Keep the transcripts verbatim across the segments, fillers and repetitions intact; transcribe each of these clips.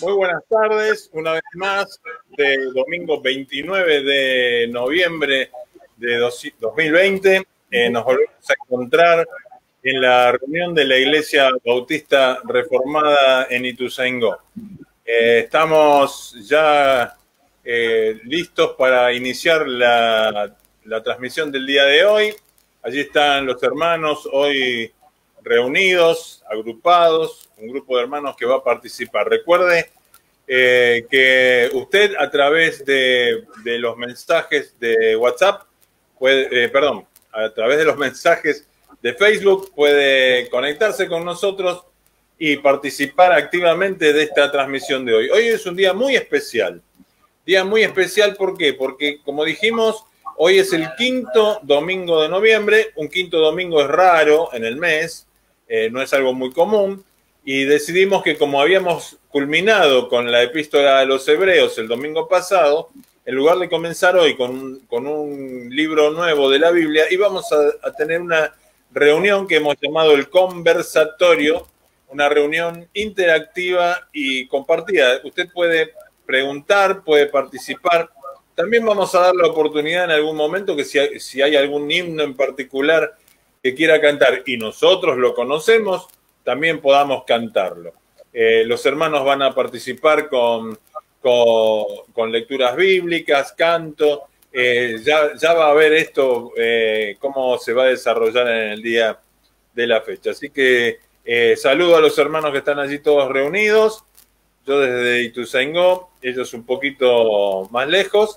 Muy buenas tardes, una vez más, de domingo veintinueve de noviembre de dos mil veinte. Eh, nos volvemos a encontrar en la reunión de la Iglesia Bautista Reformada en Ituzaingó. Eh, estamos ya eh, listos para iniciar la, la transmisión del día de hoy. Allí están los hermanos hoy reunidos, agrupados, un grupo de hermanos que va a participar. Recuerde eh, que usted a través de, de los mensajes de WhatsApp, puede, eh, perdón, a través de los mensajes de Facebook puede conectarse con nosotros y participar activamente de esta transmisión de hoy. Hoy es un día muy especial. Día muy especial, ¿por qué? Porque, como dijimos, hoy es el quinto domingo de noviembre. Un quinto domingo es raro en el mes, eh, no es algo muy común. Y decidimos que, como habíamos culminado con la epístola a los Hebreos el domingo pasado, en lugar de comenzar hoy con un, con un libro nuevo de la Biblia, íbamos a, a tener una reunión que hemos llamado el conversatorio, una reunión interactiva y compartida. Usted puede preguntar, puede participar. También vamos a dar la oportunidad en algún momento que si hay, si hay algún himno en particular que quiera cantar y nosotros lo conocemos, también podamos cantarlo. Eh, los hermanos van a participar con, con, con lecturas bíblicas, canto. Eh, ya, ya va a ver esto, eh, cómo se va a desarrollar en el día de la fecha. Así que eh, saludo a los hermanos que están allí todos reunidos. Yo desde Ituzaingó, ellos un poquito más lejos,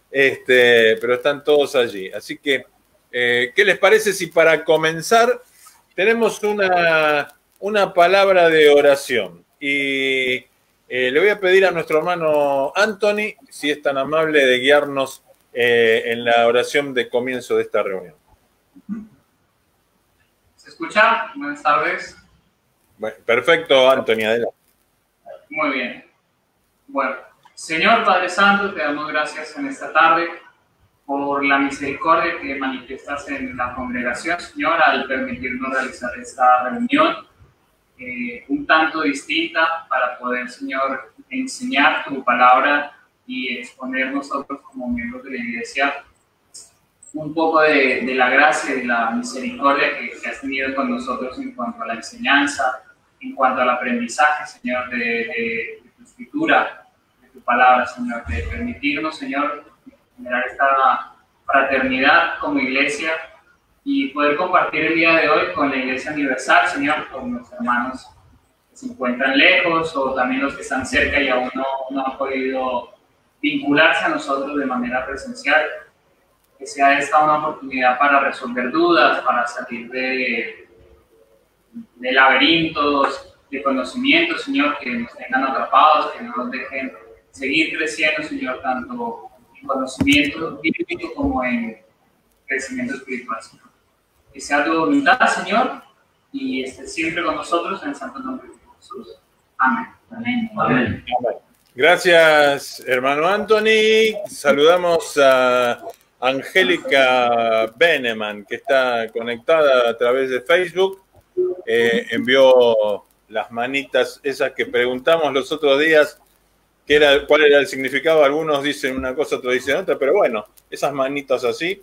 este, pero están todos allí. Así que, eh, ¿qué les parece si para comenzar tenemos una, una palabra de oración? Y eh, le voy a pedir a nuestro hermano Anthony, si es tan amable, de guiarnos eh, en la oración de comienzo de esta reunión. ¿Se escucha? Buenas tardes. Bueno, perfecto, Anthony, adelante. Muy bien. Bueno, Señor Padre Santo, te damos gracias en esta tarde por la misericordia que manifiestas en la congregación, Señor, al permitirnos realizar esta reunión eh, un tanto distinta para poder, Señor, enseñar tu palabra y exponer nosotros como miembros de la Iglesia un poco de, de la gracia y de la misericordia que, que has tenido con nosotros en cuanto a la enseñanza, en cuanto al aprendizaje, Señor, de, de, de tu escritura, de tu palabra, Señor, de permitirnos, Señor, generar esta fraternidad como iglesia y poder compartir el día de hoy con la Iglesia Universal, Señor, con los hermanos que se encuentran lejos o también los que están cerca y aún no, no han podido vincularse a nosotros de manera presencial. Que sea esta una oportunidad para resolver dudas, para salir de, de laberintos, de conocimientos, Señor, que nos tengan atrapados, que no nos dejen seguir creciendo, Señor, tanto en conocimiento bíblico como en crecimiento espiritual, Señor. Que sea tu voluntad, Señor, y esté siempre con nosotros en el santo nombre de Jesús. Amén. Amén. Amén. Gracias, hermano Anthony. Saludamos a Angélica Beneman, que está conectada a través de Facebook. Eh, envió las manitas esas que preguntamos los otros días, que era, cuál era el significado. Algunos dicen una cosa, otros dicen otra, pero bueno, esas manitas así,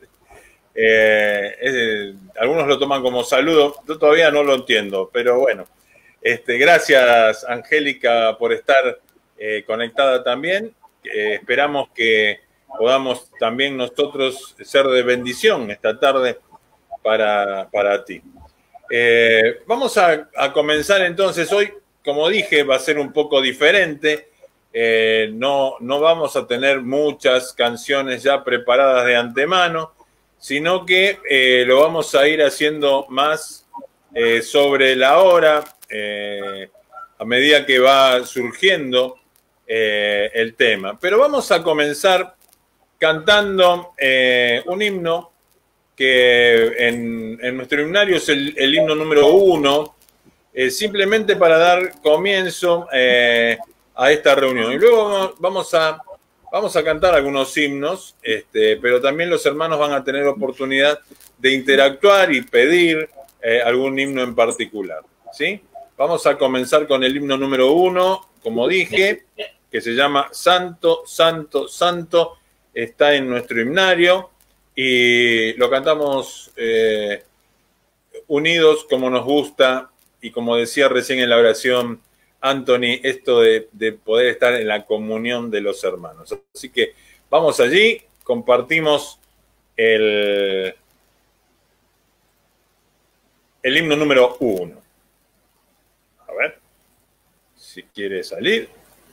eh, eh, algunos lo toman como saludo. Yo todavía no lo entiendo, pero bueno. Este, gracias, Angélica, por estar eh, conectada también. Eh, esperamos que podamos también nosotros ser de bendición esta tarde para, para ti. Eh, vamos a, a comenzar entonces hoy. Como dije, va a ser un poco diferente. Eh, no, no vamos a tener muchas canciones ya preparadas de antemano, sino que eh, lo vamos a ir haciendo más eh, sobre la hora, eh, a medida que va surgiendo eh, el tema. Pero vamos a comenzar cantando eh, un himno que en, en nuestro himnario es el, el himno número uno, eh, simplemente para dar comienzo eh, a esta reunión. Y luego vamos a, vamos a cantar algunos himnos, este, pero también los hermanos van a tener oportunidad de interactuar y pedir eh, algún himno en particular, ¿sí? Vamos a comenzar con el himno número uno, como dije, que se llama Santo, Santo, Santo. Está en nuestro himnario y lo cantamos eh, unidos como nos gusta y como decía recién en la oración Anthony, esto de, de poder estar en la comunión de los hermanos. Así que vamos allí, compartimos el, el himno número uno. A ver, si quiere salir.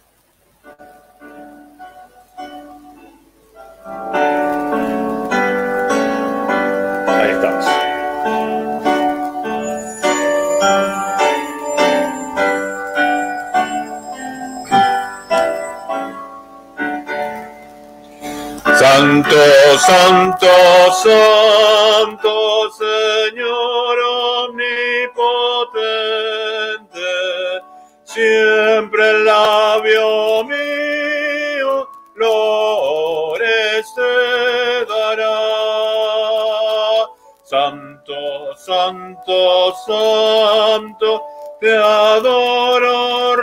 Ahí estamos. Santo, santo, santo, Señor omnipotente, siempre el labio mío flores te dará. Santo, santo, santo, te adoro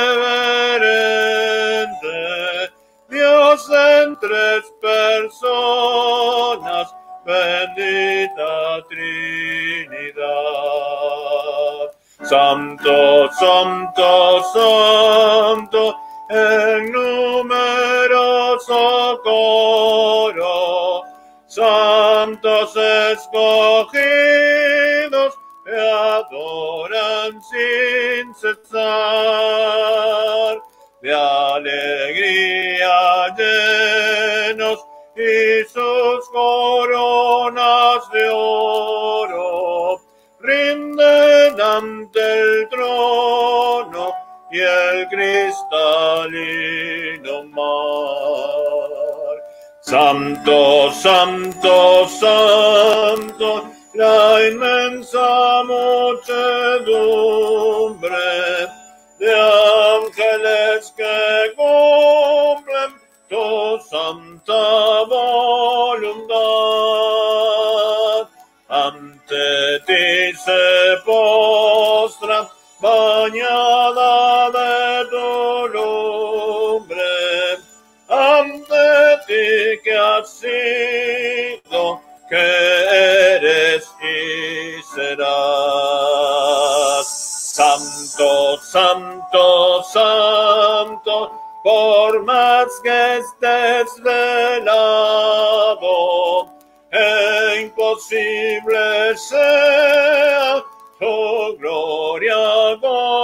reverente, Dios en tres personas, bendita Trinidad. Santo, santo, santo, en numeroso coro, santos escogidos te adoran sin cesar. De alegría llenos y sus coronas de oro rinden ante el trono y el cristalino mar. Santo, santo, santo, la inmensa muchedumbre de ángeles que cumplen tu santa voluntad. Ante ti se postra, bañada de tu lumbre, ante ti que has sido, que eres y serás. Santo, santo, santo, por más que estés velado, e imposible sea tu gloria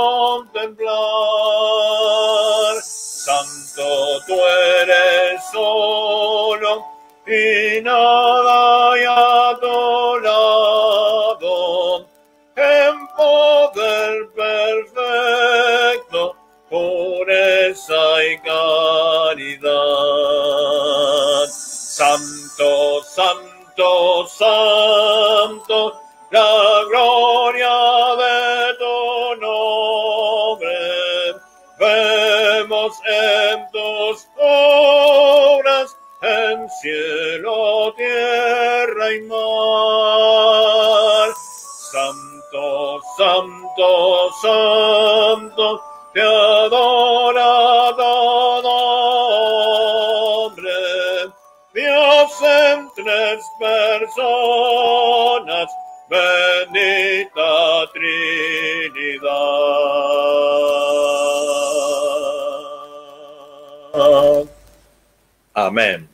contemplar. Santo, tú eres solo y nada hay a tu lado, en poder perfecto, pureza y caridad. Santo, santo, santo, la gloria de tu nombre vemos en tus obras, en cielo, tierra y mar. Santo, santo, santo, te adora todo hombre, Dios en tres personas, bendita Trinidad. Amén.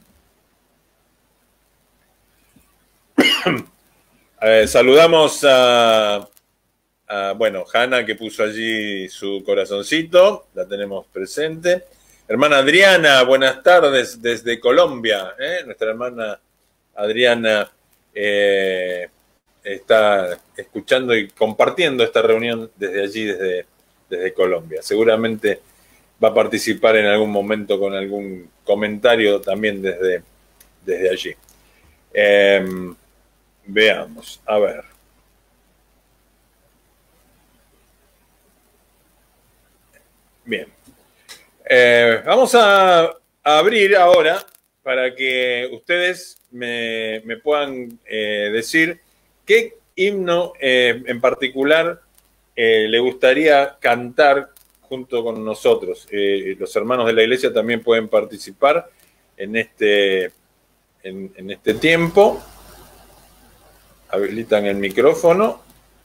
Eh, saludamos a, a, bueno, Hanna, que puso allí su corazoncito, la tenemos presente. Hermana Adriana, buenas tardes desde Colombia. ¿eh? Nuestra hermana Adriana eh, está escuchando y compartiendo esta reunión desde allí, desde, desde Colombia. Seguramente va a participar en algún momento con algún comentario también desde, desde allí. Eh, Veamos, a ver. Bien. Eh, vamos a, a abrir ahora para que ustedes me, me puedan eh, decir qué himno eh, en particular eh, le gustaría cantar junto con nosotros. Eh, los hermanos de la iglesia también pueden participar en este, en, en este tiempo. Habilitan el micrófono.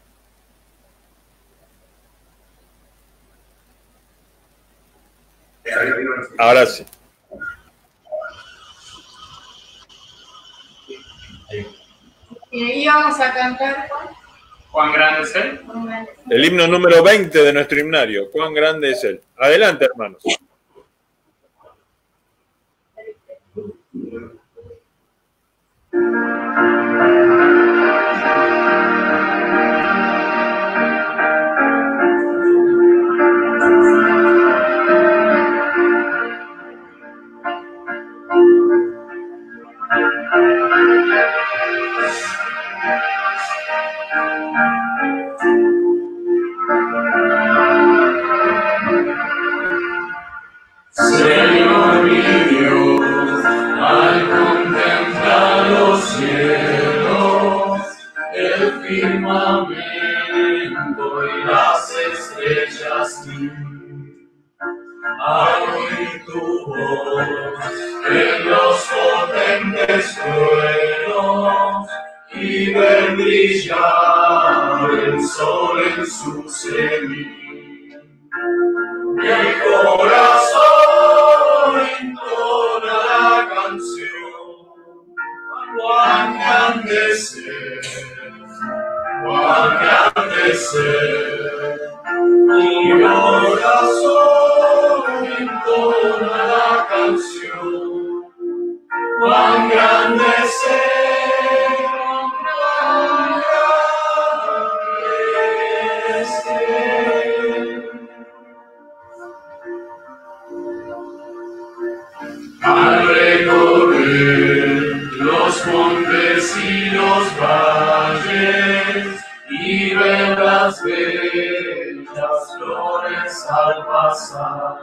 Ahora sí. Y ahí vamos a cantar Cuán grande es Él. El himno número veinte de nuestro himnario. Cuán grande es Él. Adelante, hermanos. Señor mi Dios, al contemplar los cielos, el firmamento y las estrellas, al oír tu voz en los potentes suelos y ver brillar el sol en su cenit. Mi corazón entona la canción, cuán grande es Él, cuán grande es Él. Mi corazón entona la canción, cuán grande es Él, cuán grande es Él. Al recorrer los montes y los valles y ver las bellas flores al pasar,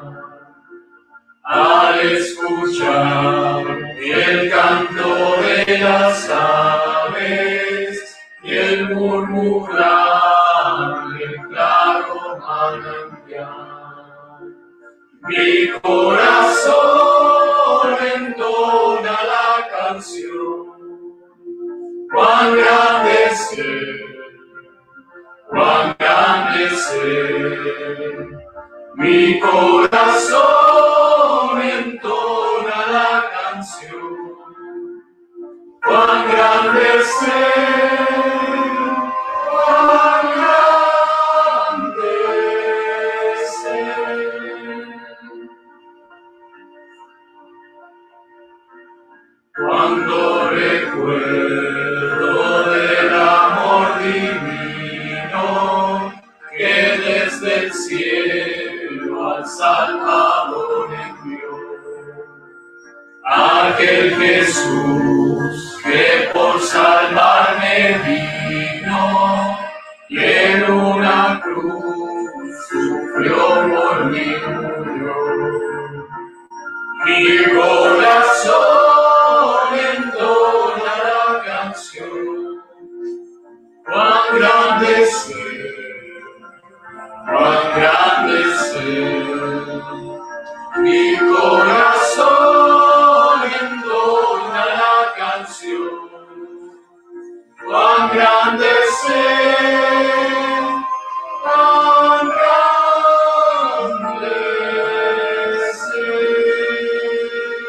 al escuchar el canto de las aves y el murmurar del claro manantial, mi corazón entona la canción, cuán grande es Él, cuán grande es Él. Mi corazón entona la canción, cuán grande es Él, cuán grande es Él. Cuando recuerdo del amor divino que desde el cielo al Salvador envió, aquel Jesús que por salvarme vino y en una cruz sufrió por mí murió. Mi corazón entona la canción, cuán grande es Él, cuán grande es Él. Mi corazón entona la canción, cuán grande es Él, cuán grande es Él.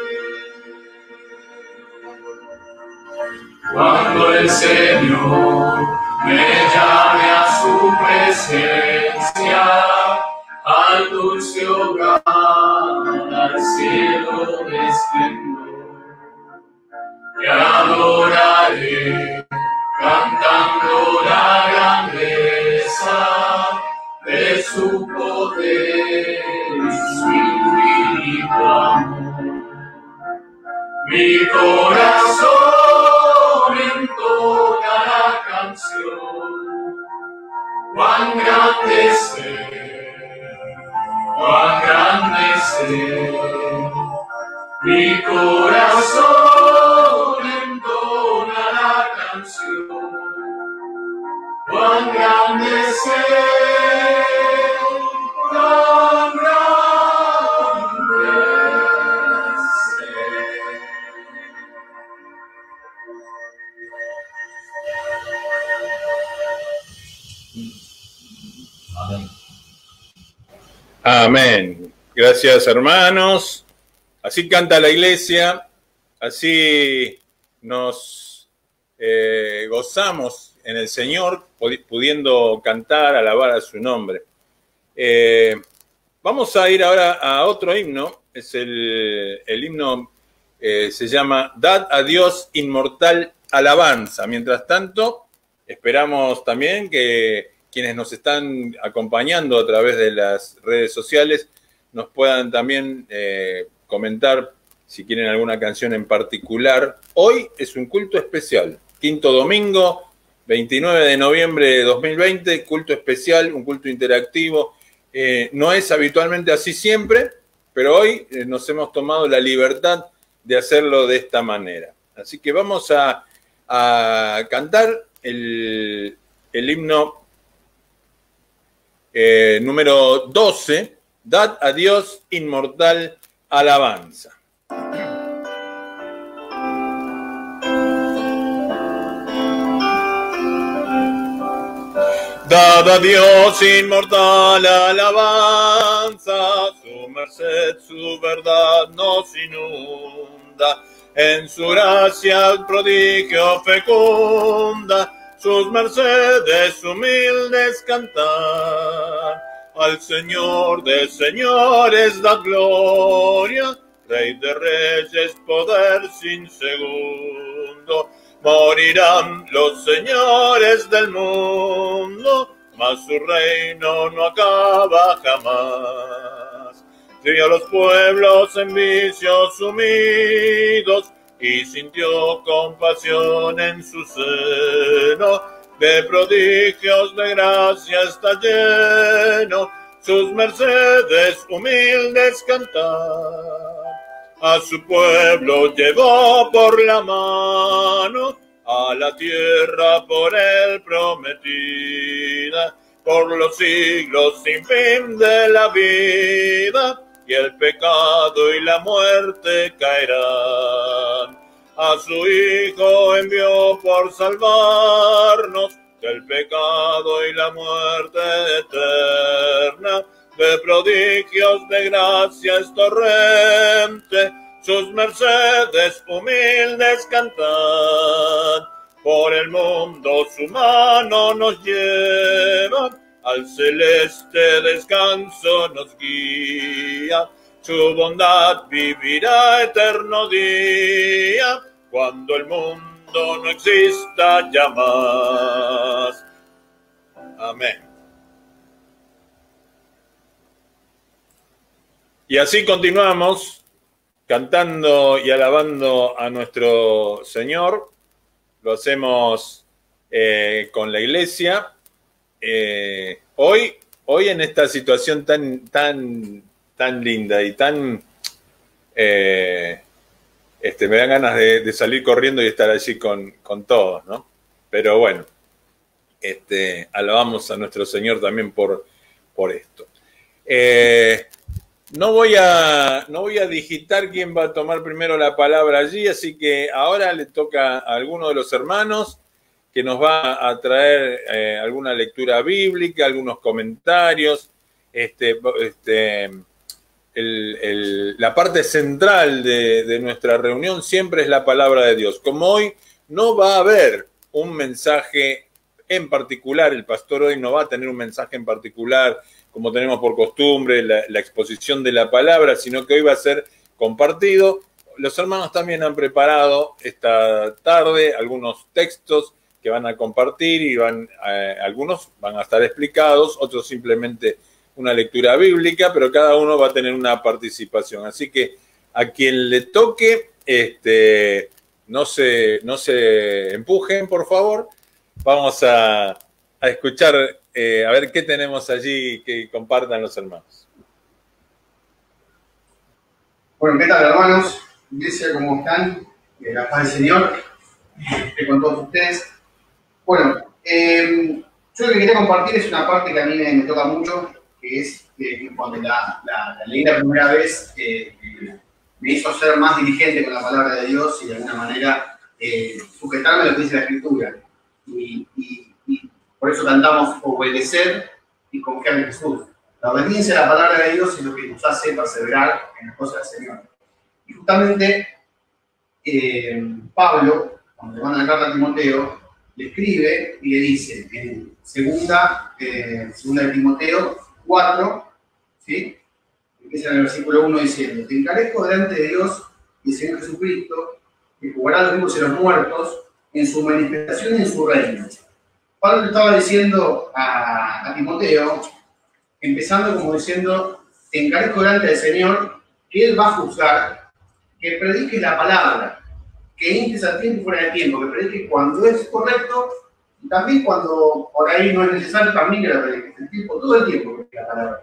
Cuando el Señor me llame a su presencia, al dulce hogar, al cielo de esplendor, te adoraré cantando la grandeza de su poder y su infinito amor. Mi corazón entona la canción, cuán grande es Él, cuán grande es Él. Mi corazón entona la canción, cuán grande es Él. Amén. Amén. Gracias, hermanos. Así canta la iglesia, así nos eh, gozamos en el Señor, pudiendo cantar, alabar a su nombre. Eh, vamos a ir ahora a otro himno, es el, el himno, eh, se llama Dad a Dios inmortal alabanza. Mientras tanto, esperamos también que quienes nos están acompañando a través de las redes sociales nos puedan también eh, comentar si quieren alguna canción en particular. Hoy es un culto especial, quinto domingo, veintinueve de noviembre de dos mil veinte, culto especial, un culto interactivo. Eh, no es habitualmente así siempre, pero hoy eh, nos hemos tomado la libertad de hacerlo de esta manera. Así que vamos a, a cantar el, el himno eh, número doce, Dad a Dios inmortal alabanza. Dad a Dios inmortal alabanza, su merced, su verdad nos inunda, en su gracia el prodigio fecunda, sus mercedes humildes cantar. Al Señor de señores da gloria, Rey de reyes, poder sin segundo. Morirán los señores del mundo, mas su reino no acaba jamás. Vio a los pueblos en vicios sumidos y sintió compasión en su seno. De prodigios de gracia está lleno, sus mercedes humildes cantar. A su pueblo llevó por la mano, a la tierra por él prometida, por los siglos sin fin de la vida, y el pecado y la muerte caerán. A su Hijo envió por salvarnos del pecado y la muerte eterna. De prodigios de gracia es torrente, sus mercedes humildes cantan. Por el mundo su mano nos lleva, al celeste descanso nos guía. Su bondad vivirá eterno día, cuando el mundo no exista ya más. Amén. Y así continuamos cantando y alabando a nuestro Señor. Lo hacemos eh, con la iglesia. Eh, hoy, hoy en esta situación tan, tan, tan linda y tan... Eh, este, me dan ganas de, de salir corriendo y estar allí con, con todos, ¿no? Pero bueno, este, alabamos a nuestro Señor también por, por esto. Eh, No voy, a, no voy a digitar quién va a tomar primero la palabra allí, así que ahora le toca a alguno de los hermanos que nos va a traer eh, alguna lectura bíblica, algunos comentarios. Este, este, el, el, la parte central de, de nuestra reunión siempre es la palabra de Dios. Como hoy no va a haber un mensaje en particular, el pastor hoy no va a tener un mensaje en particular, como tenemos por costumbre, la, la exposición de la palabra, sino que hoy va a ser compartido. Los hermanos también han preparado esta tarde algunos textos que van a compartir y van, eh, algunos van a estar explicados, otros simplemente una lectura bíblica, pero cada uno va a tener una participación. Así que a quien le toque, este, no se, no se empujen, por favor. Vamos a, a escuchar, eh, a ver qué tenemos allí que compartan los hermanos. Bueno, ¿qué tal, hermanos? Iglesia, ¿cómo están? Eh, la paz del Señor, esté con todos ustedes. Bueno, eh, yo lo que quería compartir es una parte que a mí me, me toca mucho, que es que cuando la, la, la leí la primera vez, eh, eh, me hizo ser más diligente con la palabra de Dios y de alguna manera eh, sujetarme a lo que dice la Escritura. Y, y, y por eso cantamos obedecer y confiar en Jesús. La obediencia a la palabra de Dios es lo que nos hace perseverar en las cosas del Señor. Y justamente eh, Pablo, cuando le manda la carta a Timoteo, le escribe y le dice en segunda, eh, segunda de Timoteo cuatro, ¿sí? Empieza en el versículo uno diciendo: te encarezco delante de Dios y el Señor Jesucristo, que jugará a los vivos y a los muertos en su manifestación y en su reino. Pablo le estaba diciendo a, a Timoteo, empezando como diciendo: te encarezco delante del Señor, que Él va a juzgar, que prediques la palabra, que entres al tiempo y fuera de tiempo, que prediques cuando es correcto y también cuando por ahí no es necesario, también que la prediques el tiempo, todo el tiempo que la palabra.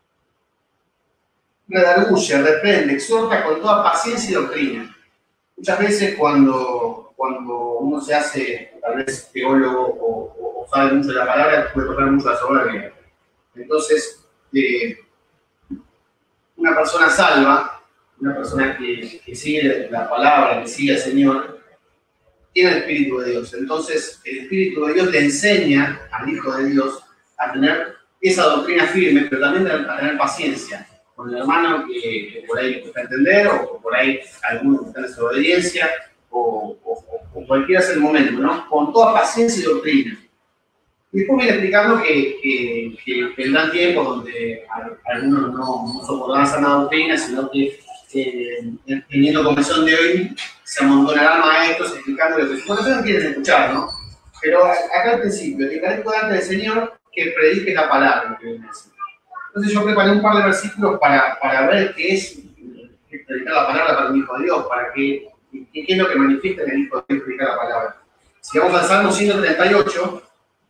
Redarguye, reprende, exhorta con toda paciencia y doctrina. Muchas veces cuando, cuando uno se hace, tal vez, teólogo o, o, o sabe mucho de la palabra, puede tocar mucho la soberbia. Entonces, eh, una persona salva, una persona que, que sigue la palabra, que sigue al Señor, tiene el Espíritu de Dios. Entonces, el Espíritu de Dios le enseña al Hijo de Dios a tener esa doctrina firme, pero también a tener paciencia con el hermano que, que por ahí le cuesta entender, o, o por ahí algunos que están en desobediencia, o, o, o cualquiera sea el momento, ¿no? Con toda paciencia y doctrina. Y después viene explicando que, que, que vendrán tiempos donde algunos no, no soportarán sana doctrina, sino que eh, teniendo convención de hoy se amontonarán maestros explicando lo que bueno, no quieren escuchar, ¿no? Pero acá al principio, te encarezco delante del Señor que predique la palabra, que viene a decir. Entonces yo preparé un par de versículos para, para ver qué es predicar la palabra para el Hijo de Dios, para qué, qué es lo que manifiesta en el Hijo de Dios predicar la palabra. Si vamos al Salmo ciento treinta y ocho,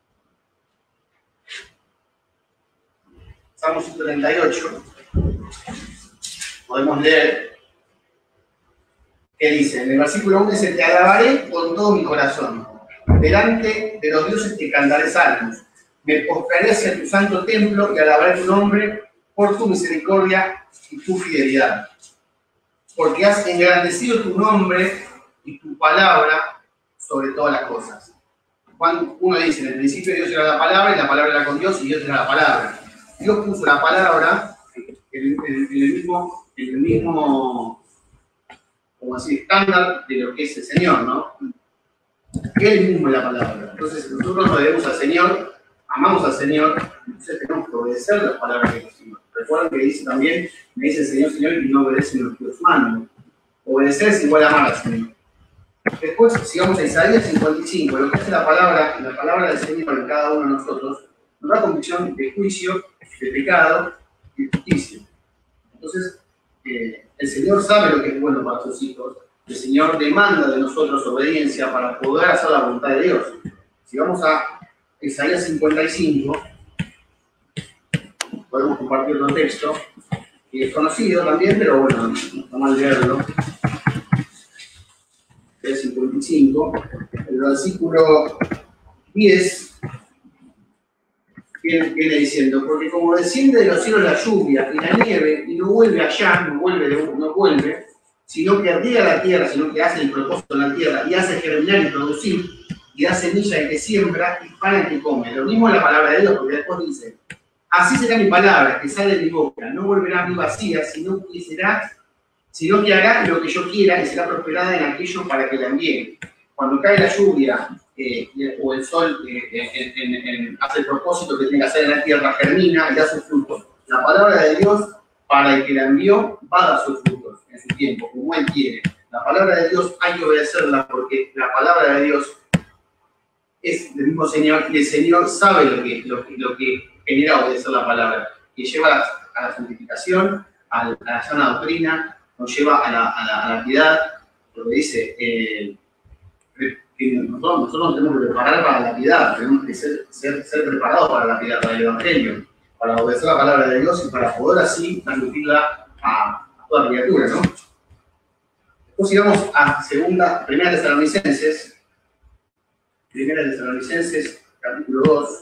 Salmo ciento treinta y ocho, podemos leer que dice, en el versículo uno dice: te alabaré con todo mi corazón, delante de los dioses te cantaré salmos. Me postraré hacia tu santo templo y alabaré tu nombre por tu misericordia y tu fidelidad. Porque has engrandecido tu nombre y tu palabra sobre todas las cosas. Cuando uno dice, en el principio Dios era la palabra y la palabra era con Dios y Dios era la palabra. Dios puso la palabra en, en, en el mismo, en el mismo como así, estándar de lo que es el Señor, ¿no? Él mismo es la palabra. Entonces nosotros nos debemos al Señor, amamos al Señor, entonces tenemos que obedecer las palabras del Señor. Recuerden que dice también, me dice el Señor, Señor, y no obedecen los que os mandan. Obedecer es igual a amar al Señor. Después, sigamos a Isaías cincuenta y cinco, lo que hace la palabra, la palabra del Señor en cada uno de nosotros, nos da convicción de juicio, de pecado y de justicia. Entonces, eh, el Señor sabe lo que es bueno para sus hijos, el Señor demanda de nosotros obediencia para poder hacer la voluntad de Dios. Si vamos a Isaías cincuenta y cinco, podemos compartir otro texto, que es conocido también, pero bueno, no está mal leerlo. Isaías cincuenta y cinco, el versículo diez, viene, viene diciendo, porque como desciende de los cielos la lluvia y la nieve, y no vuelve allá, no vuelve, no vuelve, sino que riega la tierra, sino que hace el propósito en la tierra, y hace germinar y producir, y da semilla el que siembra, y pan el que come. Lo mismo es la palabra de Dios, porque después dice, así será mi palabra, que sale de mi boca, no volverá a mí vacía, sino que será, sino que hará lo que yo quiera, y será prosperada en aquello para que la envíe. Cuando cae la lluvia, eh, o el sol eh, en, en, en, hace el propósito que tiene que hacer en la tierra, germina y da sus frutos. La palabra de Dios, para el que la envió, va a dar sus frutos en su tiempo, como Él quiere. La palabra de Dios hay que obedecerla, porque la palabra de Dios es del mismo Señor, y el Señor sabe lo que, lo que, lo que genera obedecer la palabra, que lleva a la, a la santificación, a la, a la sana doctrina, nos lleva a la, a la, a la piedad, lo que dice, eh, que nosotros, nosotros nos tenemos que preparar para la piedad, tenemos que ser, ser, ser preparados para la piedad, para el Evangelio, para obedecer la palabra de Dios y para poder así transmitirla a, a toda criatura, ¿no? Después sigamos a segunda, primera Tesalonicenses, primera Tesalonicenses, capítulo dos,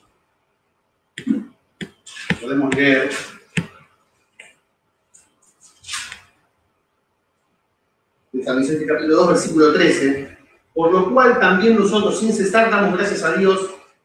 podemos leer Tesalonicenses capítulo dos, versículo trece, por lo cual también nosotros sin cesar damos gracias a Dios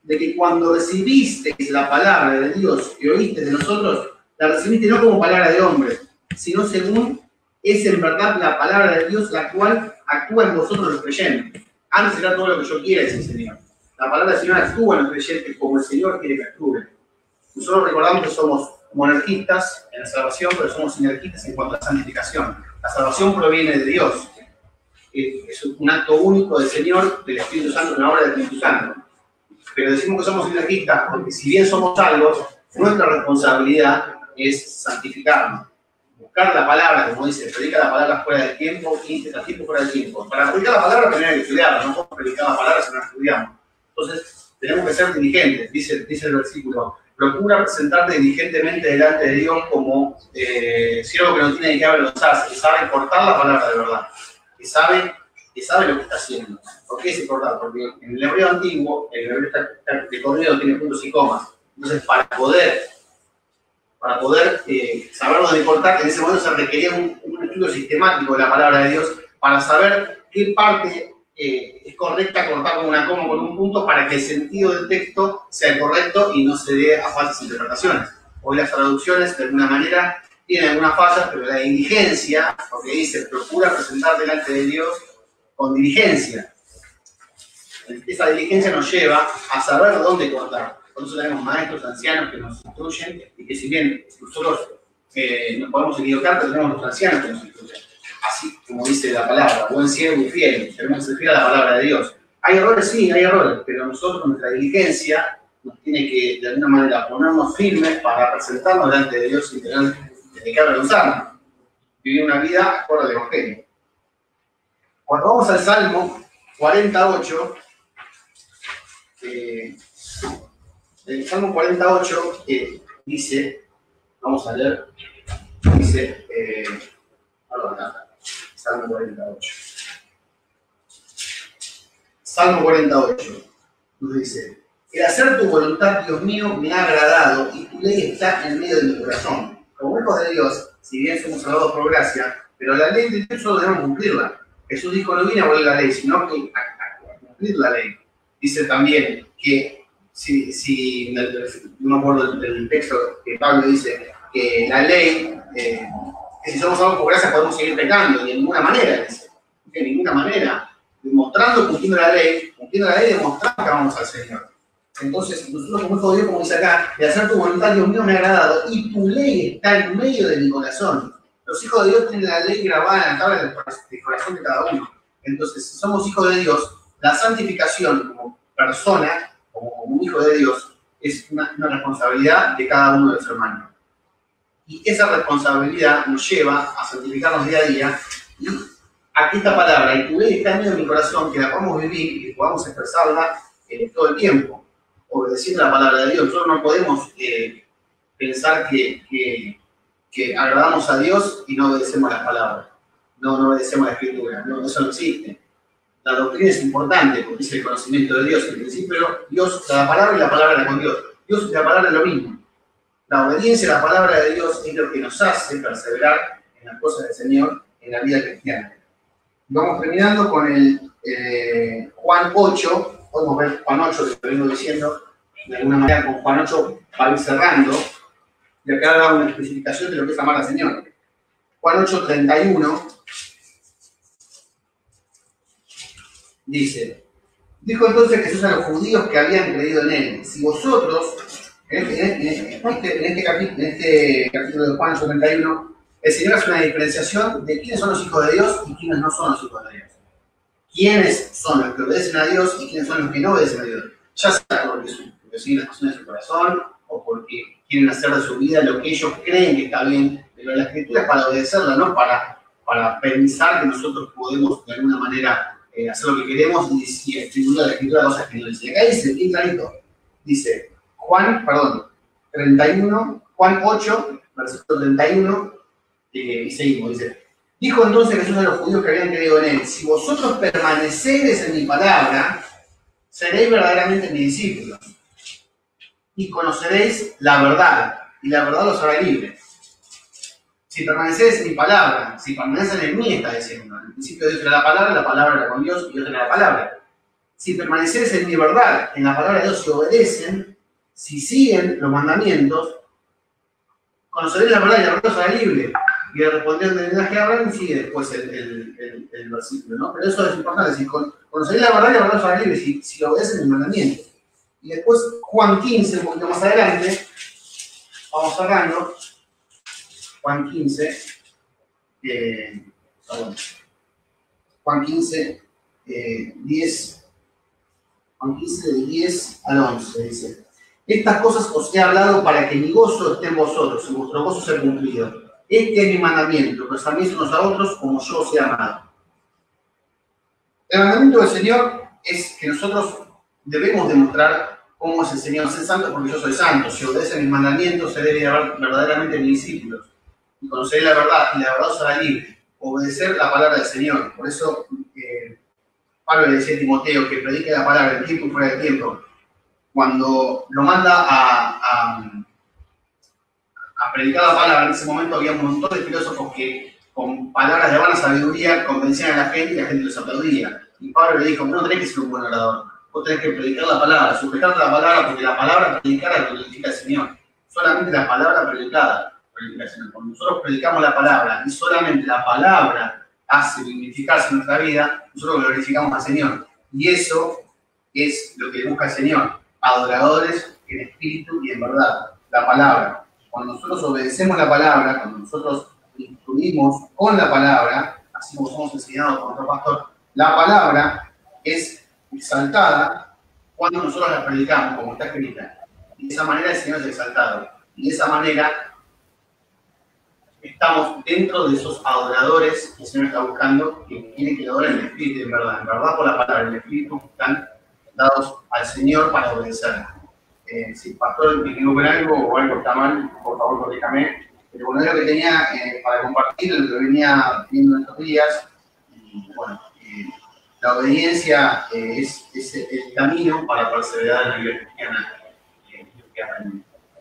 de que cuando recibiste la palabra de Dios que oíste de nosotros, la recibiste no como palabra de hombre, sino según es en verdad la palabra de Dios la cual actúa en vosotros los creyentes. Antes era todo lo que yo quiera, dice el Señor. La palabra del Señor actúa en los creyentes como el Señor quiere que actúe. Nosotros recordamos que somos monarquistas en la salvación, pero somos sinergistas en cuanto a la santificación. La salvación proviene de Dios. Es un acto único del Señor, del Espíritu Santo, una obra del Espíritu Santo. Pero decimos que somos sinergistas porque si bien somos salvos, nuestra responsabilidad es santificarnos. Buscar la palabra, como dice, predica la palabra fuera del tiempo, quince a tiempo fuera del tiempo. Para predicar la palabra tenemos que estudiarla, no podemos predicar la palabra si no la estudiamos. Entonces, tenemos que ser diligentes, dice, dice el versículo. Procura presentarte diligentemente delante de Dios como eh, siervo que no tiene ni que avergonzarse, que sabe cortar la palabra de verdad, que sabe, que sabe lo que está haciendo. ¿Por qué es cortar? Porque en el hebreo antiguo, el hebreo de corrido tiene puntos y comas. Entonces, para poder, para poder eh, saber dónde cortar, en ese momento se requería un, un estudio sistemático de la palabra de Dios para saber qué parte Eh, es correcta cortar con una coma, con un punto, para que el sentido del texto sea el correcto y no se dé a falsas interpretaciones. Hoy las traducciones, de alguna manera, tienen algunas fallas, pero la diligencia, porque dice, procura presentar delante de Dios con diligencia. Esa diligencia nos lleva a saber dónde cortar. Por eso tenemos maestros ancianos que nos instruyen, y que si bien nosotros eh, nos podemos equivocar, pero tenemos los ancianos que nos instruyen. Así como dice la palabra, buen siervo y fiel, tenemos que ser fiel a la palabra de Dios. Hay errores, sí, hay errores, pero nosotros, nuestra diligencia, nos tiene que, de alguna manera, ponernos firmes para presentarnos delante de Dios sin tener que avergonzarnos. Vivir una vida acorde al Evangelio. Cuando vamos al Salmo cuarenta y ocho, eh, el Salmo cuarenta y ocho eh, dice, vamos a leer, dice, eh, perdón, acá. Salmo cuarenta y ocho. Salmo cuarenta y ocho. Nos dice, el hacer tu voluntad, Dios mío, me ha agradado y tu ley está en medio de mi corazón. Como hijos de Dios, si bien somos salvados por gracia, pero la ley de Dios solo debemos cumplirla. Jesús dijo, no vine a abolir la ley, sino que a, a, a cumplir la ley. Dice también que, si, si no me acuerdo del, del texto que Pablo dice, que la ley... Eh, que si somos salvos por gracia podemos seguir pecando, y de ninguna manera, dice, de ninguna manera, demostrando, cumpliendo la ley, cumpliendo la ley, demostrando que vamos al Señor. Entonces, nosotros como hijos de Dios, como dice acá, de hacer tu voluntad, Dios mío, me ha agradado, y tu ley está en medio de mi corazón. Los hijos de Dios tienen la ley grabada en la tabla del corazón de cada uno. Entonces, si somos hijos de Dios, la santificación como persona, como, como un hijo de Dios, es una, una responsabilidad de cada uno de los hermanos. Y esa responsabilidad nos lleva a santificarnos día a día. Y aquí esta palabra, y tu ley está en medio de mi corazón, que la podamos vivir y que podamos expresarla eh, todo el tiempo, obedeciendo la palabra de Dios. Nosotros no podemos eh, pensar que, que, que agradamos a Dios y no obedecemos las palabras, no, no obedecemos la Escritura. No, eso no existe. La doctrina es importante porque es el conocimiento de Dios. En principio, Dios, la palabra y la palabra era con Dios. Dios y la palabra es lo mismo. La obediencia a la palabra de Dios es lo que nos hace perseverar en las cosas del Señor en la vida cristiana. Vamos terminando con el eh, Juan ocho. Podemos ver Juan ocho, que lo vengo diciendo, de alguna manera con Juan ocho para ir cerrando, y acá da una especificación de lo que es amar al Señor. Juan ocho, treinta y uno dice, dijo entonces Jesús a los judíos que habían creído en él, si vosotros... En este, en, este, en, este, en, este capítulo, en este capítulo de Juan treinta y uno, el Señor hace una diferenciación de quiénes son los hijos de Dios y quiénes no son los hijos de Dios. Quiénes son los que obedecen a Dios y quiénes son los que no obedecen a Dios. Ya sea porque, porque siguen las pasiones de su corazón o porque quieren hacer de su vida lo que ellos creen que está bien. Pero la Escritura es para obedecerla, no para, para pensar que nosotros podemos de alguna manera eh, hacer lo que queremos y, y escribir la Escritura cosas que no dice. Acá dice, bien clarito, dice... Juan, perdón, treinta y uno, Juan ocho, versículo treinta y uno, eh, y seguimos, dice, dijo entonces Jesús a los judíos que habían creído en él, si vosotros permanecereis en mi palabra, seréis verdaderamente mis discípulos, y conoceréis la verdad, y la verdad los hará libres. Si permanecereis en mi palabra, si permanecen en mí, está diciendo, en principio Dios era la palabra, la palabra era con Dios, y Dios era la palabra. si permaneceres en mi verdad, en la palabra de Dios, si obedecen, si siguen los mandamientos, conoceréis la verdad y la verdad os hará libre. Y le respondió el linaje de Abraham y sigue después el, el, el, el versículo, ¿no? Pero eso es importante, decir, conoceréis la verdad y la verdad os hará libre, si, si obedecen mis mandamientos. Y después Juan quince, un poquito más adelante, vamos cerrando. Juan quince, eh, perdón. Juan quince, eh, diez, Juan quince, de diez al once, dice: estas cosas os he hablado para que mi gozo esté en vosotros, y vuestro gozo sea cumplido. Este es mi mandamiento, que os améis unos a otros como yo os he amado. El mandamiento del Señor es que nosotros debemos demostrar cómo es el Señor. Ser santo porque yo soy santo. Si obedecen mis mandamientos, seré verdaderamente mis discípulos. Y conoceré la verdad, y la verdad os hará libre. Obedecer la palabra del Señor. Por eso eh, Pablo le decía a Timoteo que predique la palabra en tiempo y fuera de tiempo. Cuando lo manda a, a, a predicar la palabra, en ese momento había un montón de filósofos que con palabras de vana sabiduría convencían a la gente y la gente los aplaudía. Y Pablo le dijo: no tenés que ser un buen orador, vos tenés que predicar la palabra, sujetarte la palabra, porque la palabra predicada glorifica al Señor. Solamente la palabra predicada glorifica al Señor. Cuando nosotros predicamos la palabra y solamente la palabra hace dignificarse en nuestra vida, nosotros glorificamos al Señor. Y eso es lo que busca el Señor: adoradores en espíritu y en verdad. La palabra. Cuando nosotros obedecemos la palabra, cuando nosotros instruimos con la palabra, así como somos enseñados por nuestro pastor, la palabra es exaltada cuando nosotros la predicamos, como está escrita. Y de esa manera el Señor es exaltado. Y de esa manera estamos dentro de esos adoradores que el Señor está buscando, que quieren que le adoren en espíritu y en verdad. En verdad por la palabra, en espíritu, están dados al Señor para obedecer. Eh, si el pastor me equivoco en algo o algo está mal, por favor corríjame. Pero bueno, es lo que tenía eh, para compartir, lo que venía viendo estos días. Y bueno, eh, la obediencia eh, es, es el camino para perseverar en la vida cristiana. Eh,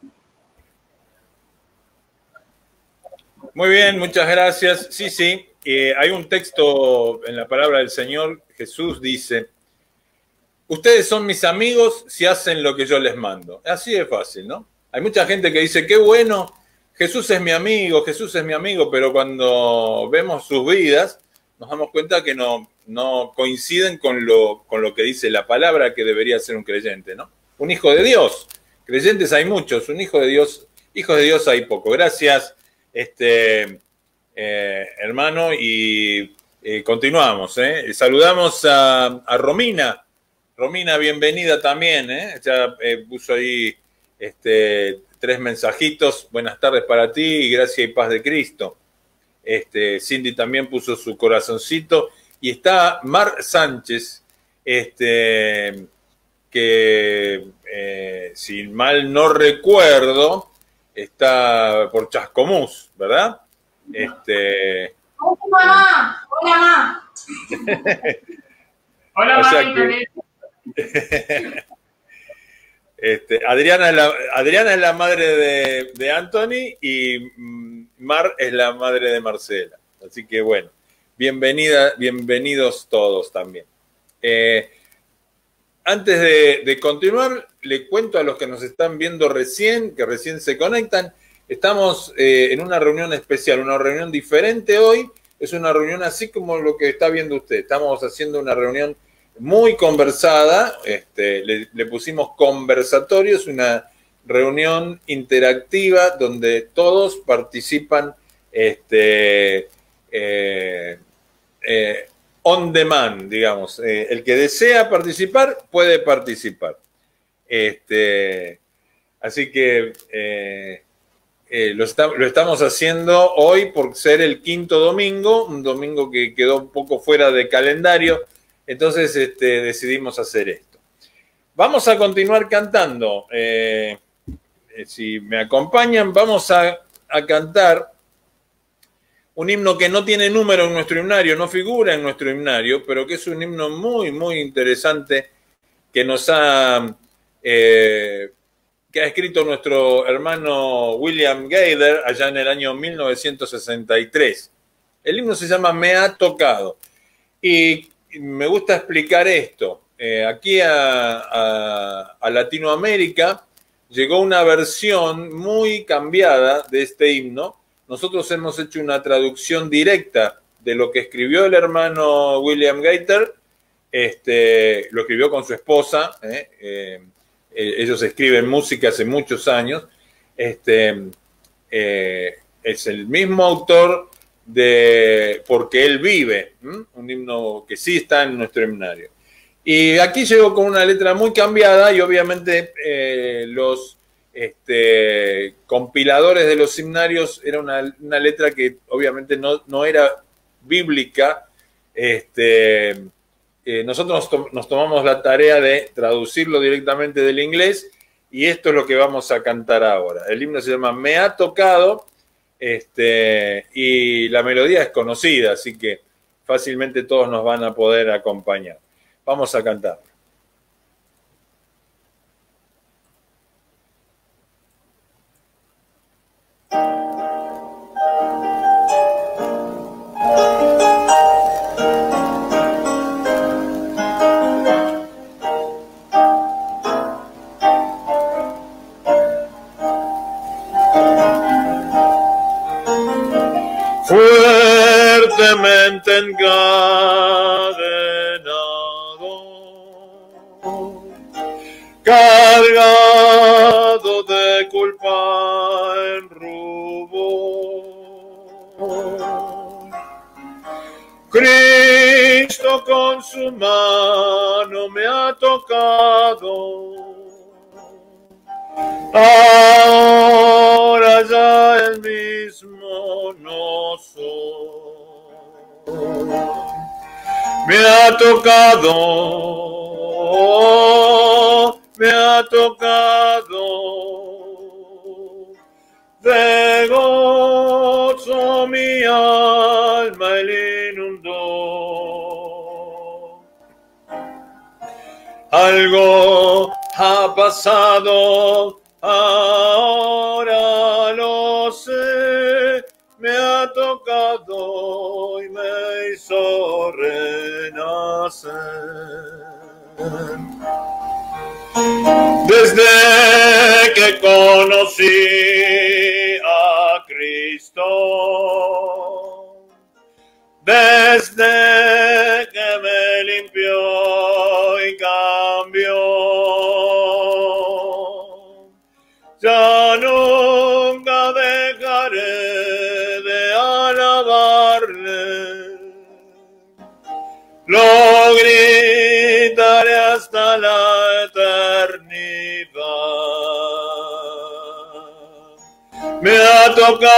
Muy bien, muchas gracias. Sí, sí, eh, hay un texto en la palabra del Señor. Jesús dice: ustedes son mis amigos si hacen lo que yo les mando. Así de fácil, ¿no? Hay mucha gente que dice: qué bueno, Jesús es mi amigo, Jesús es mi amigo, pero cuando vemos sus vidas nos damos cuenta que no, no coinciden con lo, con lo que dice la palabra que debería ser un creyente, ¿no? Un hijo de Dios. Creyentes hay muchos, un hijo de Dios, hijos de Dios hay poco. Gracias, este, eh, hermano, y eh, continuamos, ¿eh? Saludamos a, a Romina. Romina, bienvenida también, ¿eh? Ya eh, puso ahí este, tres mensajitos. Buenas tardes para ti y gracia y paz de Cristo. Este, Cindy también puso su corazoncito. Y está Mar Sánchez, este, que eh, si mal no recuerdo, está por Chascomús, ¿verdad? Este, ¡Hola, mamá! ¡Hola, mamá! Hola, o sea mami, que, este, Adriana, es la, Adriana es la madre de, de Anthony y Mar es la madre de Marcela. Así que bueno, bienvenida, bienvenidos todos también. Eh, antes de, de continuar, le cuento a los que nos están viendo recién, que recién se conectan, estamos eh, en una reunión especial, una reunión diferente hoy. Es una reunión así como lo que está viendo usted. Estamos haciendo una reunión muy conversada, este, le, le pusimos conversatorio, es una reunión interactiva donde todos participan este, eh, eh, on demand, digamos. Eh, el que desea participar puede participar. Este, así que eh, eh, lo, está, lo estamos haciendo hoy por ser el quinto domingo, un domingo que quedó un poco fuera de calendario. Entonces este, decidimos hacer esto. Vamos a continuar cantando. Eh, si me acompañan, vamos a, a cantar un himno que no tiene número en nuestro himnario, no figura en nuestro himnario, pero que es un himno muy, muy interesante que nos ha, eh, que ha escrito nuestro hermano William Gaither allá en el año mil novecientos sesenta y tres. El himno se llama Me ha tocado. Y me gusta explicar esto. eh, aquí a, a, a Latinoamérica llegó una versión muy cambiada de este himno. Nosotros hemos hecho una traducción directa de lo que escribió el hermano William Gaither. Este, lo escribió con su esposa. Eh, eh, ellos escriben música hace muchos años. Este, eh, es el mismo autor de Porque Él Vive, ¿m? Un himno que sí está en nuestro himnario. Y aquí llegó con una letra muy cambiada y obviamente eh, los este, compiladores de los himnarios era una, una letra que obviamente no, no era bíblica. Este, eh, nosotros nos, to nos tomamos la tarea de traducirlo directamente del inglés y esto es lo que vamos a cantar ahora. El himno se llama Me ha tocado este, y la melodía es conocida, así que fácilmente todos nos van a poder acompañar. Vamos a cantar. Fuertemente encadenado, cargado de culpa en rubor, Cristo con su mano me ha tocado. Ahora ya el mismo no soy. Me ha tocado, me ha tocado. De gozo mi alma el inundó. Algo ha pasado, ahora lo sé, me ha tocado y me hizo renacer. Desde que conocí a Cristo, desde que me limpió y cambió, ya nunca dejaré de alabarle, lo gritaré hasta la eternidad. Me ha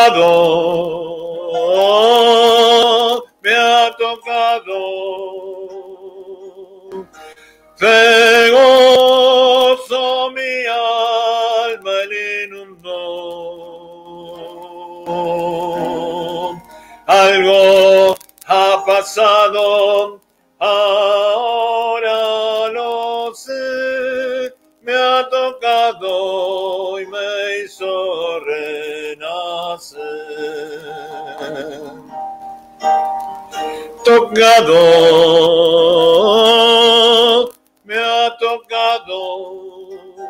tocado, me ha tocado, de gozo mi alma el inundó. Algo ha pasado, ahora lo sé, me ha tocado y me hizo renacer. Tocado, me ha tocado,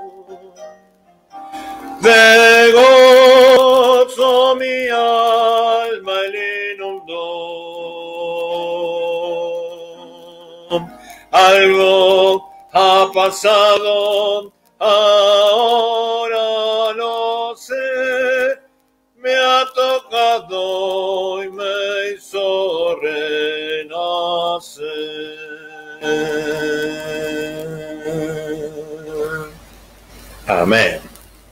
de gozo mi alma el inundó. Algo ha pasado, ahora lo sé, me ha tocado y me hizo renacer. Amén.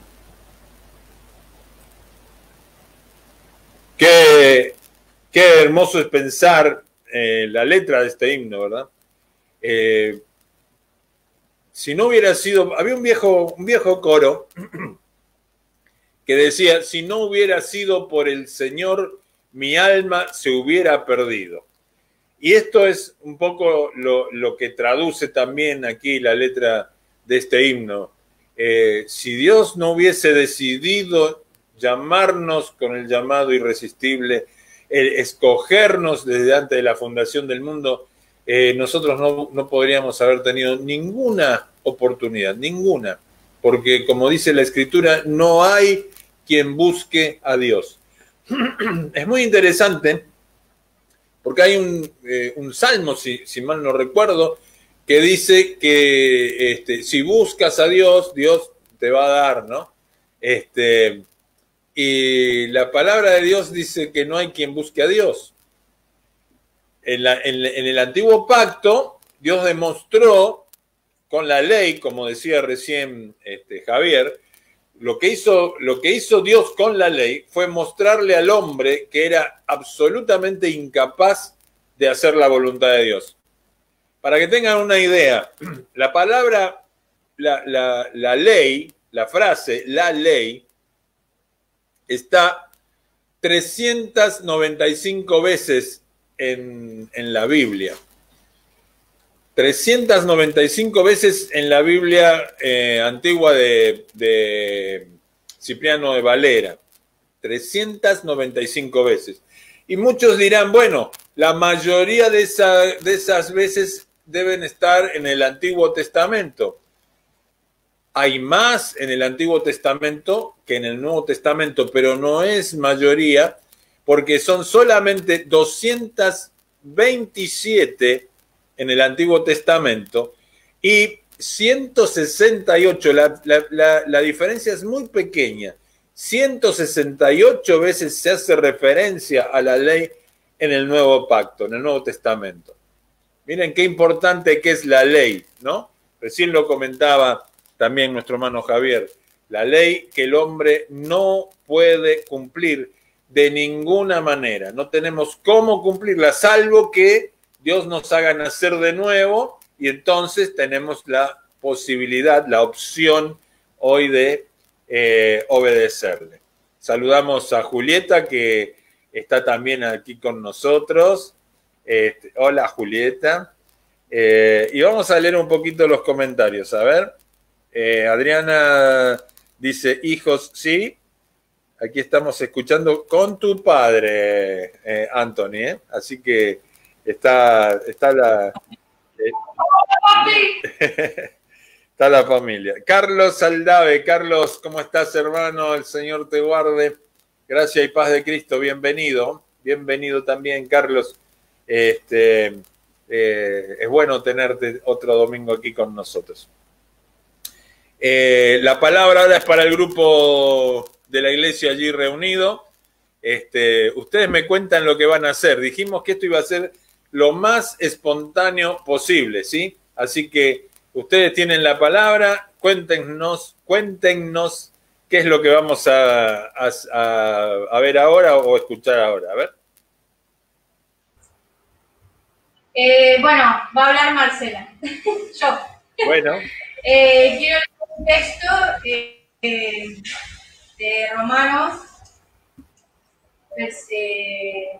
Qué, qué hermoso es pensar eh, la letra de este himno, ¿verdad? Eh, si no hubiera sido, había un viejo, un viejo coro que decía, si no hubiera sido por el Señor, mi alma se hubiera perdido. Y esto es un poco lo, lo que traduce también aquí la letra de este himno. Eh, si Dios no hubiese decidido llamarnos con el llamado irresistible, el escogernos desde antes de la fundación del mundo, eh, nosotros no, no podríamos haber tenido ninguna oportunidad, ninguna, porque como dice la Escritura, no hay quien busque a Dios. Es muy interesante, porque hay un, eh, un salmo, si, si mal no recuerdo, que dice que este, si buscas a Dios, Dios te va a dar, ¿no? Este, y la palabra de Dios dice que no hay quien busque a Dios. En, la, en, en el antiguo pacto, Dios demostró con la ley, como decía recién este, Javier, lo que, hizo, lo que hizo Dios con la ley fue mostrarle al hombre que era absolutamente incapaz de hacer la voluntad de Dios. Para que tengan una idea, la palabra, la, la, la ley, la frase, la ley, está trescientas noventa y cinco veces en, en la Biblia. trescientas noventa y cinco veces en la Biblia eh, antigua de, de Cipriano de Valera. trescientas noventa y cinco veces. Y muchos dirán, bueno, la mayoría de, esa, de esas veces deben estar en el Antiguo Testamento. Hay más en el Antiguo Testamento que en el Nuevo Testamento, pero no es mayoría, porque son solamente doscientas veintisiete en el Antiguo Testamento y ciento sesenta y ocho, la, la, la, la diferencia es muy pequeña, ciento sesenta y ocho veces se hace referencia a la ley en el Nuevo Pacto, en el Nuevo Testamento. Miren qué importante que es la ley, ¿no? Recién lo comentaba también nuestro hermano Javier, la ley que el hombre no puede cumplir de ninguna manera, no tenemos cómo cumplirla, salvo que Dios nos haga nacer de nuevo y entonces tenemos la posibilidad, la opción hoy de eh, obedecerle. Saludamos a Julieta, que está también aquí con nosotros. Este, hola, Julieta. Eh, y vamos a leer un poquito los comentarios. A ver, eh, Adriana dice, hijos, sí. Aquí estamos escuchando con tu padre, eh, Anthony, ¿eh? Así que está, está la... Eh, está la familia. Carlos Aldave, Carlos, ¿cómo estás, hermano? El Señor te guarde. Gracia y paz de Cristo, bienvenido. Bienvenido también, Carlos. Este, eh, es bueno tenerte otro domingo aquí con nosotros. Eh, la palabra ahora es para el grupo de la iglesia allí reunido. Este, ustedes me cuentan lo que van a hacer. Dijimos que esto iba a ser lo más espontáneo posible, ¿sí? Así que ustedes tienen la palabra, cuéntenos, cuéntenos qué es lo que vamos a, a, a ver ahora o escuchar ahora. A ver. Eh, bueno, va a hablar Marcela. Yo. Bueno. eh, quiero leer un texto eh, eh, de Romanos. Pues, eh,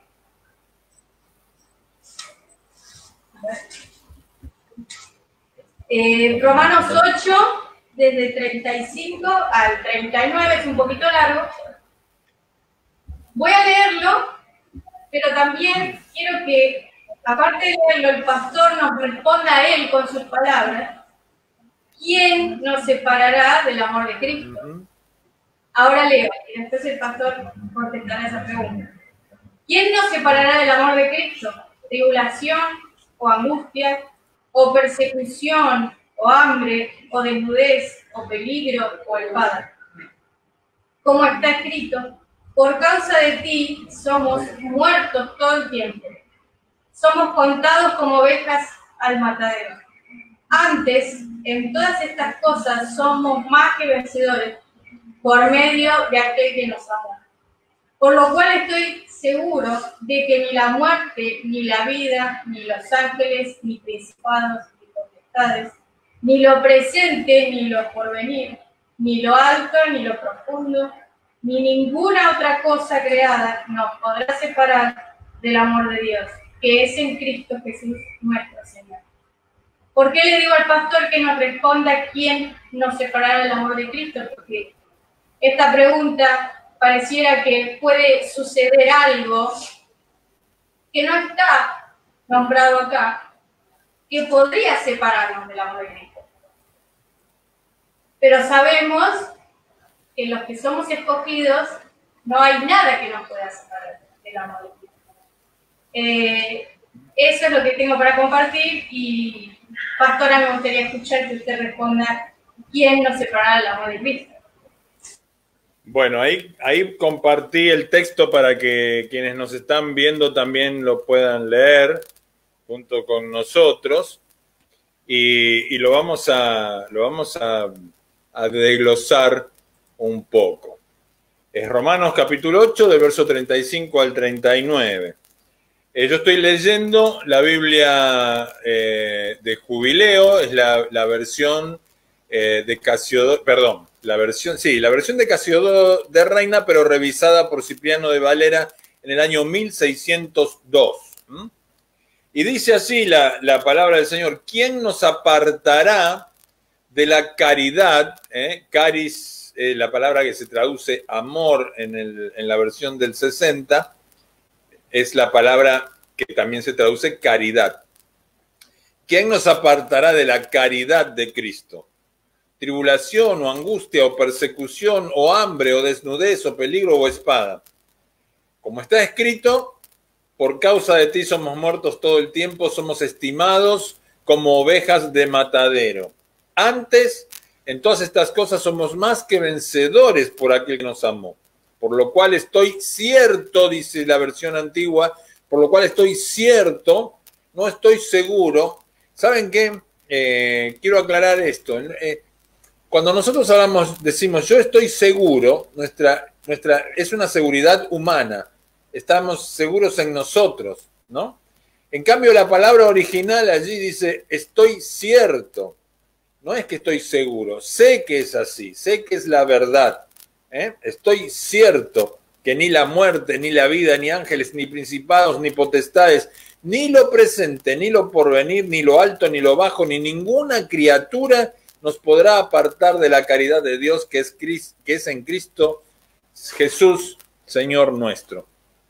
eh, Romanos ocho, desde treinta y cinco al treinta y nueve, es un poquito largo. Voy a leerlo, pero también quiero que, aparte de leerlo, el pastor nos responda a él con sus palabras. ¿Quién nos separará del amor de Cristo? Uh-huh. Ahora leo, y después el pastor contestará esa pregunta. ¿Quién nos separará del amor de Cristo? ¿Tribulación o angustia, o persecución, o hambre, o desnudez, o peligro, o espada? Como está escrito, por causa de ti somos muertos todo el tiempo. Somos contados como ovejas al matadero. Antes, en todas estas cosas somos más que vencedores por medio de aquel que nos amó. Por lo cual estoy seguro de que ni la muerte, ni la vida, ni los ángeles, ni principados, ni potestades, ni lo presente, ni lo porvenir, ni lo alto, ni lo profundo, ni ninguna otra cosa creada nos podrá separar del amor de Dios, que es en Cristo Jesús nuestro Señor. ¿Por qué le digo al pastor que nos responda quién nos separará del amor de Cristo? Porque esta pregunta pareciera que puede suceder algo que no está nombrado acá, que podría separarnos del amor de Cristo. Pero sabemos que los que somos escogidos, no hay nada que nos pueda separar del amor de Cristo. Eh, eso es lo que tengo para compartir y, pastora, me gustaría escuchar que usted responda quién nos separará del amor de Cristo. Bueno, ahí, ahí compartí el texto para que quienes nos están viendo también lo puedan leer junto con nosotros y, y lo vamos a, lo vamos a, a desglosar un poco. Es Romanos capítulo ocho, del verso treinta y cinco al treinta y nueve. Eh, yo estoy leyendo la Biblia eh, de Jubileo, es la, la versión eh, de Casiodoro, perdón, la versión, sí, la versión de Casiodoro de Reina, pero revisada por Cipriano de Valera en el año mil seiscientos dos. ¿Mm? Y dice así la, la palabra del Señor: ¿quién nos apartará de la caridad? Eh? Caris, eh, la palabra que se traduce amor en, el, en la versión del sesenta, es la palabra que también se traduce caridad. ¿Quién nos apartará de la caridad de Cristo? Tribulación o angustia o persecución o hambre o desnudez o peligro o espada. Como está escrito, por causa de ti somos muertos todo el tiempo, somos estimados como ovejas de matadero. Antes, en todas estas cosas somos más que vencedores por aquel que nos amó. Por lo cual estoy cierto, dice la versión antigua, por lo cual estoy cierto, no estoy seguro. ¿Saben qué? Eh, quiero aclarar esto. Eh, cuando nosotros hablamos, decimos yo estoy seguro, nuestra, nuestra, es una seguridad humana. Estamos seguros en nosotros, ¿no? En cambio, la palabra original allí dice estoy cierto. No es que estoy seguro, sé que es así, sé que es la verdad. ¿Eh? Estoy cierto que ni la muerte, ni la vida, ni ángeles, ni principados, ni potestades, ni lo presente, ni lo porvenir, ni lo alto, ni lo bajo, ni ninguna criatura nos podrá apartar de la caridad de Dios que es, Cristo, que es en Cristo Jesús, Señor nuestro.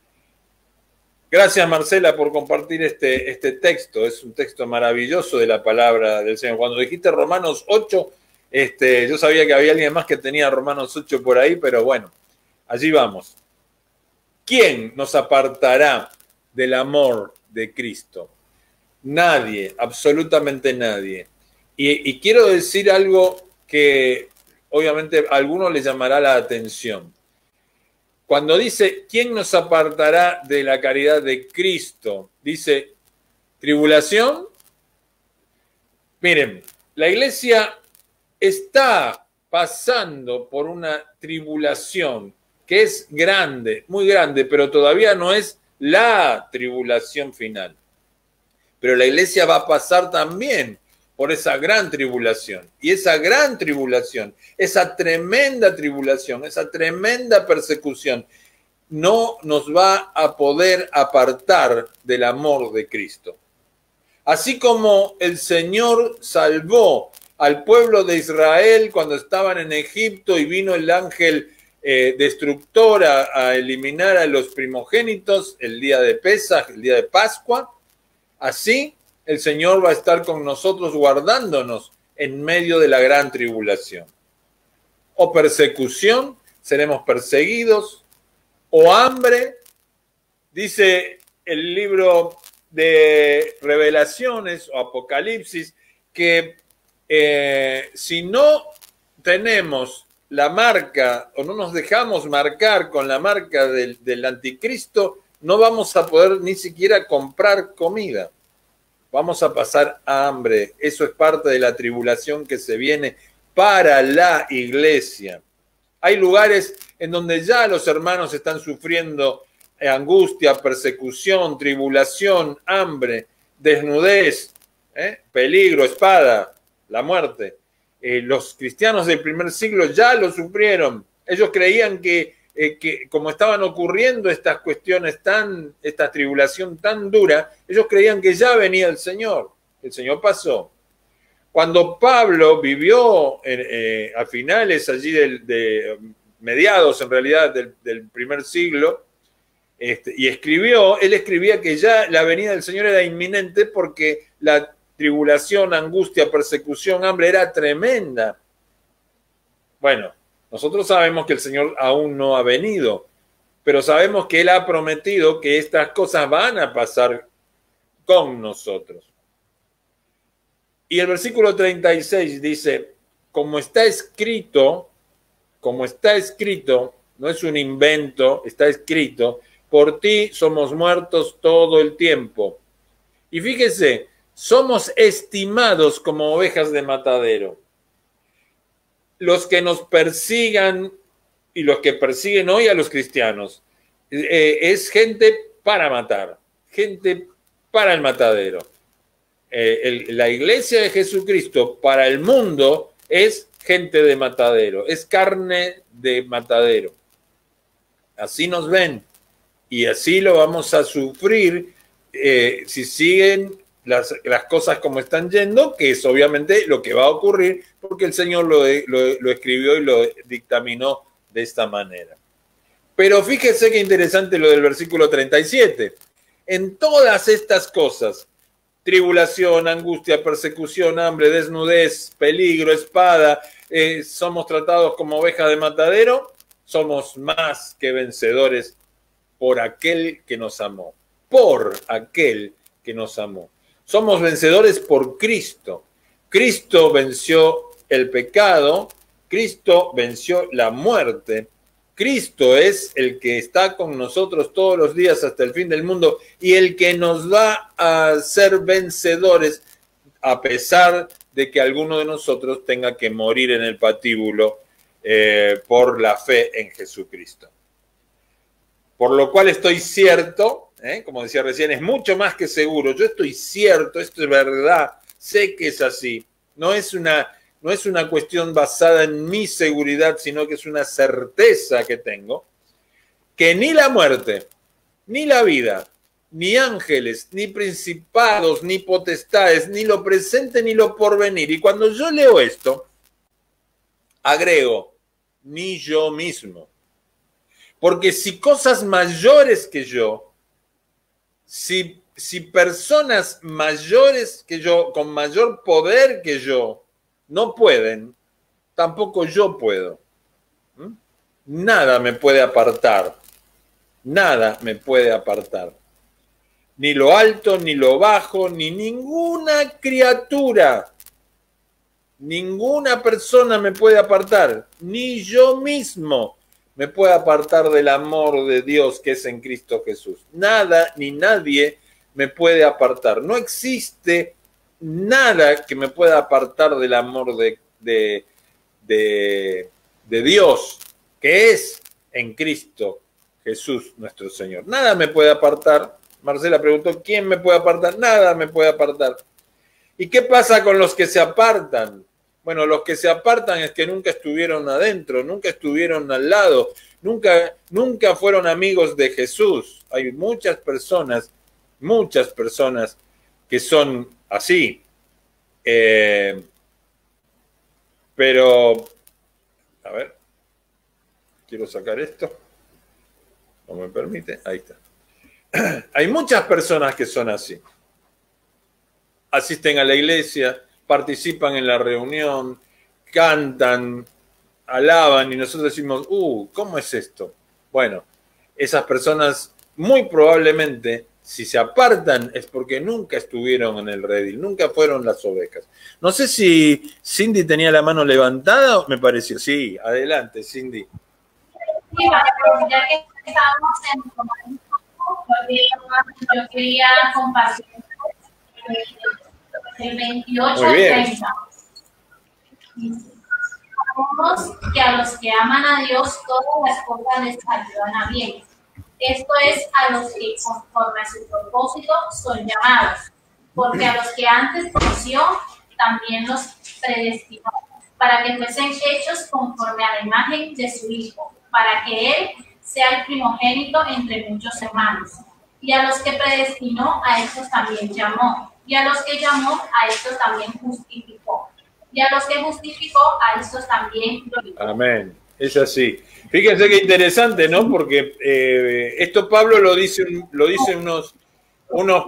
Gracias, Marcela, por compartir este, este texto. Es un texto maravilloso de la palabra del Señor. Cuando dijiste Romanos ocho, Este, yo sabía que había alguien más que tenía Romanos ocho por ahí, pero bueno, allí vamos. ¿Quién nos apartará del amor de Cristo? Nadie, absolutamente nadie. Y, y quiero decir algo que obviamente a algunos les llamará la atención. Cuando dice, ¿quién nos apartará de la caridad de Cristo? Dice, ¿tribulación? Miren, la iglesia está pasando por una tribulación que es grande, muy grande, pero todavía no es la tribulación final. Pero la iglesia va a pasar también por esa gran tribulación. Y esa gran tribulación, esa tremenda tribulación, esa tremenda persecución, no nos va a poder apartar del amor de Cristo. Así como el Señor salvó al pueblo de Israel cuando estaban en Egipto y vino el ángel eh, destructor a, a eliminar a los primogénitos el día de Pesaj, el día de Pascua, así el Señor va a estar con nosotros guardándonos en medio de la gran tribulación. O persecución, seremos perseguidos, o hambre, dice el libro de Revelaciones o Apocalipsis, que Eh, si no tenemos la marca o no nos dejamos marcar con la marca del, del anticristo, no vamos a poder ni siquiera comprar comida. Vamos a pasar hambre. Eso es parte de la tribulación que se viene para la iglesia. Hay lugares en donde ya los hermanos están sufriendo angustia, persecución, tribulación, hambre, desnudez, ¿eh? peligro, espada, la muerte. Eh, los cristianos del primer siglo ya lo sufrieron. Ellos creían que, eh, que como estaban ocurriendo estas cuestiones tan, esta tribulación tan dura, ellos creían que ya venía el Señor. El Señor pasó. Cuando Pablo vivió eh, eh, a finales allí del, de mediados en realidad del, del primer siglo, este, y escribió, él escribía que ya la venida del Señor era inminente porque la tribulación, angustia, persecución, hambre, era tremenda. Bueno, nosotros sabemos que el Señor aún no ha venido, pero sabemos que Él ha prometido que estas cosas van a pasar con nosotros. Y el versículo treinta y seis dice, como está escrito, como está escrito, no es un invento, está escrito, por ti somos muertos todo el tiempo. Y fíjese, somos estimados como ovejas de matadero. Los que nos persigan y los que persiguen hoy a los cristianos, eh, es gente para matar, gente para el matadero. Eh, el, la iglesia de Jesucristo para el mundo es gente de matadero, es carne de matadero. Así nos ven y así lo vamos a sufrir eh, si siguen las, las cosas como están yendo, que es obviamente lo que va a ocurrir porque el Señor lo, lo, lo escribió y lo dictaminó de esta manera. Pero fíjese qué interesante lo del versículo treinta y siete. En todas estas cosas, tribulación, angustia, persecución, hambre, desnudez, peligro, espada, eh, somos tratados como ovejas de matadero, somos más que vencedores por aquel que nos amó, por aquel que nos amó. Somos vencedores por Cristo. Cristo venció el pecado, Cristo venció la muerte. Cristo es el que está con nosotros todos los días hasta el fin del mundo y el que nos va a ser vencedores a pesar de que alguno de nosotros tenga que morir en el patíbulo eh, por la fe en Jesucristo. Por lo cual estoy cierto, ¿eh? Como decía recién, es mucho más que seguro. Yo estoy cierto, esto es verdad, sé que es así. No es una... No es una cuestión basada en mi seguridad, sino que es una certeza que tengo, que ni la muerte, ni la vida, ni ángeles, ni principados, ni potestades, ni lo presente, ni lo porvenir. Y cuando yo leo esto, agrego, ni yo mismo. Porque si cosas mayores que yo, si, si personas mayores que yo, con mayor poder que yo, no pueden, tampoco yo puedo. ¿Mm? Nada me puede apartar. Nada me puede apartar. Ni lo alto, ni lo bajo, ni ninguna criatura. Ninguna persona me puede apartar. Ni yo mismo me puede apartar del amor de Dios que es en Cristo Jesús. Nada ni nadie me puede apartar. No existe nada que me pueda apartar del amor de, de, de, de Dios, que es en Cristo Jesús nuestro Señor. Nada me puede apartar. Marcela preguntó, ¿quién me puede apartar? Nada me puede apartar. ¿Y qué pasa con los que se apartan? Bueno, los que se apartan es que nunca estuvieron adentro, nunca estuvieron al lado, nunca, nunca fueron amigos de Jesús. Hay muchas personas, muchas personas que son así. Eh, pero, a ver, quiero sacar esto. No me permite, ahí está. Hay muchas personas que son así. Asisten a la iglesia, participan en la reunión, cantan, alaban y nosotros decimos, uh, ¿cómo es esto? Bueno, esas personas muy probablemente, si se apartan, es porque nunca estuvieron en el redil, nunca fueron las ovejas. No sé si Cindy tenía la mano levantada o me pareció. Sí, adelante, Cindy. Sí, ya que estábamos en yo quería compartir el veintiocho al treinta. Sabemos que a los que aman a Dios todas las cosas les ayudan a bien. Esto es a los que conforme a su propósito son llamados, porque a los que antes conoció también los predestinó, para que fuesen hechos conforme a la imagen de su Hijo, para que Él sea el primogénito entre muchos hermanos. Y a los que predestinó, a estos también llamó. Y a los que llamó, a estos también justificó. Y a los que justificó, a estos también glorificó. Amén. Es así. Fíjense qué interesante, ¿no? Porque eh, esto Pablo lo dice, lo dice unos, unos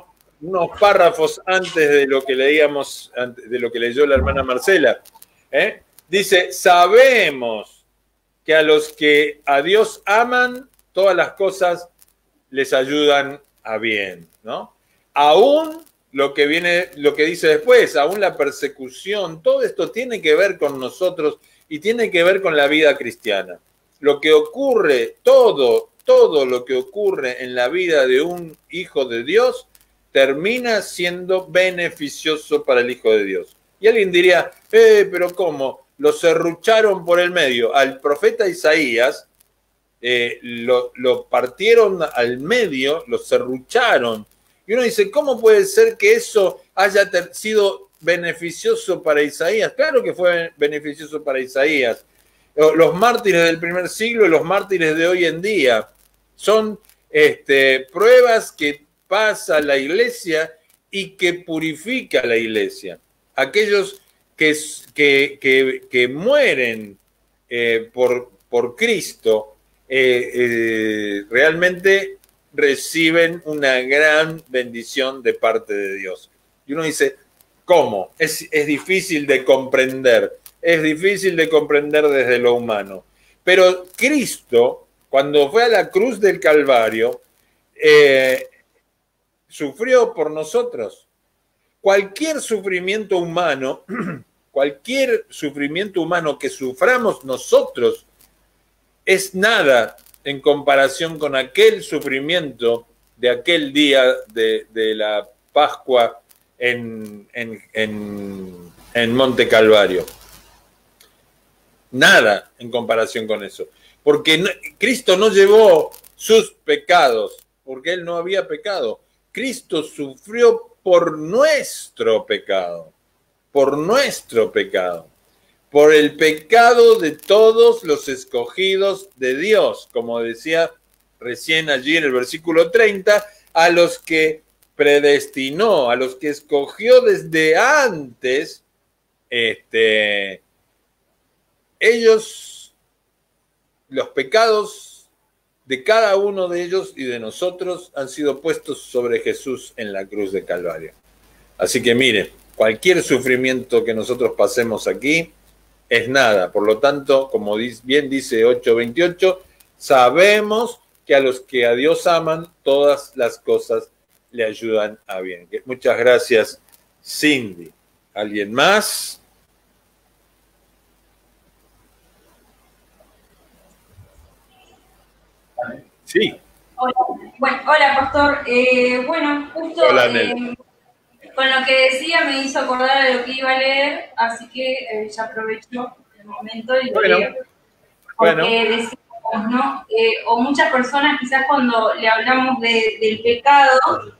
unos párrafos antes de lo que leíamos, de lo que leyó la hermana Marcela. ¿eh? Dice, sabemos que a los que a Dios aman, todas las cosas les ayudan a bien, ¿no? Aún lo que viene, lo que dice después, aún la persecución, todo esto tiene que ver con nosotros y tiene que ver con la vida cristiana. Lo que ocurre, todo, todo lo que ocurre en la vida de un hijo de Dios termina siendo beneficioso para el hijo de Dios. Y alguien diría, eh, pero ¿cómo? Lo serrucharon por el medio. Al profeta Isaías eh, lo, lo partieron al medio, lo serrucharon. Y uno dice, ¿cómo puede ser que eso haya sido beneficioso para Isaías? Claro que fue beneficioso para Isaías. Los mártires del primer siglo y los mártires de hoy en día son este, pruebas que pasa la iglesia y que purifica la iglesia. Aquellos que, que, que, que mueren eh, por, por Cristo eh, eh, realmente reciben una gran bendición de parte de Dios. Y uno dice, ¿cómo? Es, es difícil de comprender, es difícil de comprender desde lo humano. Pero Cristo, cuando fue a la cruz del Calvario, eh, sufrió por nosotros. Cualquier sufrimiento humano, cualquier sufrimiento humano que suframos nosotros es nada en comparación con aquel sufrimiento de aquel día de, de la Pascua en, en, en, en Monte Calvario. Nada en comparación con eso. Porque no, Cristo no llevó sus pecados, porque Él no había pecado. Cristo sufrió por nuestro pecado, por nuestro pecado. Por el pecado de todos los escogidos de Dios, como decía recién allí en el versículo treinta, a los que predestinó, a los que escogió desde antes, este, ellos, los pecados de cada uno de ellos y de nosotros han sido puestos sobre Jesús en la cruz de Calvario. Así que mire, cualquier sufrimiento que nosotros pasemos aquí, es nada. Por lo tanto, como bien dice ocho veintiocho, sabemos que a los que a Dios aman, todas las cosas le ayudan a bien. Muchas gracias, Cindy. ¿Alguien más? Sí. Hola, bueno, hola pastor. Eh, bueno, justo Hola, eh, con lo que decía me hizo acordar de lo que iba a leer, así que eh, ya aprovecho el momento y lo bueno, leo. Porque bueno. decimos, ¿no? Eh, o muchas personas quizás cuando le hablamos de, del pecado,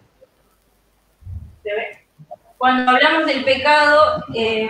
¿se ve? Cuando hablamos del pecado, eh,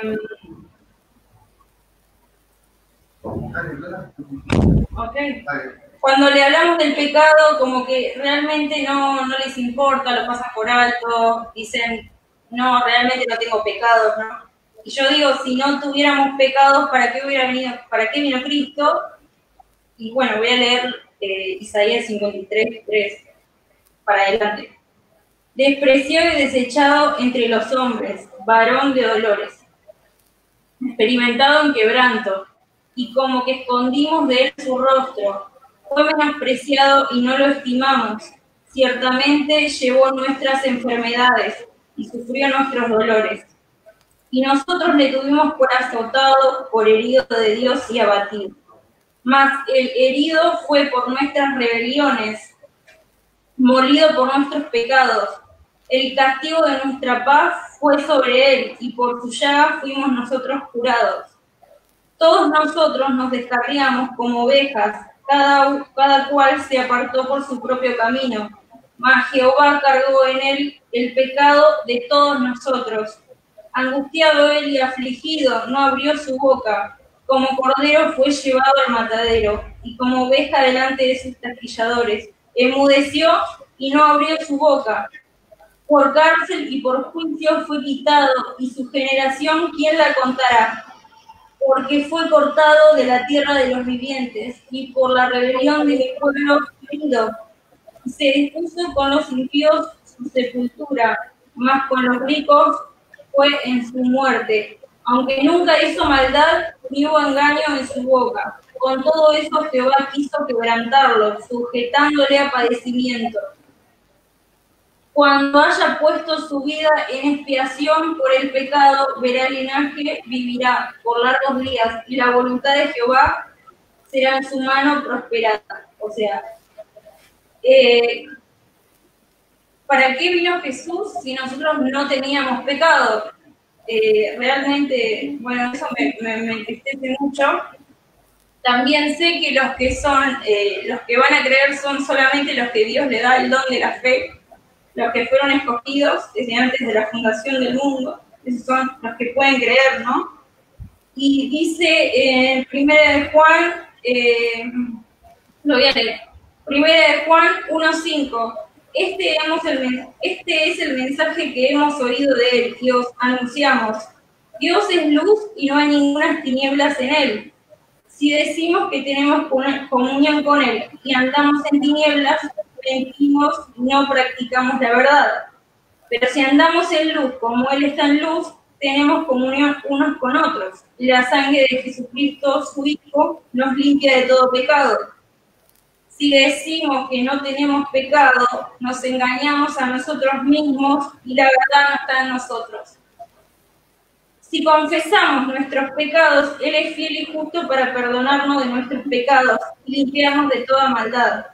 okay. Cuando le hablamos del pecado, como que realmente no, no les importa, lo pasan por alto, dicen, no, realmente no tengo pecados, ¿no? Y yo digo, si no tuviéramos pecados, ¿para qué hubiera venido, para qué vino Cristo? Y bueno, voy a leer eh, Isaías cincuenta y tres, tres, para adelante. Despreciado y desechado entre los hombres, varón de dolores, experimentado en quebranto, y como que escondimos de él su rostro. Fue menospreciado y no lo estimamos. Ciertamente llevó nuestras enfermedades y sufrió nuestros dolores. Y nosotros le tuvimos por azotado, por herido de Dios y abatido. Mas el herido fue por nuestras rebeliones, molido por nuestros pecados. El castigo de nuestra paz fue sobre él, y por su llaga fuimos nosotros curados. Todos nosotros nos descarriamos como ovejas, cada, cada cual se apartó por su propio camino. Mas Jehová cargó en él el pecado de todos nosotros. Angustiado él y afligido, no abrió su boca. Como cordero fue llevado al matadero, y como oveja delante de sus trasquilladores. Enmudeció y no abrió su boca. Por cárcel y por juicio fue quitado, y su generación, ¿quién la contará? Porque fue cortado de la tierra de los vivientes, y por la rebelión de mi pueblo herido. Se dispuso con los impíos su sepultura, mas con los ricos fue en su muerte, aunque nunca hizo maldad ni hubo engaño en su boca. Con todo eso Jehová quiso quebrantarlo, sujetándole a padecimiento. Cuando haya puesto su vida en expiación por el pecado, verá el linaje, vivirá por largos días, y la voluntad de Jehová será en su mano prosperada. O sea, eh, ¿para qué vino Jesús si nosotros no teníamos pecado? Eh, realmente, bueno, eso me, me, me entristece mucho. También sé que los que son, eh, los que van a creer son solamente los que Dios le da el don de la fe, los que fueron escogidos desde antes de la fundación del mundo, esos son los que pueden creer, ¿no? Y dice en eh, Primera de Juan, eh, lo voy a leer, Primera de Juan uno cinco, este, el, este es el mensaje que hemos oído de él y os anunciamos. Dios es luz y no hay ninguna tinieblas en él. Si decimos que tenemos comunión con él y andamos en tinieblas, mentimos y no practicamos la verdad. Pero si andamos en luz como él está en luz, tenemos comunión unos con otros. Y la sangre de Jesucristo, su Hijo, nos limpia de todo pecado. Si decimos que no tenemos pecado, nos engañamos a nosotros mismos y la verdad no está en nosotros. Si confesamos nuestros pecados, Él es fiel y justo para perdonarnos de nuestros pecados y limpiarnos de toda maldad.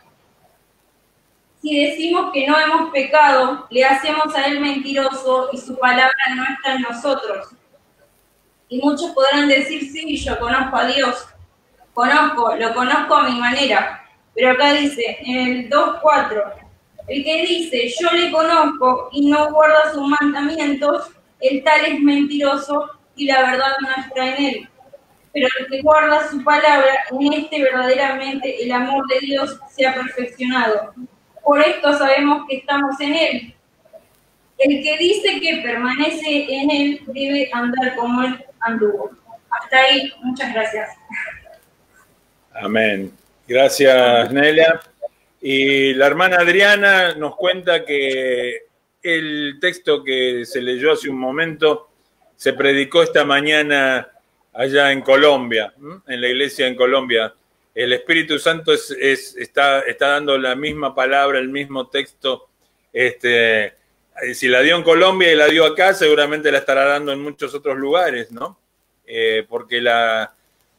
Si decimos que no hemos pecado, le hacemos a Él mentiroso y su palabra no está en nosotros. Y muchos podrán decir, sí, yo conozco a Dios. Conozco, lo conozco a mi manera. Pero acá dice, en el dos cuatro, el que dice, yo le conozco y no guarda sus mandamientos, el tal es mentiroso y la verdad no está en él. Pero el que guarda su palabra, en este verdaderamente el amor de Dios se ha perfeccionado. Por esto sabemos que estamos en él. El que dice que permanece en él debe andar como él anduvo. Hasta ahí, muchas gracias. Amén. Gracias, Nelia. Y la hermana Adriana nos cuenta que el texto que se leyó hace un momento se predicó esta mañana allá en Colombia, en la iglesia en Colombia. El Espíritu Santo es, es, está, está dando la misma palabra, el mismo texto. Este, si la dio en Colombia y la dio acá, seguramente la estará dando en muchos otros lugares, ¿no? Eh, porque la,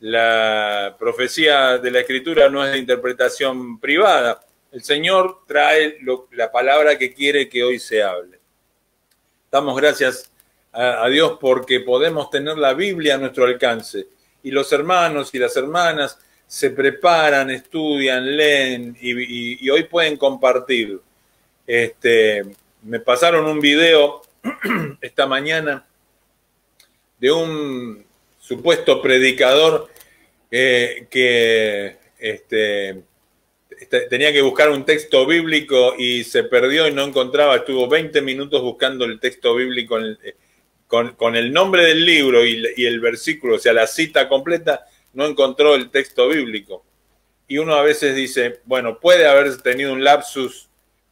la profecía de la Escritura no es de interpretación privada. El Señor trae lo, la palabra que quiere que hoy se hable. Damos gracias a, a Dios porque podemos tener la Biblia a nuestro alcance. Y los hermanos y las hermanas se preparan, estudian, leen y, y, y hoy pueden compartir. Este, me pasaron un video esta mañana de un supuesto predicador eh, que este, tenía que buscar un texto bíblico y se perdió y no encontraba. Estuvo veinte minutos buscando el texto bíblico en el, con, con el nombre del libro y, y el versículo, o sea, la cita completa. No encontró el texto bíblico. Y uno a veces dice, bueno, puede haber tenido un lapsus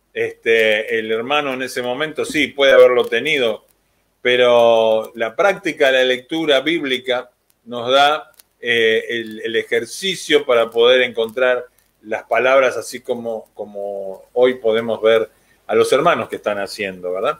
este, el hermano en ese momento, sí, puede haberlo tenido, pero la práctica de la lectura bíblica nos da eh, el, el ejercicio para poder encontrar las palabras así como, como hoy podemos ver a los hermanos que están haciendo, ¿verdad?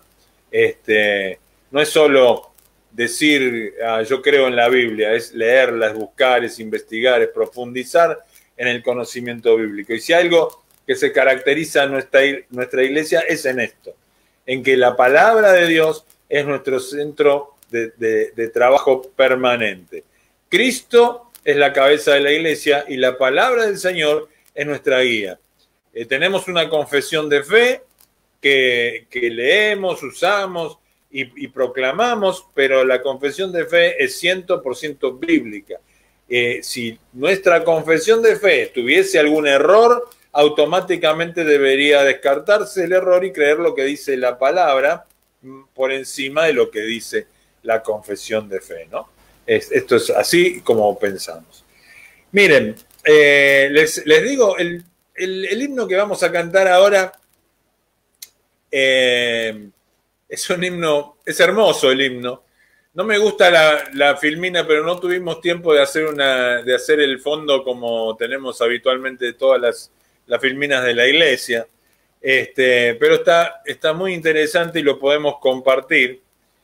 Este, no es solo decir, ah, yo creo en la Biblia, es leerla, es buscar, es investigar, es profundizar en el conocimiento bíblico. Y si algo que se caracteriza en nuestra, nuestra iglesia es en esto, en que la palabra de Dios es nuestro centro de, de, de trabajo permanente. Cristo es la cabeza de la iglesia y la palabra del Señor es nuestra guía. Eh, tenemos una confesión de fe que, que leemos, usamos, Y, y proclamamos, pero la confesión de fe es cien por ciento bíblica. Eh, si nuestra confesión de fe tuviese algún error, automáticamente debería descartarse el error y creer lo que dice la palabra por encima de lo que dice la confesión de fe, ¿no? Es, esto es así como pensamos. Miren, eh, les, les digo, el, el, el himno que vamos a cantar ahora... Eh, es un himno, es hermoso el himno. No me gusta la, la filmina, pero no tuvimos tiempo de hacer una, de hacer el fondo como tenemos habitualmente de todas las, las filminas de la iglesia. Este, pero está, está muy interesante y lo podemos compartir.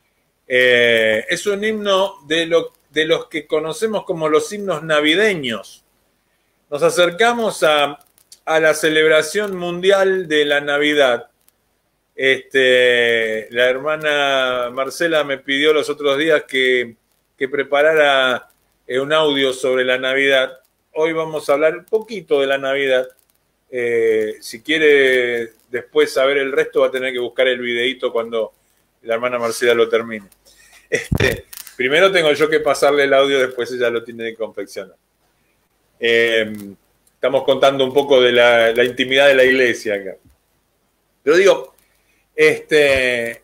Eh, es un himno de, lo, de los que conocemos como los himnos navideños. Nos acercamos a, a la celebración mundial de la Navidad. Este, la hermana Marcela me pidió los otros días que, que preparara un audio sobre la Navidad. Hoy vamos a hablar un poquito de la Navidad. Eh, si quiere después saber el resto, va a tener que buscar el videíto cuando la hermana Marcela lo termine. Este, primero tengo yo que pasarle el audio, después ella lo tiene que confeccionar. Eh, estamos contando un poco de la, la intimidad de la iglesia acá. Pero digo, este,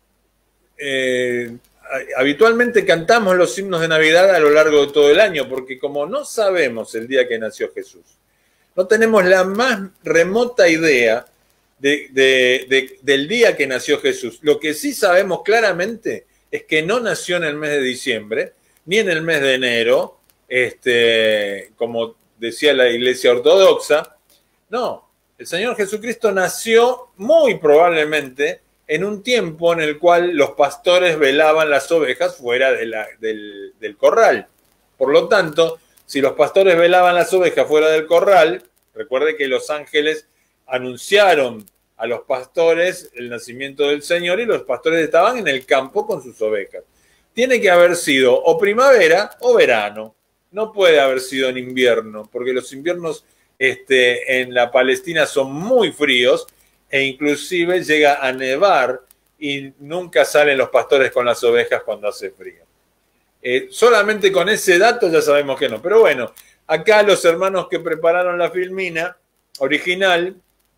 eh, habitualmente cantamos los himnos de Navidad a lo largo de todo el año, porque como no sabemos el día que nació Jesús, no tenemos la más remota idea de, de, de, del día que nació Jesús. Lo que sí sabemos claramente es que no nació en el mes de diciembre, ni en el mes de enero, este, como decía la Iglesia Ortodoxa. No, el Señor Jesucristo nació muy probablemente en un tiempo en el cual los pastores velaban las ovejas fuera de la, del, del corral. Por lo tanto, si los pastores velaban las ovejas fuera del corral, recuerde que los ángeles anunciaron a los pastores el nacimiento del Señor y los pastores estaban en el campo con sus ovejas. Tiene que haber sido o primavera o verano. No puede haber sido en invierno, porque los inviernos este, en la Palestina son muy fríos e inclusive llega a nevar y nunca salen los pastores con las ovejas cuando hace frío. Eh, solamente con ese dato ya sabemos que no. Pero bueno, acá los hermanos que prepararon la filmina original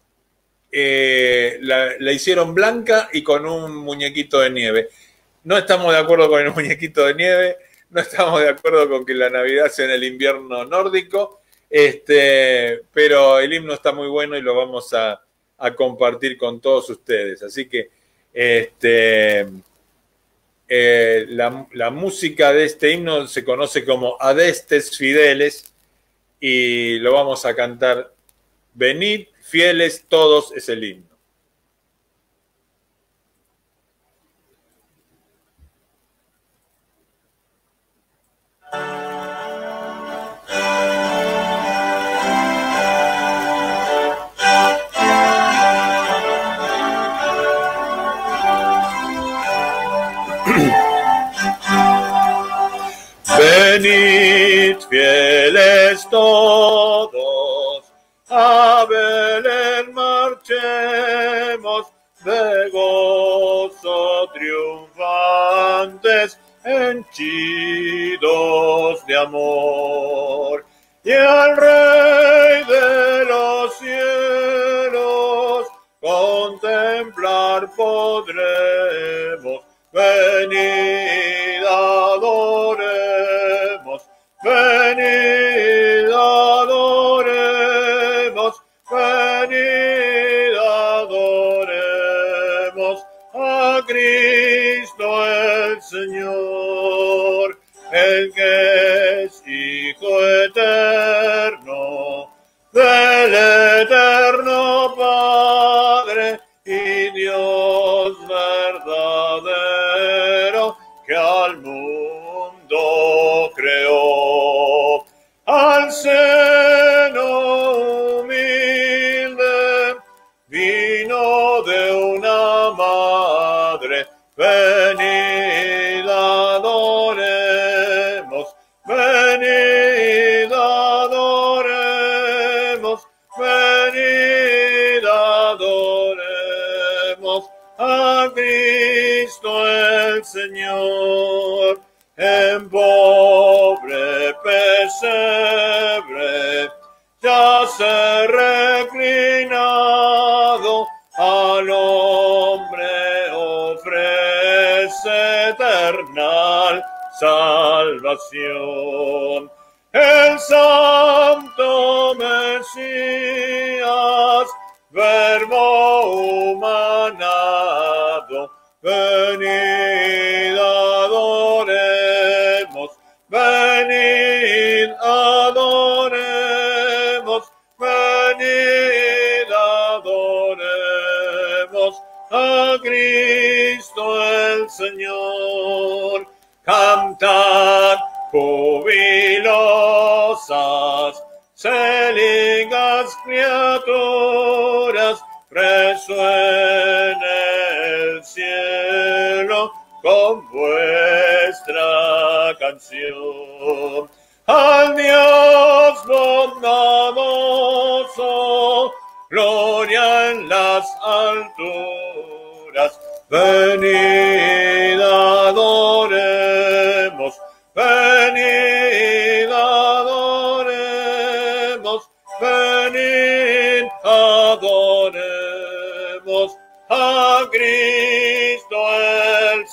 eh, la, la hicieron blanca y con un muñequito de nieve. No estamos de acuerdo con el muñequito de nieve, no estamos de acuerdo con que la Navidad sea en el invierno nórdico, este, pero el himno está muy bueno y lo vamos a, a compartir con todos ustedes. Así que este... Eh, la, la música de este himno se conoce como Adestes Fideles y lo vamos a cantar. Venid, fieles todos, es el himno. Venid, fieles todos, a Belén marchemos, de gozo triunfantes, henchidos de amor. Y al Rey de los cielos contemplar podremos. Venid, adoremos, venid, adoremos, venid, adoremos a Cristo el Señor, el que es Hijo eterno, del eterno Padre y Dios verdadero, que al mundo creó. Al seno humilde vino de una madre. Venid, adoremos, venid, adoremos, venid, adoremos a Cristo el Señor, en pobre pesebre yace reclinado, al hombre ofrece eternal salvación. El santo Mesías, verbo humanado, venid, adoremos, venid, adoremos, venid, adoremos a Cristo el Señor. Cantad jubilosas, célicas criaturas, resuene el cielo con vuestra canción. Al Dios bondadoso, gloria en las alturas. Venid, adoremos, venid, adoremos, venid, adoremos a Cristo el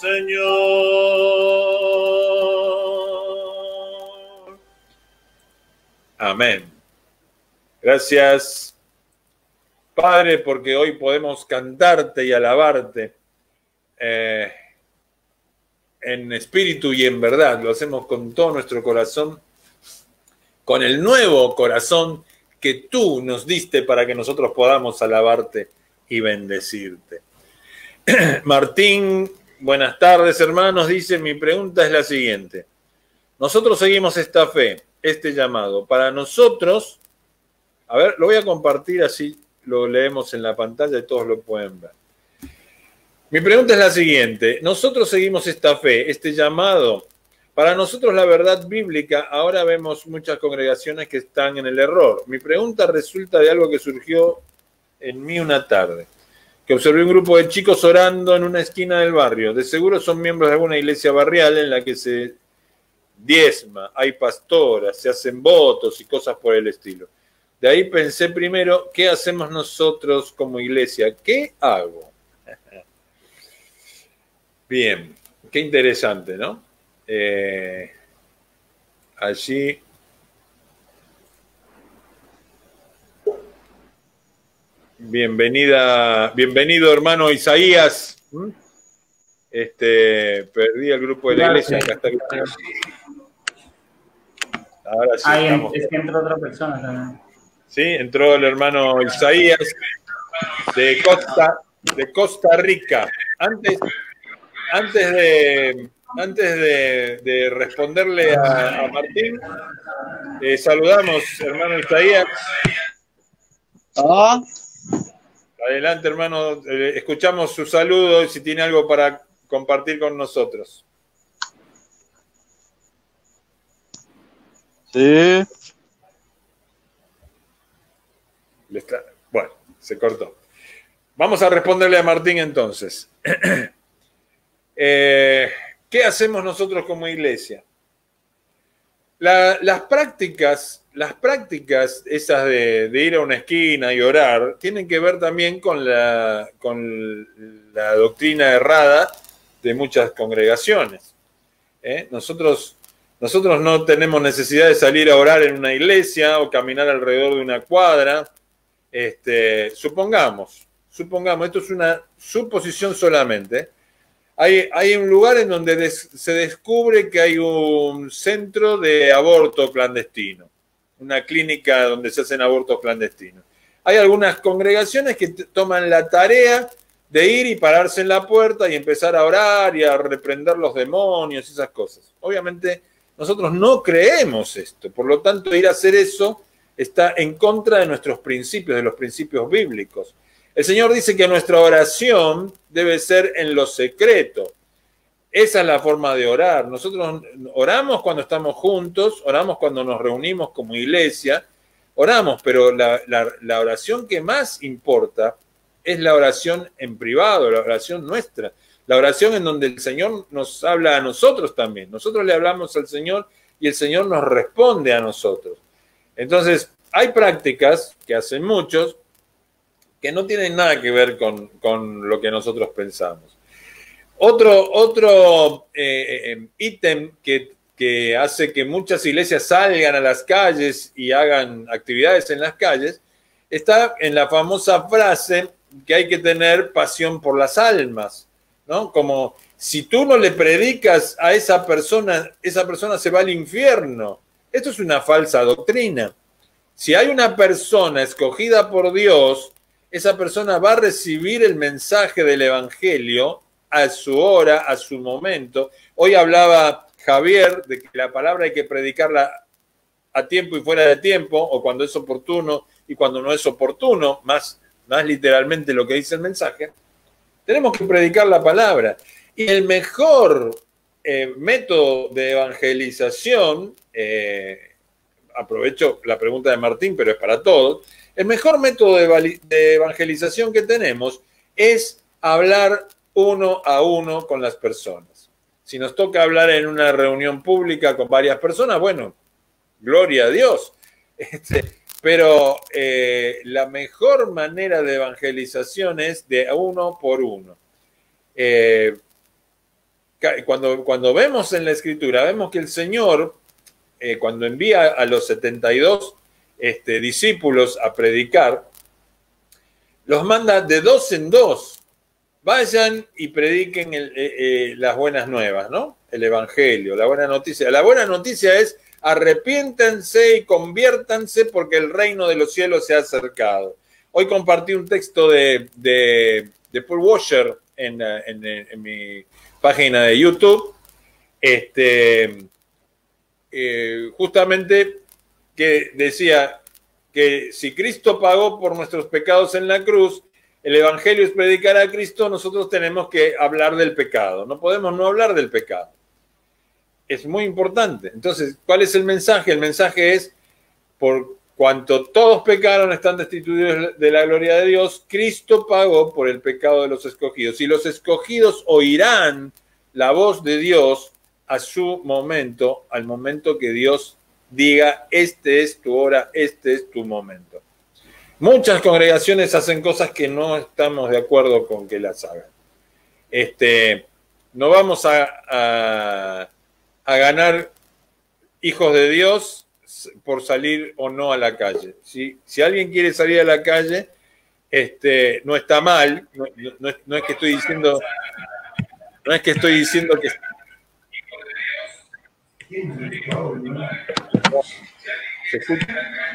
Señor. Amén. Gracias, Padre, porque hoy podemos cantarte y alabarte eh, en espíritu y en verdad. Lo hacemos con todo nuestro corazón, con el nuevo corazón que tú nos diste para que nosotros podamos alabarte y bendecirte. Martín, buenas tardes, hermanos. Dice, mi pregunta es la siguiente. Nosotros seguimos esta fe, este llamado. Para nosotros, a ver, lo voy a compartir así lo leemos en la pantalla y todos lo pueden ver. Mi pregunta es la siguiente. Nosotros seguimos esta fe, este llamado. Para nosotros la verdad bíblica, ahora vemos muchas congregaciones que están en el error. Mi pregunta resulta de algo que surgió en mí una tarde, que observé un grupo de chicos orando en una esquina del barrio. De seguro son miembros de alguna iglesia barrial en la que se diezma, hay pastoras, se hacen votos y cosas por el estilo. De ahí pensé primero, ¿qué hacemos nosotros como iglesia? ¿Qué hago? Bien, qué interesante, ¿no? Eh, allí... Bienvenida, bienvenido hermano Isaías. Este, perdí el grupo de la iglesia. Acá está. Ahora sí. Ahí estamos. es que entró otra persona también. Sí, entró el hermano Isaías de Costa, de Costa Rica. Antes, antes de, antes de, de responderle a, a Martín, eh, saludamos, hermano Isaías. Ah. Adelante, hermano. Eh, escuchamos su saludo y si tiene algo para compartir con nosotros. Sí. Bueno, se cortó. Vamos a responderle a Martín entonces. eh, ¿Qué hacemos nosotros como iglesia? La, las prácticas, las prácticas esas de, de ir a una esquina y orar, tienen que ver también con la, con la doctrina errada de muchas congregaciones. ¿Eh? Nosotros, nosotros no tenemos necesidad de salir a orar en una iglesia o caminar alrededor de una cuadra. Este, supongamos, supongamos, esto es una suposición solamente. Hay, hay un lugar en donde des, se descubre que hay un centro de aborto clandestino, una clínica donde se hacen abortos clandestinos. Hay algunas congregaciones que toman la tarea de ir y pararse en la puerta y empezar a orar y a reprender los demonios y esas cosas. Obviamente nosotros no creemos esto, por lo tanto ir a hacer eso está en contra de nuestros principios, de los principios bíblicos. El Señor dice que nuestra oración debe ser en lo secreto. Esa es la forma de orar. Nosotros oramos cuando estamos juntos, oramos cuando nos reunimos como iglesia, oramos, pero la, la, la oración que más importa es la oración en privado, la oración nuestra, la oración en donde el Señor nos habla a nosotros también. Nosotros le hablamos al Señor y el Señor nos responde a nosotros. Entonces, hay prácticas que hacen muchos que no tienen nada que ver con, con lo que nosotros pensamos. Otro, otro eh, ítem que, que hace que muchas iglesias salgan a las calles y hagan actividades en las calles está en la famosa frase que hay que tener pasión por las almas. ¿no? Como si tú no le predicas a esa persona, esa persona se va al infierno. Esto es una falsa doctrina. Si hay una persona escogida por Dios, esa persona va a recibir el mensaje del Evangelio a su hora, a su momento. Hoy hablaba Javier de que la palabra hay que predicarla a tiempo y fuera de tiempo, o cuando es oportuno y cuando no es oportuno, más, más literalmente lo que dice el mensaje. Tenemos que predicar la palabra. Y el mejor eh, método de evangelización, eh, aprovecho la pregunta de Martín, pero es para todos, el mejor método de, de evangelización que tenemos es hablar uno a uno con las personas. Si nos toca hablar en una reunión pública con varias personas, bueno, gloria a Dios. Este, pero eh, la mejor manera de evangelización es de uno por uno. Eh, cuando, cuando vemos en la Escritura, vemos que el Señor, eh, cuando envía a los setenta y dos este, discípulos a predicar, los manda de dos en dos. Vayan y prediquen el, eh, eh, las buenas nuevas, ¿no? El Evangelio, la buena noticia. La buena noticia es: arrepiéntanse y conviértanse porque el reino de los cielos se ha acercado. Hoy compartí un texto de, de, de Paul Washer en, en, en mi página de YouTube, este, eh, justamente que decía que si Cristo pagó por nuestros pecados en la cruz, el Evangelio es predicar a Cristo, nosotros tenemos que hablar del pecado. No podemos no hablar del pecado. Es muy importante. Entonces, ¿cuál es el mensaje? El mensaje es: por cuanto todos pecaron, están destituidos de la gloria de Dios, Cristo pagó por el pecado de los escogidos. Y los escogidos oirán la voz de Dios a su momento, al momento que Dios diga: este es tu hora, este es tu momento. Muchas congregaciones hacen cosas que no estamos de acuerdo con que las hagan. Este, no vamos a... a a ganar hijos de Dios por salir o no a la calle. Si, si alguien quiere salir a la calle, este, no está mal, no, no, no es que estoy diciendo, no es que estoy diciendo que... ¿Se escucha?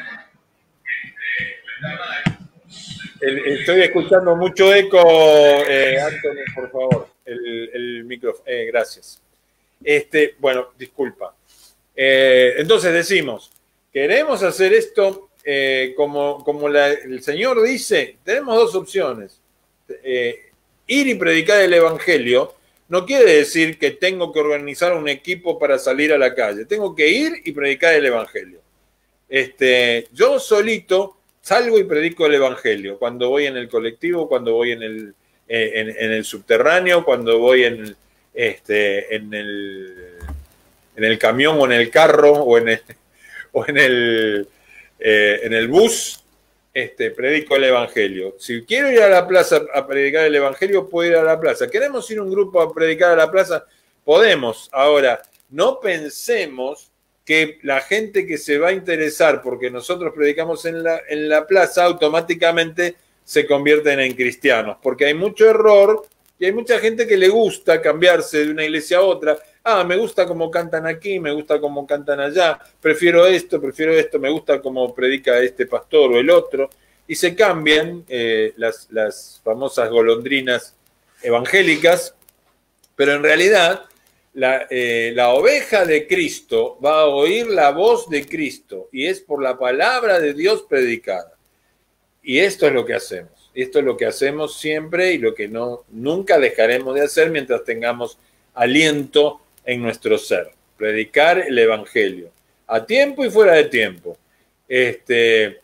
Estoy escuchando mucho eco, eh, Anthony, por favor, el, el micrófono. Eh, gracias. Este, bueno, disculpa. Eh, entonces decimos, queremos hacer esto eh, como, como la, el Señor dice. Tenemos dos opciones. Eh, ir y predicar el Evangelio no quiere decir que tengo que organizar un equipo para salir a la calle. Tengo que ir y predicar el Evangelio. Este, yo solito salgo y predico el Evangelio. Cuando voy en el colectivo, cuando voy en el, eh, en, en el subterráneo, cuando voy en el Este, en, el, en el camión o en el carro o en el, o en el, eh, en el bus, este, predico el Evangelio. Si quiero ir a la plaza a predicar el Evangelio, puedo ir a la plaza. ¿Queremos ir un grupo a predicar a la plaza? Podemos. Ahora, no pensemos que la gente que se va a interesar porque nosotros predicamos en la, en la plaza automáticamente se convierten en cristianos, porque hay mucho error. Y hay mucha gente que le gusta cambiarse de una iglesia a otra. Ah, me gusta cómo cantan aquí, me gusta cómo cantan allá, prefiero esto, prefiero esto, me gusta cómo predica este pastor o el otro. Y se cambian eh, las, las famosas golondrinas evangélicas, pero en realidad la, eh, la oveja de Cristo va a oír la voz de Cristo y es por la palabra de Dios predicada. Y esto es lo que hacemos. Esto es lo que hacemos siempre y lo que no, nunca dejaremos de hacer mientras tengamos aliento en nuestro ser. Predicar el Evangelio, a tiempo y fuera de tiempo. Este,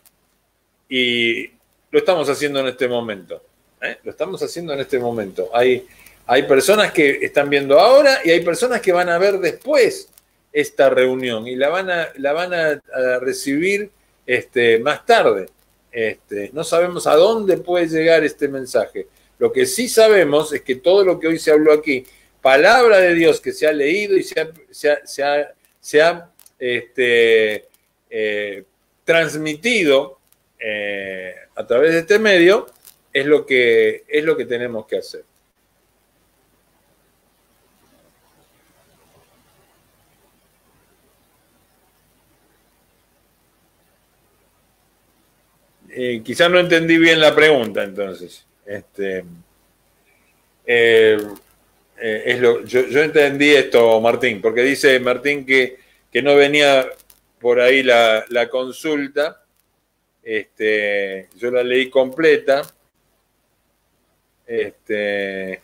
y lo estamos haciendo en este momento. ¿eh? Lo estamos haciendo en este momento. Hay, hay personas que están viendo ahora y hay personas que van a ver después esta reunión y la van a, la van a, a recibir este, más tarde. Este, no sabemos a dónde puede llegar este mensaje. Lo que sí sabemos es que todo lo que hoy se habló aquí, palabra de Dios que se ha leído y se ha, se ha, se ha, se ha este, eh, transmitido eh, a través de este medio, es lo que, es lo que tenemos que hacer. eh, quizás no entendí bien la pregunta, entonces. Este, eh, eh, es lo, yo, yo entendí esto, Martín, porque dice Martín que, que no venía por ahí la, la consulta. Este, yo la leí completa. Este,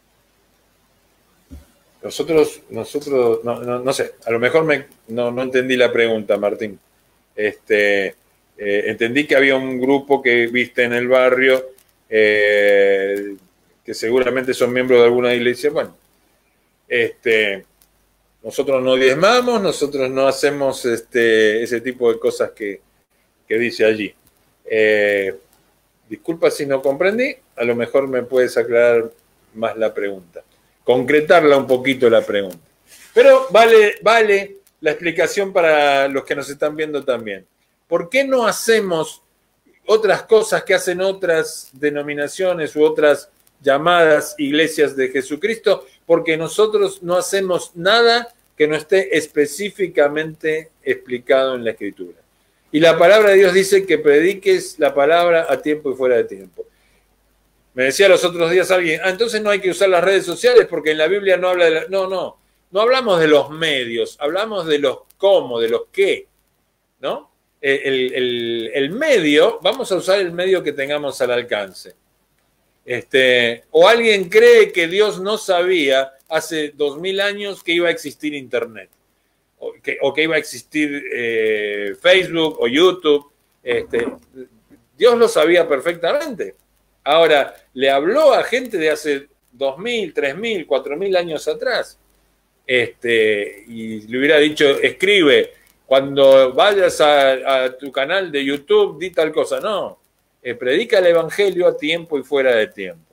nosotros, nosotros, no, no, no sé, a lo mejor me, no, no entendí la pregunta, Martín. Este, eh, entendí que había un grupo que viste en el barrio, eh, que seguramente son miembros de alguna iglesia. Bueno, este, nosotros no diezmamos, nosotros no hacemos este, ese tipo de cosas que, que dice allí. Eh, disculpa si no comprendí, a lo mejor me puedes aclarar más la pregunta, concretarla un poquito la pregunta. Pero vale, vale la explicación para los que nos están viendo también. ¿Por qué no hacemos otras cosas que hacen otras denominaciones u otras llamadas iglesias de Jesucristo? Porque nosotros no hacemos nada que no esté específicamente explicado en la Escritura. Y la palabra de Dios dice que prediques la palabra a tiempo y fuera de tiempo. Me decía los otros días alguien, ah, entonces no hay que usar las redes sociales porque en la Biblia no habla de la... No, no, no hablamos de los medios, hablamos de los cómo, de los qué, ¿no? El, el, el medio, vamos a usar el medio que tengamos al alcance. Este, o alguien cree que Dios no sabía hace dos mil años que iba a existir Internet, o que, o que iba a existir eh, Facebook o YouTube. Este, Dios lo sabía perfectamente. Ahora, le habló a gente de hace dos mil, tres mil, cuatro mil años atrás. Este, y le hubiera dicho, escribe, cuando vayas a, a tu canal de YouTube, di tal cosa. No, eh, predica el Evangelio a tiempo y fuera de tiempo.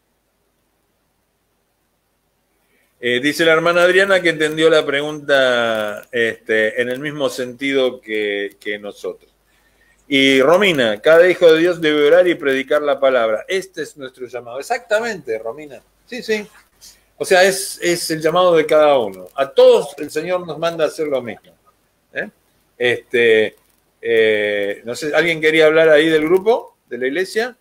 Eh, dice la hermana Adriana que entendió la pregunta este, en el mismo sentido que, que nosotros. Y Romina, cada hijo de Dios debe orar y predicar la palabra. Este es nuestro llamado. Exactamente, Romina. Sí, sí. O sea, es, es el llamado de cada uno. A todos el Señor nos manda a hacer lo mismo. ¿Eh? Este, eh, no sé, ¿alguien quería hablar ahí del grupo, de la iglesia?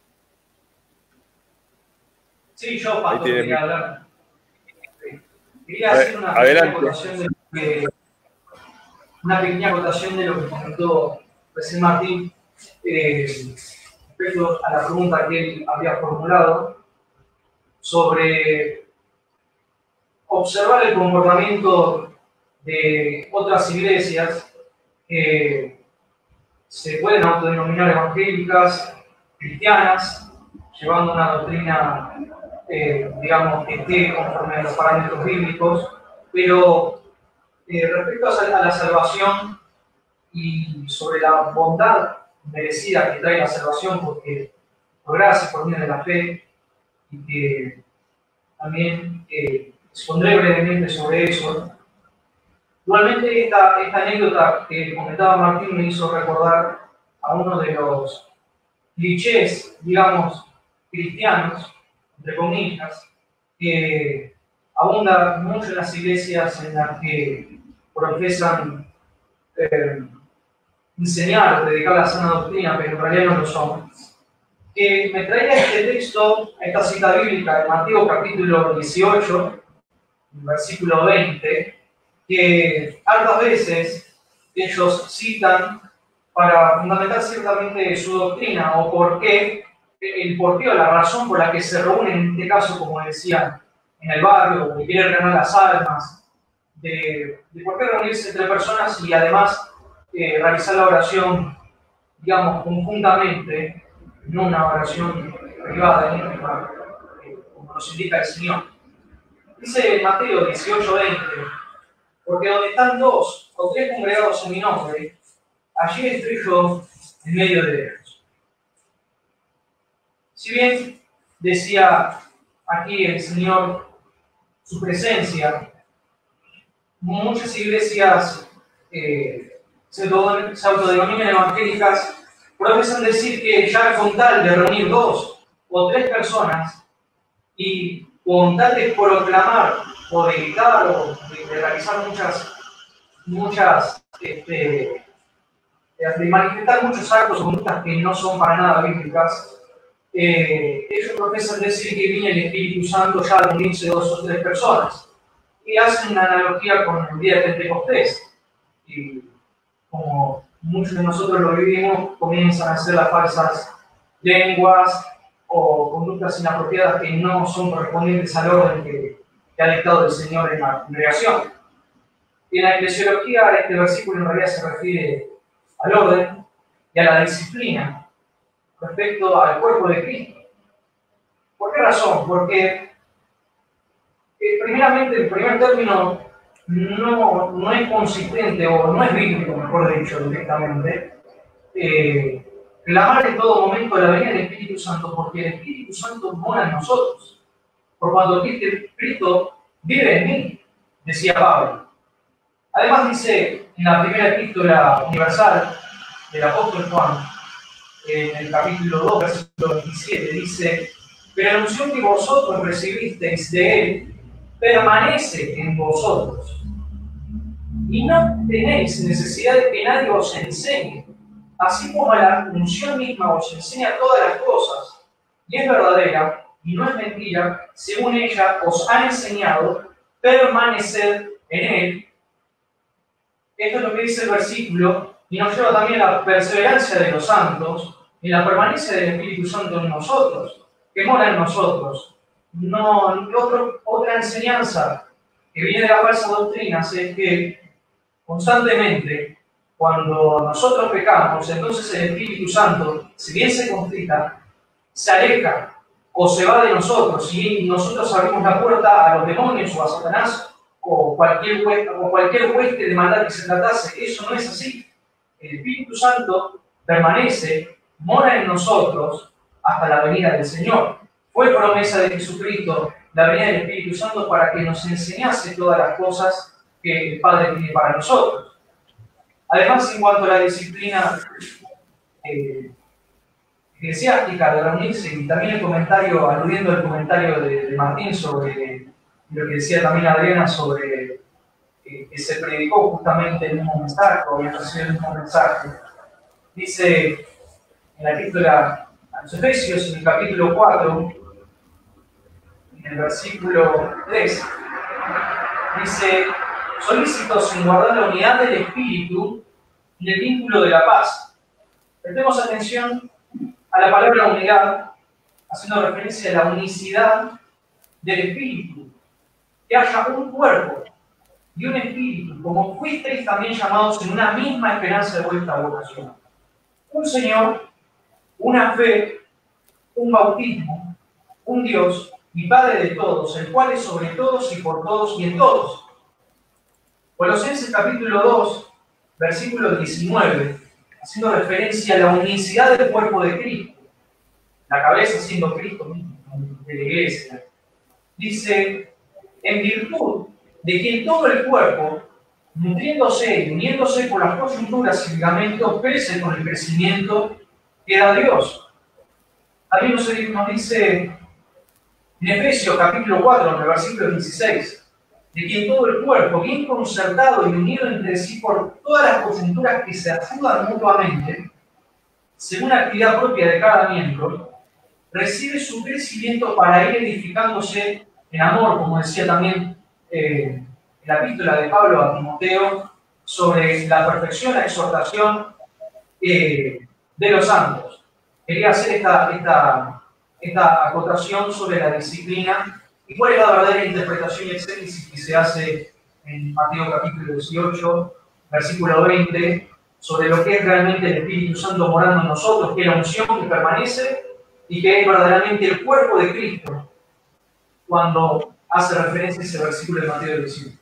Sí, yo, pastor, tiene... quería hablar. Quería hacer una pequeña, acotación de, de, una pequeña acotación de lo que comentó recién Martín eh, respecto a la pregunta que él había formulado sobre observar el comportamiento de otras iglesias que se pueden autodenominar evangélicas, cristianas, llevando una doctrina, eh, digamos, que esté conforme a los parámetros bíblicos, pero eh, respecto a la salvación y sobre la bondad merecida que trae la salvación, porque por gracia, por medio de la fe, y que también eh, expondré brevemente sobre eso. Igualmente, esta, esta anécdota que comentaba Martín me hizo recordar a uno de los clichés, digamos, cristianos, entre comillas, que abunda mucho en las iglesias en las que profesan eh, enseñar, predicar la sana doctrina, pero en realidad no lo son. Que me traía este texto, esta cita bíblica de Mateo capítulo dieciocho, versículo veinte, que hartas veces ellos citan para fundamentar ciertamente su doctrina o por qué, el porqué o la razón por la que se reúnen, en este caso, como decía, en el barrio, o que quieren ganar las almas, de, de por qué reunirse entre personas y además eh, realizar la oración, digamos, conjuntamente, no una oración privada, íntima, eh, como nos indica el Señor. Dice Mateo dieciocho veinte, porque donde están dos o tres congregados en mi nombre, allí estoy yo en medio de ellos. Si bien decía aquí el Señor su presencia, muchas iglesias eh, se autodenominan evangélicas, profesan decir que ya con tal de reunir dos o tres personas y con tal de proclamar o de gritar o de, de realizar muchas, muchas este, de manifestar muchos actos o conductas que no son para nada bíblicas, eh, ellos profesan decir que viene el Espíritu Santo ya al unirse dos o tres personas. Y hacen una analogía con el día de Pentecostés. Y como muchos de nosotros lo vivimos, comienzan a hacer las falsas lenguas o conductas inapropiadas que no son correspondientes al orden que, que ha dictado el Señor en la congregación. Y en la eclesiología este versículo en realidad se refiere al orden y a la disciplina respecto al cuerpo de Cristo. ¿Por qué razón? Porque eh, primeramente, en primer término, no, no es consistente o no es bíblico, mejor dicho, directamente, eh, clamar en todo momento la venida del Espíritu Santo, porque el Espíritu Santo mora en nosotros. Por cuanto Cristo vive en mí, decía Pablo. Además dice en la primera epístola universal del apóstol Juan, en el capítulo dos, versículo veintisiete, dice: pero la unción que vosotros recibisteis de Él permanece en vosotros, y no tenéis necesidad de que nadie os enseñe, así como la unción misma os enseña todas las cosas, y es verdadera, y no es mentira, según ella os ha enseñado, permanecer en Él. Esto es lo que dice el versículo, y nos lleva también a la perseverancia de los santos, y la permanencia del Espíritu Santo en nosotros, que mora en nosotros. No, otro, otra enseñanza que viene de las falsas doctrinas es que constantemente, cuando nosotros pecamos, entonces el Espíritu Santo, si bien se contrita, se aleja o se va de nosotros, y nosotros abrimos la puerta a los demonios o a Satanás o cualquier, o cualquier hueste de maldad que se tratase. Eso no es así. El Espíritu Santo permanece, mora en nosotros hasta la venida del Señor. Fue promesa de Jesucristo la venida del Espíritu Santo para que nos enseñase todas las cosas que el Padre tiene para nosotros. Además, en cuanto a la disciplina eh, eclesiástica de reunirse, y también el comentario, aludiendo al comentario de, de Martín sobre lo que decía también Adriana sobre eh, que se predicó justamente el mismo mensaje, o había recibido el mismo mensaje, dice en la epístola a los Efesios, en el capítulo cuatro, en el versículo tres, dice: solícitos en guardar la unidad del Espíritu y el vínculo de la paz. Prestemos atención a la palabra unidad, haciendo referencia a la unicidad del Espíritu. Que haya un cuerpo y un espíritu, como fuisteis también llamados en una misma esperanza de vuestra vocación. Un Señor, una fe, un bautismo, un Dios y Padre de todos, el cual es sobre todos y por todos y en todos. Colosenses capítulo dos, versículo diecinueve, haciendo referencia a la unicidad del cuerpo de Cristo, la cabeza siendo Cristo mismo, de la iglesia. Dice: en virtud de que todo el cuerpo, nutriéndose y uniéndose por las coyunturas y ligamentos, crece con el crecimiento que da Dios. También nos dice en Efesios capítulo cuatro, en el versículo dieciséis, de que todo el cuerpo, bien concertado y unido entre sí por todas las coyunturas que se ayudan mutuamente, según la actividad propia de cada miembro, recibe su crecimiento para ir edificándose en amor, como decía también eh, en la epístola de Pablo a Timoteo, sobre la perfección, la exhortación eh, de los santos. Quería hacer esta, esta, esta acotación sobre la disciplina y cuál es la verdadera interpretación y exégesis que se hace en Mateo capítulo dieciocho, versículo veinte, sobre lo que es realmente el Espíritu Santo morando en nosotros, que es la unción que permanece y que es verdaderamente el cuerpo de Cristo, cuando hace referencia a ese versículo de Mateo dieciocho.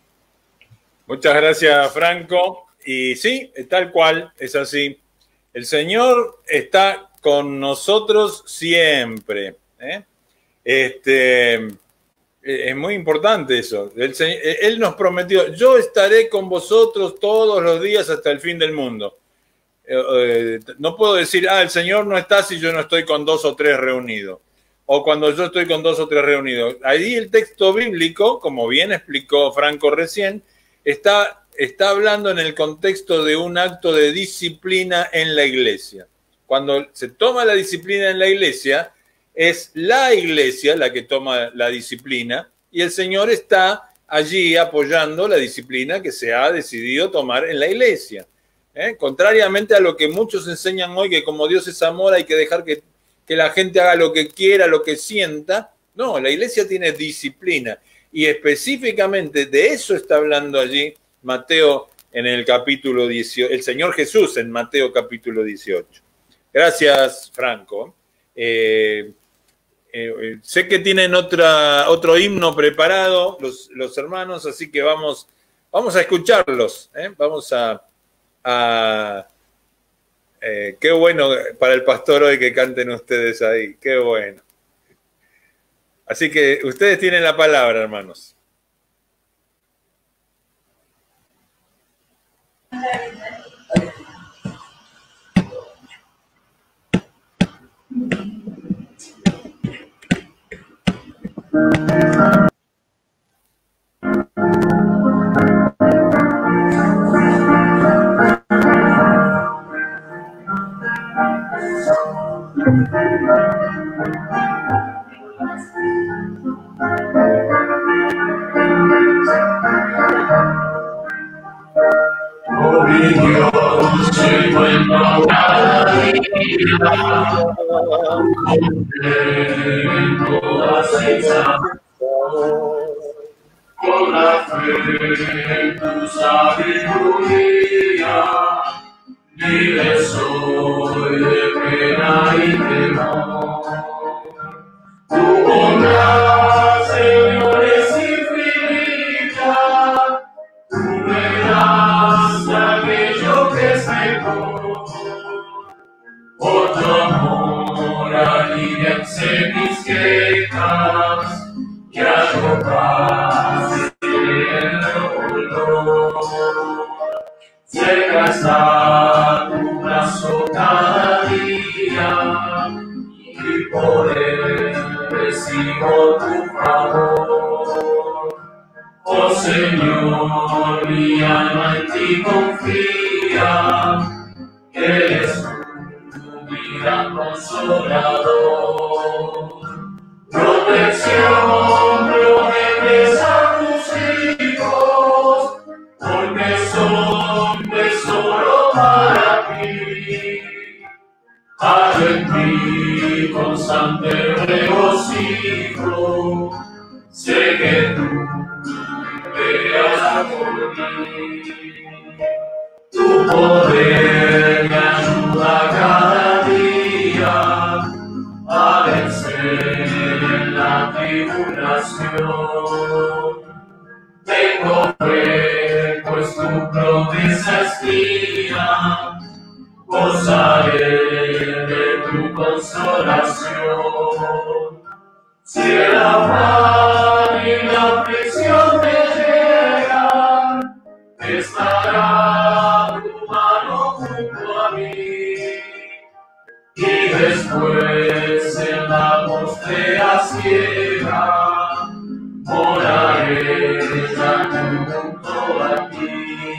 Muchas gracias, Franco. Y sí, tal cual, es así. El Señor está con nosotros siempre. ¿eh? Este, es muy importante eso. El, Él nos prometió: yo estaré con vosotros todos los días hasta el fin del mundo. Eh, eh, no puedo decir, ah, el Señor no está si yo no estoy con dos o tres reunidos. O cuando yo estoy con dos o tres reunidos. Ahí el texto bíblico, como bien explicó Franco recién, está está hablando en el contexto de un acto de disciplina en la iglesia. Cuando se toma la disciplina en la iglesia, es la iglesia la que toma la disciplina y el Señor está allí apoyando la disciplina que se ha decidido tomar en la iglesia. ¿Eh? Contrariamente a lo que muchos enseñan hoy, que como Dios es amor hay que dejar que, que la gente haga lo que quiera, lo que sienta. No, la iglesia tiene disciplina. Y específicamente de eso está hablando allí Mateo en el capítulo dieciocho, el Señor Jesús en Mateo capítulo dieciocho. Gracias, Franco. Eh, eh, sé que tienen otra, otro himno preparado los, los hermanos, así que vamos, vamos a escucharlos. ¿eh? Vamos a... a eh, qué bueno para el pastor hoy que canten ustedes ahí. Qué bueno. Así que ustedes tienen la palabra, hermanos. Oh, mi Dios, soy bueno cada día, contento así con la fe en tu sabiduría, libre soy de pena y temor. Tu bondad, Señor, es infinita, tú me das aquello que es mejor. Por tu amor alivianse mis quejas, que hago paz en el dolor. Cerca está tu brazo cada día, y por él recibo tu favor. Oh Señor, mi alma en ti confía, que eres tú mi gran consolador. Protección prometes a tus hijos, porque son tesoro para ti. Hallo en ti constante regocijo, sé que tú veas por mí. Tu poder me ayuda cada día a vencer en la tribulación. Tengo fe, pues tu promesa es mía, gozaré de tu consolación. Si el afán y la aflicción me llegan, estará tu mano junto a mí. Y después en la postrera ciega, moraré ya junto a ti.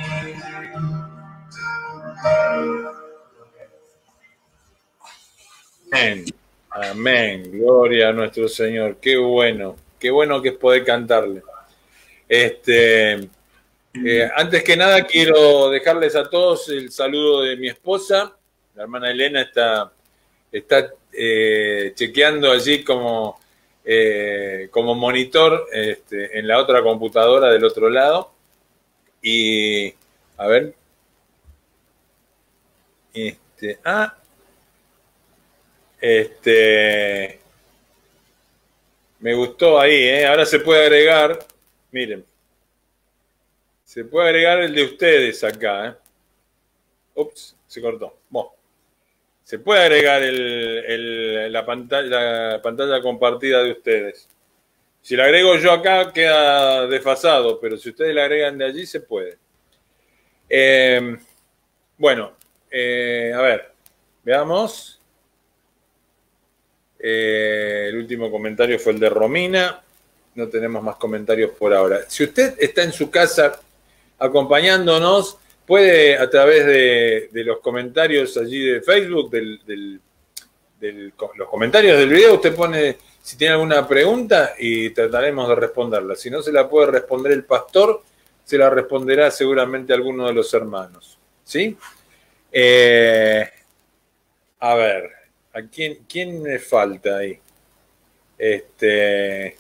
Amén. Amén. Gloria a nuestro Señor. Qué bueno. Qué bueno que es poder cantarle. Este, eh, antes que nada, quiero dejarles a todos el saludo de mi esposa. La hermana Elena está, está eh, chequeando allí como, eh, como monitor este, en la otra computadora del otro lado. Y, a ver. Este, ah. Este, me gustó ahí, ¿eh? Ahora se puede agregar, miren, se puede agregar el de ustedes acá, ¿eh? Ups, se cortó. Bueno, se puede agregar el, el, la, pantalla, la pantalla compartida de ustedes. Si la agrego yo acá queda desfasado, pero si ustedes la agregan de allí se puede. Eh, bueno, eh, a ver, veamos. Eh, el último comentario fue el de Romina. No tenemos más comentarios por ahora. Si usted está en su casa acompañándonos. Puede a través de, de los comentarios allí de Facebook, del, del, del, los comentarios del video, usted pone si tiene alguna pregunta y trataremos de responderla. Si no se la puede responder el pastor, se la responderá seguramente alguno de los hermanos. ¿Sí? Eh, a ver, ¿a quién, quién me falta ahí? Este,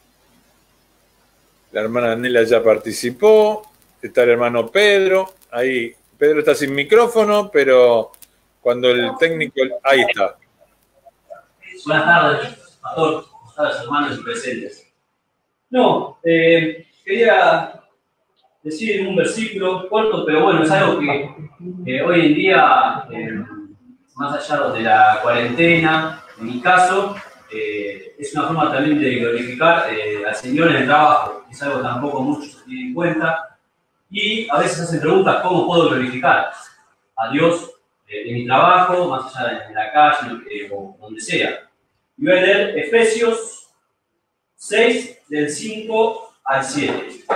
la hermana Nela ya participó. Está el hermano Pedro. Ahí, Pedro está sin micrófono, pero cuando el técnico... Ahí está. Buenas tardes, pastor, buenas tardes, hermanos y presentes. No, eh, quería decir un versículo corto, pero bueno, es algo que eh, hoy en día, eh, más allá de la cuarentena, en mi caso, eh, es una forma también de glorificar eh, al Señor en el trabajo. Es algo que tampoco muchos se tienen en cuenta. Y a veces hacen preguntas, ¿cómo puedo glorificar a Dios eh, en mi trabajo, más allá de en la calle eh, o donde sea? Y voy a leer Efesios seis, del cinco al siete.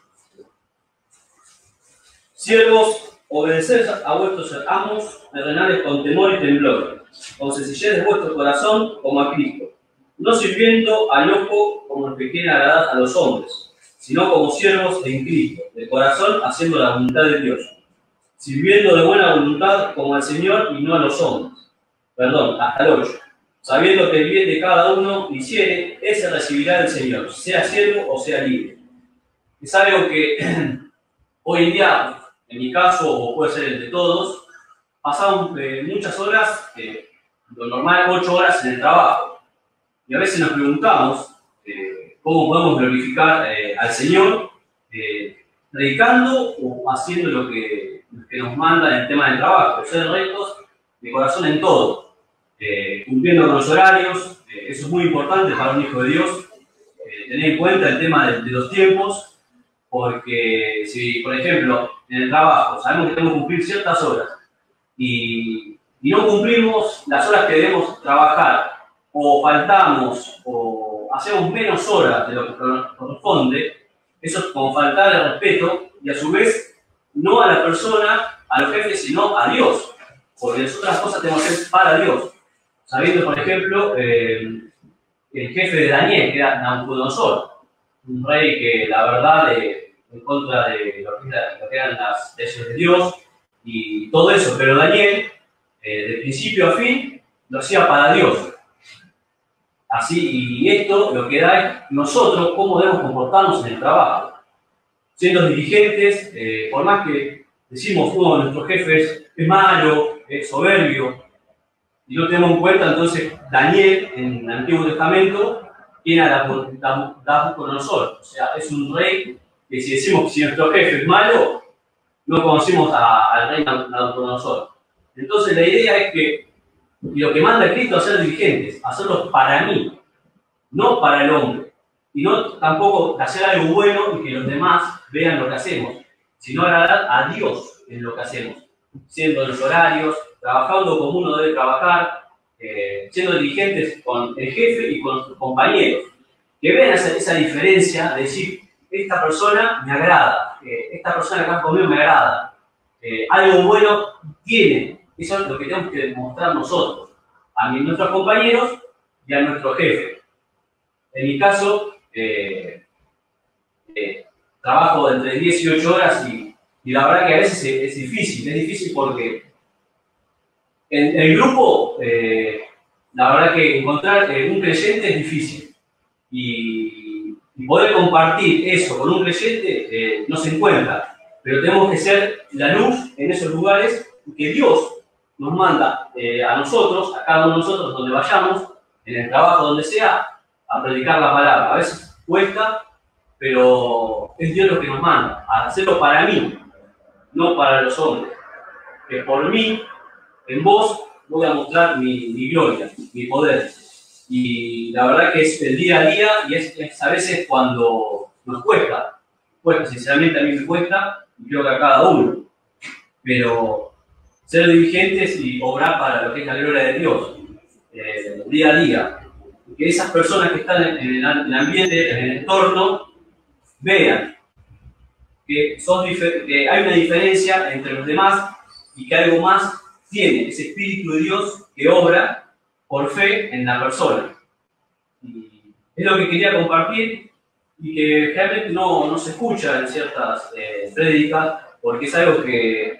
Siervos, obedeced a vuestros amos terrenales con temor y temblor, con sencillez de vuestro corazón como a Cristo, no sirviendo al ojo como el que quiere agradar a los hombres, sino como siervos en Cristo, de corazón haciendo la voluntad de Dios, sirviendo de buena voluntad como al Señor y no a los hombres. Perdón, hasta el ocho. Sabiendo que el bien de cada uno hiciere, ese recibirá del Señor, sea siervo o sea libre. Es algo que hoy en día, en mi caso, o puede ser el de todos, pasamos eh, muchas horas, eh, lo normal ocho horas en el trabajo. Y a veces nos preguntamos, eh, ¿cómo podemos glorificar eh, al Señor eh, predicando o haciendo lo que, lo que nos manda en el tema del trabajo? Ser rectos de corazón en todo, eh, cumpliendo con los horarios. Eh, eso es muy importante para un hijo de Dios, eh, tener en cuenta el tema de, de los tiempos, porque si, por ejemplo, en el trabajo sabemos que tenemos que cumplir ciertas horas y, y no cumplimos las horas que debemos trabajar, o faltamos, o hacemos menos horas de lo que corresponde, eso es como faltar el respeto y a su vez no a la persona, a los jefes, sino a Dios, porque nosotras cosas tenemos que hacer para Dios. Sabiendo, por ejemplo, eh, el jefe de Daniel, que era Nabucodonosor, un rey que la verdad eh, en contra de lo que, lo que eran las leyes de Dios y todo eso, pero Daniel, eh, de principio a fin, lo hacía para Dios. Así, y esto lo que da es nosotros cómo debemos comportarnos en el trabajo. Siendo dirigentes, eh, por más que decimos uno de nuestros jefes es malo, es soberbio, y no tenemos en cuenta, entonces Daniel en el Antiguo Testamento tiene a Nabucodonosor. O sea, es un rey que si decimos que si nuestro jefe es malo, no conocemos a, al rey Nabucodonosor. Entonces la idea es que y lo que manda a Cristo a ser dirigentes, hacerlos para mí, no para el hombre. Y no tampoco hacer algo bueno y que los demás vean lo que hacemos, sino agradar a Dios en lo que hacemos. Siendo en los horarios, trabajando como uno debe trabajar, eh, siendo dirigentes con el jefe y con sus compañeros. Que vean esa, esa diferencia de decir, esta persona me agrada, eh, esta persona que está conmigo me agrada, eh, algo bueno tiene. Eso es lo que tenemos que demostrar nosotros, a nuestros compañeros y a nuestro jefe. En mi caso, eh, eh, trabajo entre diez y ocho horas y, y la verdad que a veces es, es difícil. Es difícil porque en el grupo, eh, la verdad que encontrar eh, un creyente es difícil. Y, y poder compartir eso con un creyente eh, no se encuentra. Pero tenemos que ser la luz en esos lugares que Dios nos manda eh, a nosotros, a cada uno de nosotros, donde vayamos, en el trabajo, donde sea, a predicar la palabra. A veces cuesta, pero es Dios lo que nos manda, a hacerlo para mí, no para los hombres. Que por mí, en vos, voy a mostrar mi, mi gloria, mi poder. Y la verdad que es el día a día y es, es a veces cuando nos cuesta. Cuesta, sinceramente a mí me cuesta, y creo que a cada uno. Pero ser dirigentes y obrar para lo que es la gloria de Dios, eh, día a día. Que esas personas que están en el, en el ambiente, en el entorno, vean que, sos que hay una diferencia entre los demás y que algo más tiene ese Espíritu de Dios que obra por fe en la persona. Y es lo que quería compartir y que realmente no, no se escucha en ciertas eh, prédicas, porque es algo que,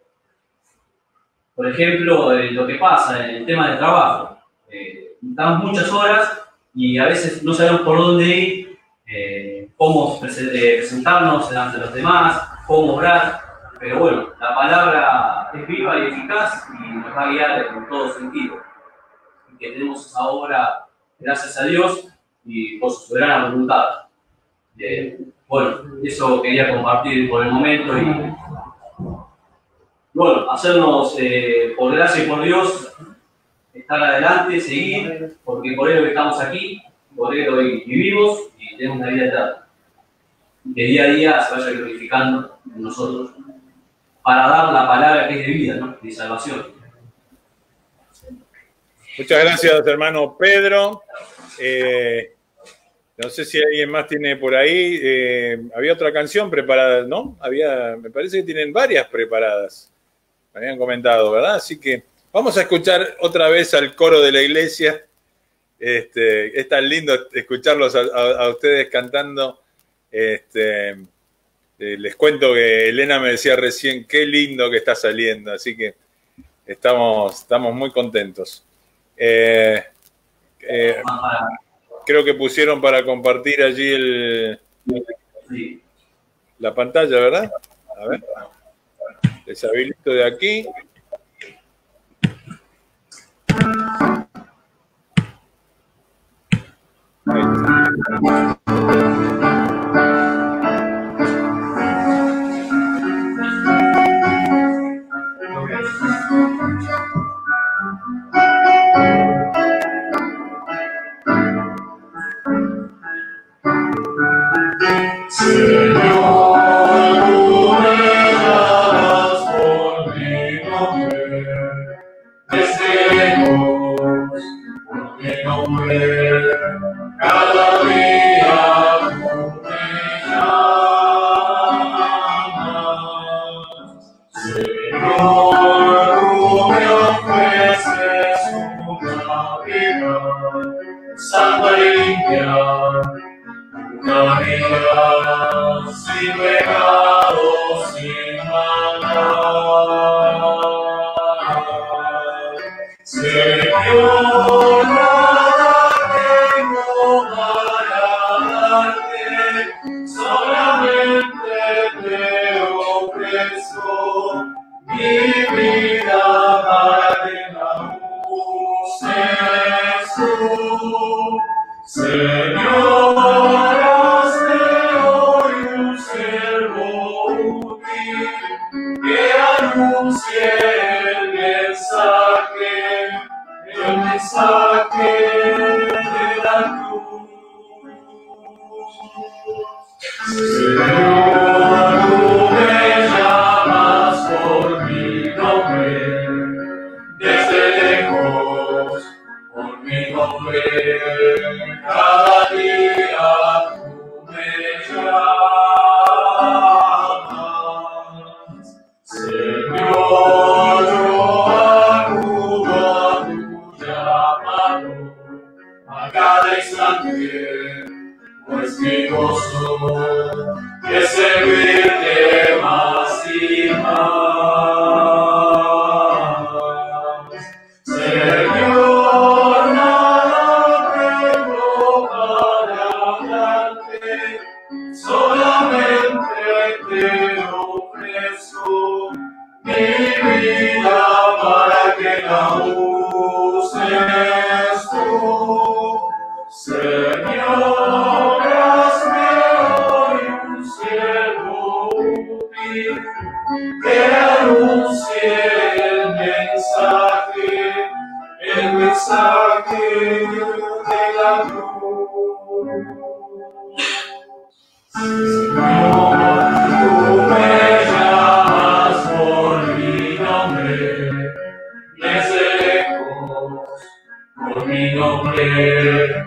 por ejemplo, eh, lo que pasa en el tema del trabajo. Eh, damos muchas horas y a veces no sabemos por dónde ir, eh, cómo presentarnos delante de los demás, cómo orar, pero bueno, la palabra es viva y eficaz y nos va a guiar en todo sentido. Y que tenemos esa obra, gracias a Dios y por su soberana voluntad. Eh, bueno, eso quería compartir por el momento y bueno, hacernos eh, por gracia y por Dios estar adelante, seguir, porque por Él hoy estamos aquí, por Él hoy vivimos y tenemos una vida eterna. Que día a día se vaya glorificando en nosotros para dar la palabra que es de vida, ¿no? De salvación. Muchas gracias, hermano Pedro. Eh, no sé si alguien más tiene por ahí. Eh, había otra canción preparada, ¿no? Había, me parece que tienen varias preparadas. Me habían comentado, ¿verdad? Así que vamos a escuchar otra vez al coro de la iglesia. Este, es tan lindo escucharlos a, a, a ustedes cantando. Este, eh, les cuento que Elena me decía recién, qué lindo que está saliendo. Así que estamos, estamos muy contentos. Eh, eh, creo que pusieron para compartir allí el, la pantalla, ¿verdad? A ver. Les habilito de aquí. Ahí está.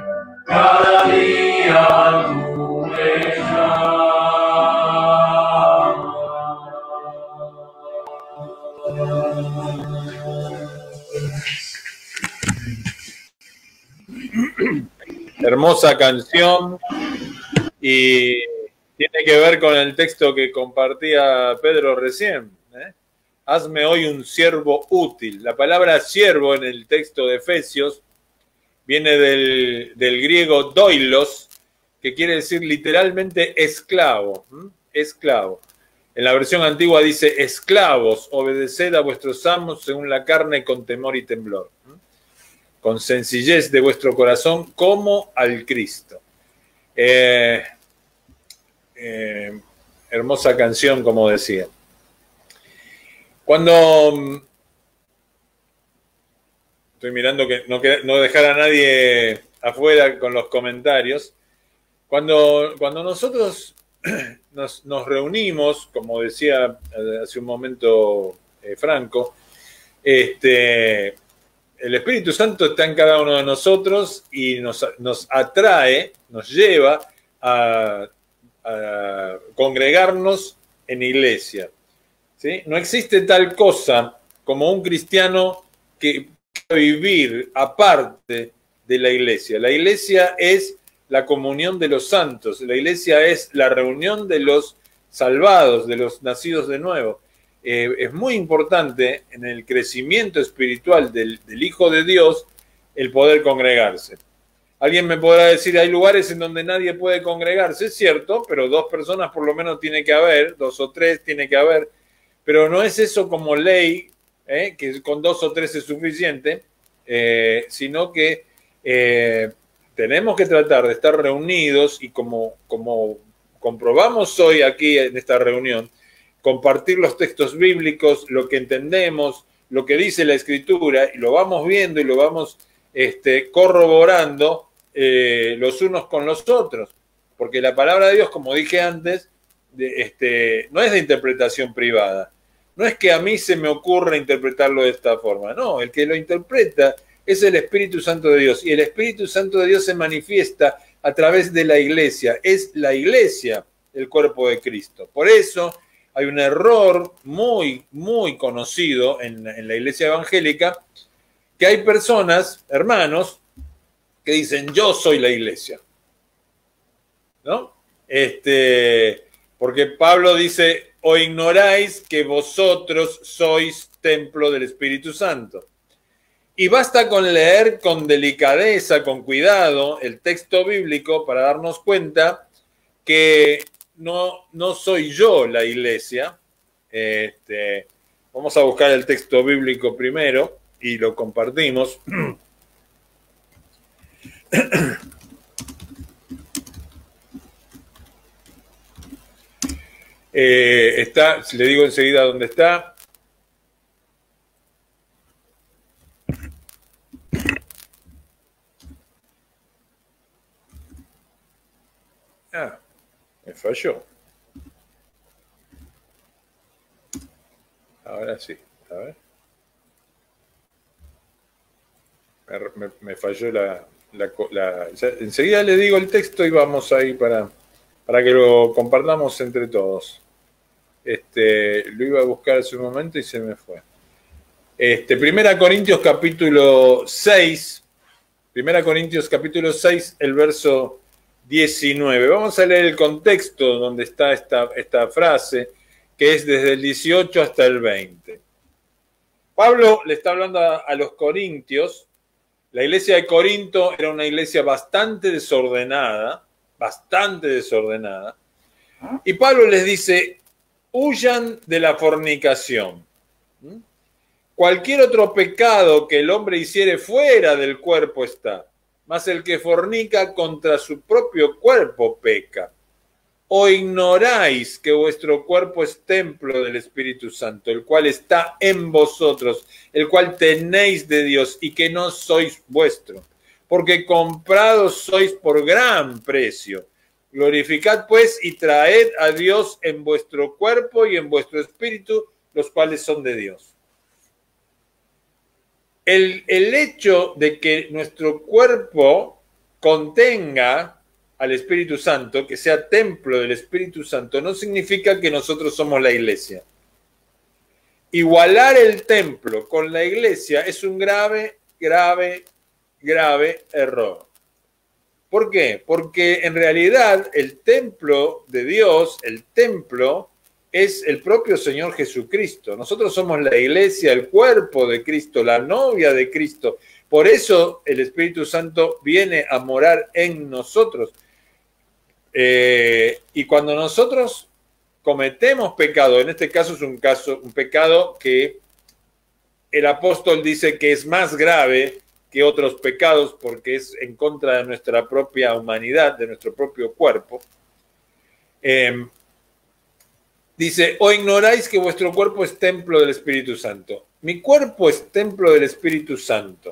Cada día tú me llamas. hermosa canción y tiene que ver con el texto que compartía Pedro recién. ¿eh? Hazme hoy un siervo útil. La palabra siervo en el texto de Efesios viene del, del griego doilos, que quiere decir literalmente esclavo. ¿eh? Esclavo. En la versión antigua dice, esclavos, obedeced a vuestros amos según la carne con temor y temblor. ¿eh? Con sencillez de vuestro corazón como al Cristo. Eh, eh, hermosa canción, como decía. Cuando estoy mirando que no, no dejar a nadie afuera con los comentarios, cuando, cuando nosotros nos, nos reunimos, como decía hace un momento eh, Franco, este, el Espíritu Santo está en cada uno de nosotros y nos, nos atrae, nos lleva a, a congregarnos en iglesia. ¿Sí? No existe tal cosa como un cristiano que pueda vivir aparte de la iglesia. La iglesia es la comunión de los santos, la iglesia es la reunión de los salvados, de los nacidos de nuevo. Eh, es muy importante en el crecimiento espiritual del, del Hijo de Dios el poder congregarse. Alguien me podrá decir, hay lugares en donde nadie puede congregarse, es cierto, pero dos personas por lo menos tiene que haber, dos o tres tiene que haber, pero no es eso como ley, eh, que con dos o tres es suficiente, eh, sino que eh, tenemos que tratar de estar reunidos y como, como comprobamos hoy aquí en esta reunión, compartir los textos bíblicos, lo que entendemos, lo que dice la Escritura, y lo vamos viendo y lo vamos este, corroborando eh, los unos con los otros. Porque la palabra de Dios, como dije antes, de, este, no es de interpretación privada. No es que a mí se me ocurra interpretarlo de esta forma. No, el que lo interpreta es el Espíritu Santo de Dios. Y el Espíritu Santo de Dios se manifiesta a través de la iglesia. Es la iglesia el cuerpo de Cristo. Por eso hay un error muy, muy conocido en, en la iglesia evangélica, que hay personas, hermanos, que dicen, yo soy la iglesia. ¿No? Este, porque Pablo dice, o ignoráis que vosotros sois templo del Espíritu Santo. Y basta con leer con delicadeza, con cuidado, el texto bíblico para darnos cuenta que no, no soy yo la iglesia. Este, vamos a buscar el texto bíblico primero y lo compartimos. Eh, está, le digo enseguida dónde está. Ah, me falló. Ahora sí, a ver. Me, me, me falló la... la, la ya, enseguida le digo el texto y vamos ahí para, para que lo compartamos entre todos. Este, lo iba a buscar hace un momento y se me fue. Este, Primera Corintios capítulo seis. Primera Corintios capítulo seis, el verso diecinueve. Vamos a leer el contexto donde está esta, esta frase, que es desde el dieciocho hasta el veinte. Pablo le está hablando a, a los corintios. La iglesia de Corinto era una iglesia bastante desordenada, bastante desordenada. Y Pablo les dice, huyan de la fornicación. ¿Mm? Cualquier otro pecado que el hombre hiciere fuera del cuerpo está, mas el que fornica contra su propio cuerpo peca. ¿O ignoráis que vuestro cuerpo es templo del Espíritu Santo, el cual está en vosotros, el cual tenéis de Dios y que no sois vuestro? Porque comprados sois por gran precio. Glorificad pues y traed a Dios en vuestro cuerpo y en vuestro espíritu, los cuales son de Dios. El, el hecho de que nuestro cuerpo contenga al Espíritu Santo, que sea templo del Espíritu Santo, no significa que nosotros somos la iglesia. Igualar el templo con la iglesia es un grave, grave, grave error. ¿Por qué? Porque en realidad el templo de Dios, el templo, es el propio Señor Jesucristo. Nosotros somos la iglesia, el cuerpo de Cristo, la novia de Cristo. Por eso el Espíritu Santo viene a morar en nosotros. Eh, y cuando nosotros cometemos pecado, en este caso es un caso, un pecado que el apóstol dice que es más grave que otros pecados porque es en contra de nuestra propia humanidad, de nuestro propio cuerpo. Eh, dice, ¿o ignoráis que vuestro cuerpo es templo del Espíritu Santo? Mi cuerpo es templo del Espíritu Santo.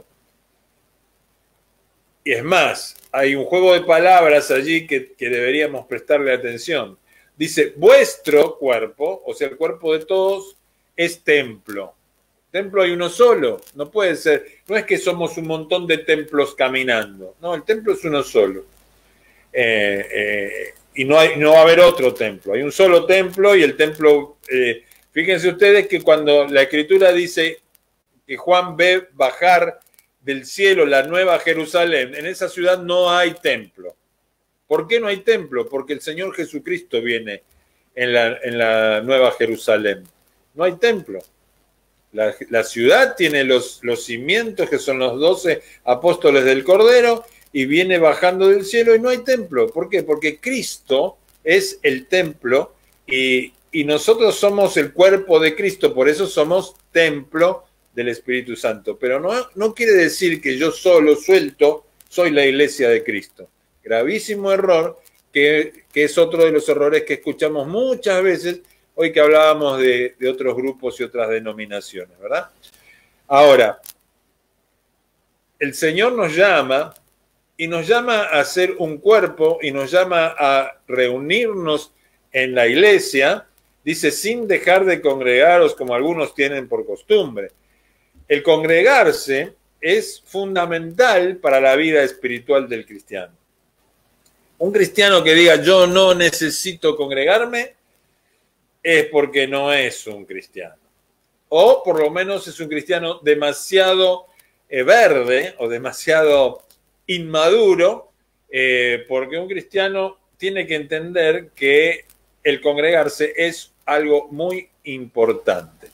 Y es más, hay un juego de palabras allí que, que deberíamos prestarle atención. Dice, vuestro cuerpo, o sea, el cuerpo de todos, es templo. Templo hay uno solo, no puede ser, no es que somos un montón de templos caminando, no, el templo es uno solo. Eh, eh, y no, hay, no va a haber otro templo, hay un solo templo y el templo, eh, fíjense ustedes que cuando la Escritura dice que Juan ve bajar del cielo la nueva Jerusalén, en esa ciudad no hay templo. ¿Por qué no hay templo? Porque el Señor Jesucristo viene en la, en la nueva Jerusalén. No hay templo. La, la ciudad tiene los, los cimientos que son los doce apóstoles del Cordero y viene bajando del cielo y no hay templo. ¿Por qué? Porque Cristo es el templo y, y nosotros somos el cuerpo de Cristo, por eso somos templo del Espíritu Santo. Pero no, no quiere decir que yo solo, suelto, soy la iglesia de Cristo. Gravísimo error, que, que es otro de los errores que escuchamos muchas veces hoy que hablábamos de, de otros grupos y otras denominaciones, ¿verdad? Ahora, el Señor nos llama y nos llama a ser un cuerpo y nos llama a reunirnos en la iglesia, dice, sin dejar de congregaros como algunos tienen por costumbre. El congregarse es fundamental para la vida espiritual del cristiano. Un cristiano que diga, yo no necesito congregarme, es porque no es un cristiano. O por lo menos es un cristiano demasiado eh, verde o demasiado inmaduro, eh, porque un cristiano tiene que entender que el congregarse es algo muy importante.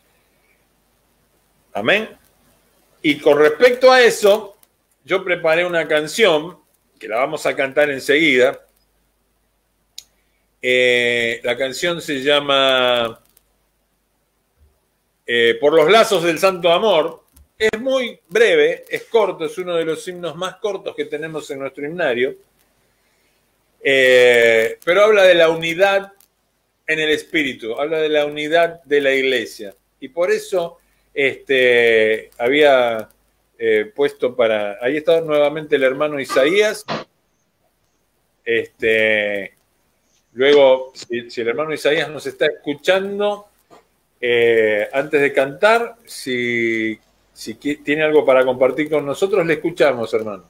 Amén. Y con respecto a eso, yo preparé una canción que la vamos a cantar enseguida. Eh, la canción se llama eh, Por los lazos del santo amor. Es muy breve, es corto, es uno de los himnos más cortos que tenemos en nuestro himnario, eh, pero habla de la unidad en el espíritu, habla de la unidad de la iglesia. Y por eso este, había eh, puesto para... Ahí está nuevamente el hermano Isaías. Este... Luego, si, si el hermano Isaías nos está escuchando, eh, antes de cantar, si, si tiene algo para compartir con nosotros, le escuchamos, hermano.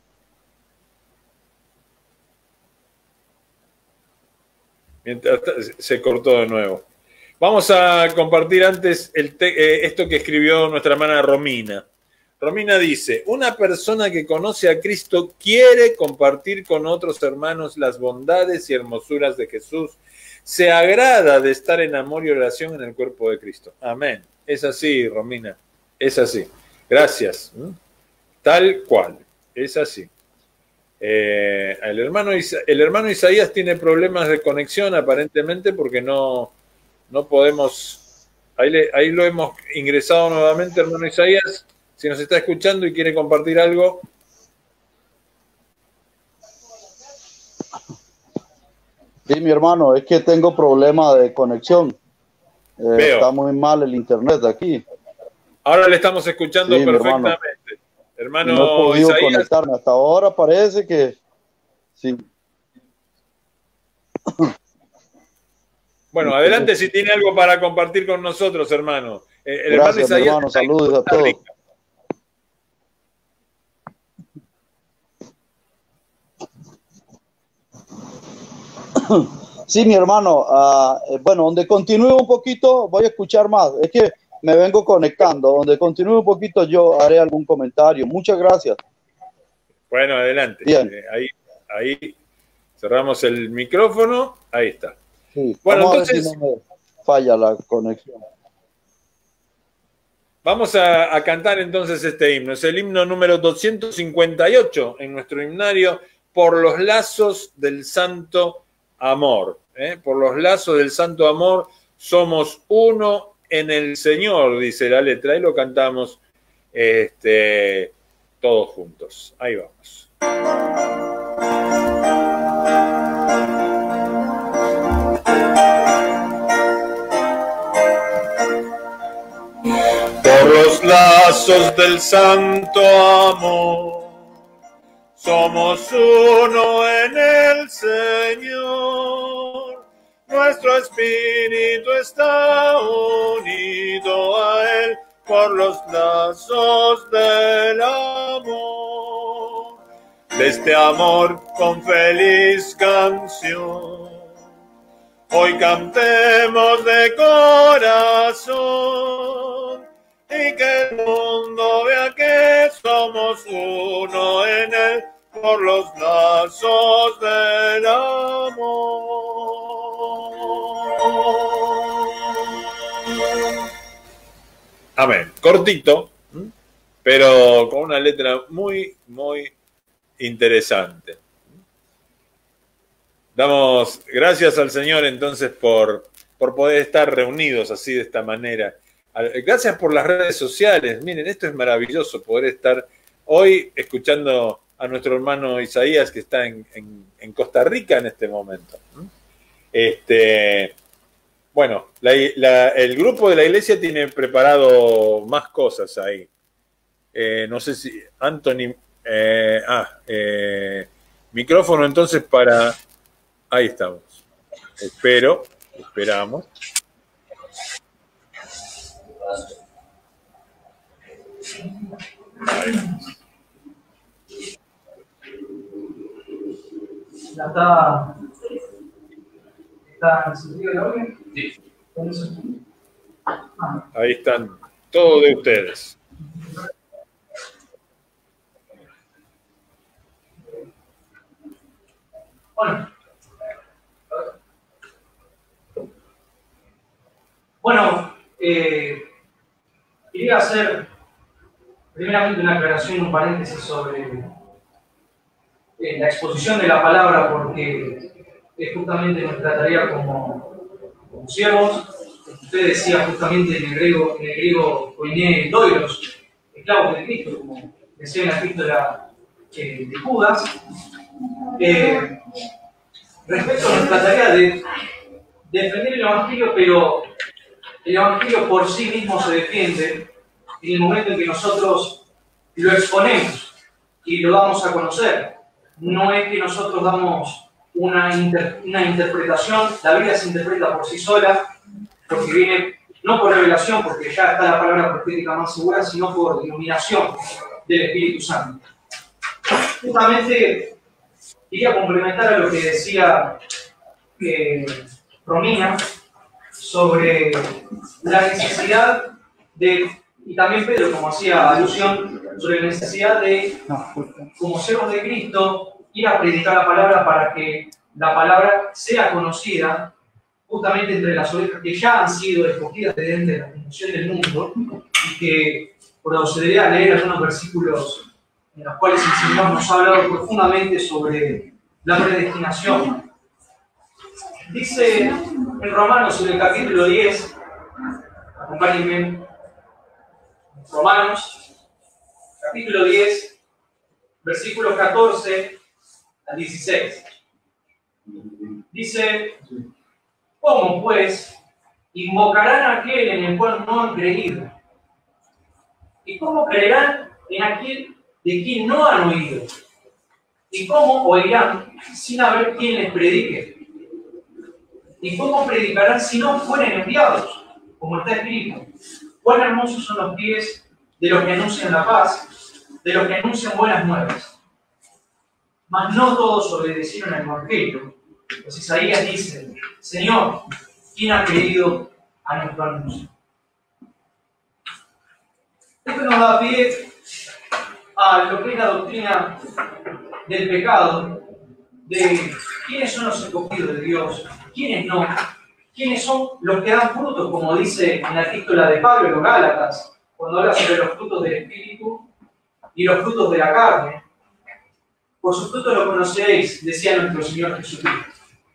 Mientras se cortó de nuevo. Vamos a compartir antes el te, eh, esto que escribió nuestra hermana Romina. Romina dice, una persona que conoce a Cristo quiere compartir con otros hermanos las bondades y hermosuras de Jesús. Se agrada de estar en amor y oración en el cuerpo de Cristo. Amén. Es así, Romina. Es así. Gracias. ¿Mm? Tal cual. Es así. Eh, el, hermano Isa, el hermano Isaías tiene problemas de conexión aparentemente porque no, no podemos... Ahí, le, ahí lo hemos ingresado nuevamente, hermano Isaías. Si nos está escuchando y quiere compartir algo. Sí, mi hermano, es que tengo problema de conexión. Eh, está muy mal el internet aquí. Ahora le estamos escuchando sí, perfectamente. Hermano, hermano no he podido Isaías. Conectarme. Hasta ahora parece que sí. Bueno, adelante si tiene algo para compartir con nosotros, hermano. Eh, el Gracias, hermano Isaías, hermano. Saludos a todos. Sí, mi hermano, uh, bueno, donde continúe un poquito voy a escuchar más, es que me vengo conectando, donde continúe un poquito yo haré algún comentario. Muchas gracias. Bueno, adelante. Bien. Eh, ahí, ahí cerramos el micrófono. Ahí está. Sí. Bueno, Vamos entonces... a ver si no me falla la conexión. Vamos a, a cantar entonces este himno. Es el himno número doscientos cincuenta y ocho en nuestro himnario, Por los lazos del santo amor. ¿eh? Por los lazos del santo amor somos uno en el Señor, dice la letra, y lo cantamos este, todos juntos. Ahí vamos. Por los lazos del santo amor, somos uno en el Señor. Nuestro espíritu está unido a Él por los lazos del amor. De este amor con feliz canción, hoy cantemos de corazón y que el mundo vea que somos uno en Él por los lazos del amor. Amén. Cortito, pero con una letra muy, muy interesante. Damos gracias al Señor entonces por, por poder estar reunidos así de esta manera. Gracias por las redes sociales. Miren, esto es maravilloso poder estar hoy escuchando a nuestro hermano Isaías que está en, en, en Costa Rica en este momento. Este, bueno, la, la, el grupo de la iglesia tiene preparado más cosas ahí. Eh, no sé si Anthony... Eh, ah, eh, micrófono entonces para... Ahí estamos. Espero, esperamos. Ahí. ¿Ya está, está encendido la orden? Sí. Ah. Ahí están todos de ustedes. Bueno. Bueno, eh, quería hacer primeramente una aclaración, un paréntesis sobre eh, la exposición de la palabra, porque es justamente nuestra tarea como, como siervos. Usted decía justamente en el griego, en el griego koiné doiros, esclavos de Cristo, como decía en la epístola eh, de Judas. Eh, respecto a nuestra tarea de defender el Evangelio, pero el Evangelio por sí mismo se defiende en el momento en que nosotros lo exponemos y lo damos a conocer. No es que nosotros damos una, inter, una interpretación, la Biblia se interpreta por sí sola, porque viene no por revelación, porque ya está la palabra profética más segura, sino por iluminación del Espíritu Santo. Justamente quería complementar a lo que decía eh, Romina sobre la necesidad de, y también Pedro, como hacía alusión, sobre la necesidad de, como siervos de Cristo, ir a predicar la palabra para que la palabra sea conocida justamente entre las ovejas que ya han sido escogidas de dentro de la fundación del mundo, y que procederé a leer algunos versículos en los cuales el Señor nos ha hablado profundamente sobre la predestinación. Dice en Romanos, en el capítulo diez, acompáñenme, Romanos, capítulo diez, versículos catorce al dieciséis. Dice: ¿cómo pues invocarán a aquel en el cual no han creído? ¿Y cómo creerán en aquel de quien no han oído? ¿Y cómo oirán sin haber quien les predique? ¿Y cómo predicarán si no fueren enviados? Como está escrito: cuán hermosos son los pies de los que anuncian la paz, de los que anuncian buenas nuevas. Mas no todos obedecieron al Evangelio, pues Isaías dice: Señor, ¿quién ha creído a nuestro anuncio? Esto nos da pie a lo que es la doctrina del pecado, de quiénes son los escogidos de Dios, quiénes no, quiénes son los que dan frutos, como dice en la epístola de Pablo en los Gálatas, cuando habla sobre los frutos del Espíritu y los frutos de la carne. Por sus frutos lo conoceréis, decía nuestro Señor Jesucristo.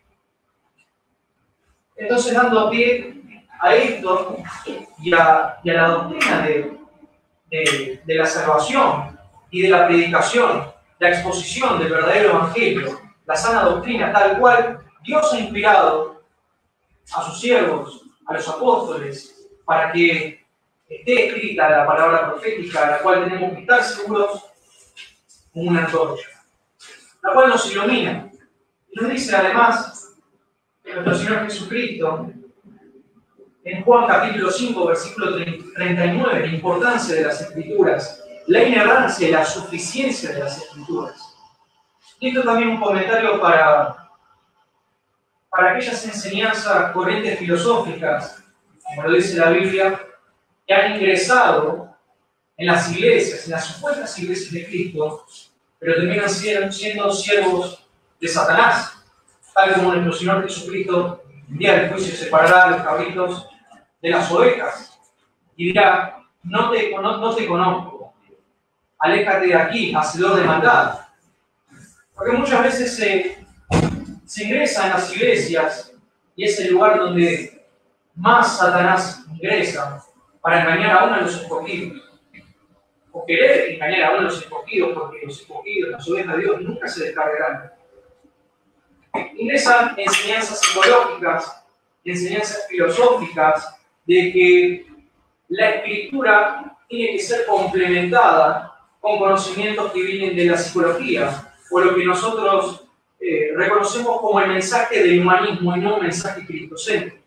Entonces, dando pie a esto y a, y a la doctrina de, de, de la salvación y de la predicación, la exposición del verdadero evangelio, la sana doctrina, tal cual Dios ha inspirado a sus siervos, a los apóstoles, para que esté escrita la palabra profética, a la cual tenemos que estar seguros como una antorcha, la cual nos ilumina. Y nos dice además nuestro Señor Jesucristo en Juan capítulo cinco, versículo treinta y nueve, la importancia de las Escrituras, la inerrancia y la suficiencia de las Escrituras. Y esto también un comentario para, para aquellas enseñanzas, corrientes filosóficas, como lo dice la Biblia, que han ingresado en las iglesias, en las supuestas iglesias de Cristo, pero terminan siendo, siendo siervos de Satanás, tal como nuestro Señor Jesucristo, el día del juicio, separará a los cabritos de las ovejas y dirá: no te, no, no te conozco, aléjate de aquí, hacedor de maldad. Porque muchas veces se, se ingresa en las iglesias y es el lugar donde más Satanás ingresa para engañar aún a los escogidos, o querer engañar aún a los escogidos, porque los escogidos, las ovejas de Dios, nunca se descargarán. Ingresan enseñanzas psicológicas, enseñanzas filosóficas, de que la escritura tiene que ser complementada con conocimientos que vienen de la psicología, o lo que nosotros eh, reconocemos como el mensaje del humanismo y no un mensaje cristocéntrico.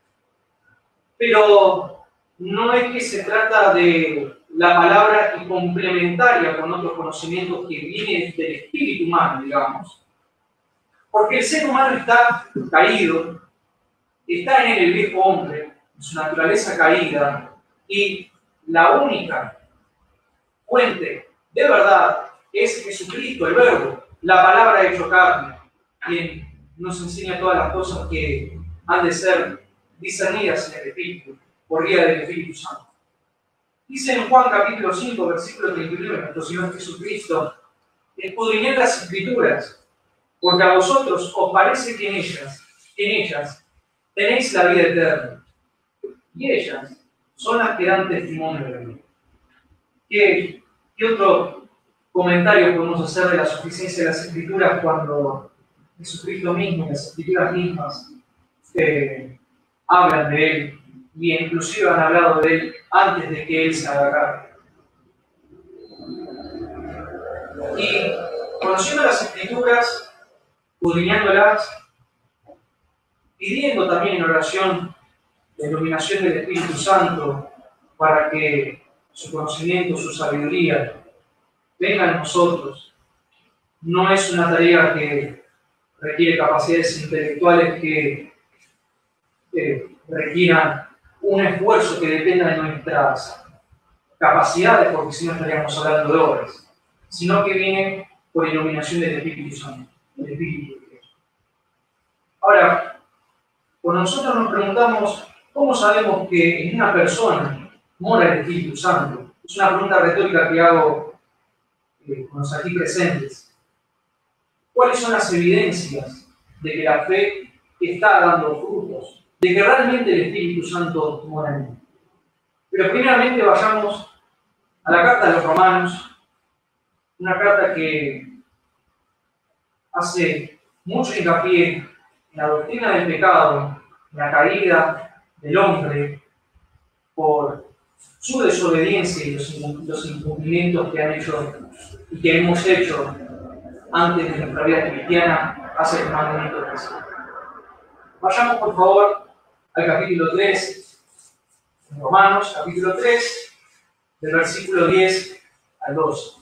Pero no es que se trata de la palabra y complementaria con otros conocimientos que vienen del espíritu humano, digamos. Porque el ser humano está caído, está en él el viejo hombre, en su naturaleza caída, y la única fuente de verdad es Jesucristo, el Verbo, la palabra hecho carne, quien nos enseña todas las cosas que han de ser discernidas en el Espíritu, por vía del Espíritu Santo. Dice en Juan capítulo cinco, versículo treinta y nueve, nuestro Señor Jesucristo: escudriñad las Escrituras, porque a vosotros os parece que en ellas, en ellas tenéis la vida eterna, y ellas son las que dan testimonio de mí. ¿Qué, qué otro comentario podemos hacer de la suficiencia de las Escrituras cuando Jesucristo mismo, las Escrituras mismas, eh, hablan de Él, y inclusive han hablado de Él antes de que Él se haga carne? Y conociendo las Escrituras, escudriñándolas, pidiendo también en oración la iluminación del Espíritu Santo para que su conocimiento, su sabiduría venga a nosotros. No es una tarea que requiere capacidades intelectuales que eh, requieran un esfuerzo que dependa de nuestras capacidades, porque si no estaríamos hablando de obras, sino que viene por iluminación del Espíritu Santo, del Espíritu de Dios. Ahora, cuando nosotros nos preguntamos cómo sabemos que en una persona mora el Espíritu Santo, es una pregunta retórica que hago eh, con los aquí presentes. ¿Cuáles son las evidencias de que la fe está dando frutos, de que realmente el Espíritu Santo mora en él? Pero primeramente vayamos a la carta de los Romanos, una carta que hace mucho hincapié en la doctrina del pecado, en la caída del hombre por su desobediencia y los, los incumplimientos que han hecho y que hemos hecho antes de nuestra vida cristiana hacia el mandamiento de Jesús. Vayamos por favor al capítulo tres, en Romanos, capítulo tres, del versículo diez al doce.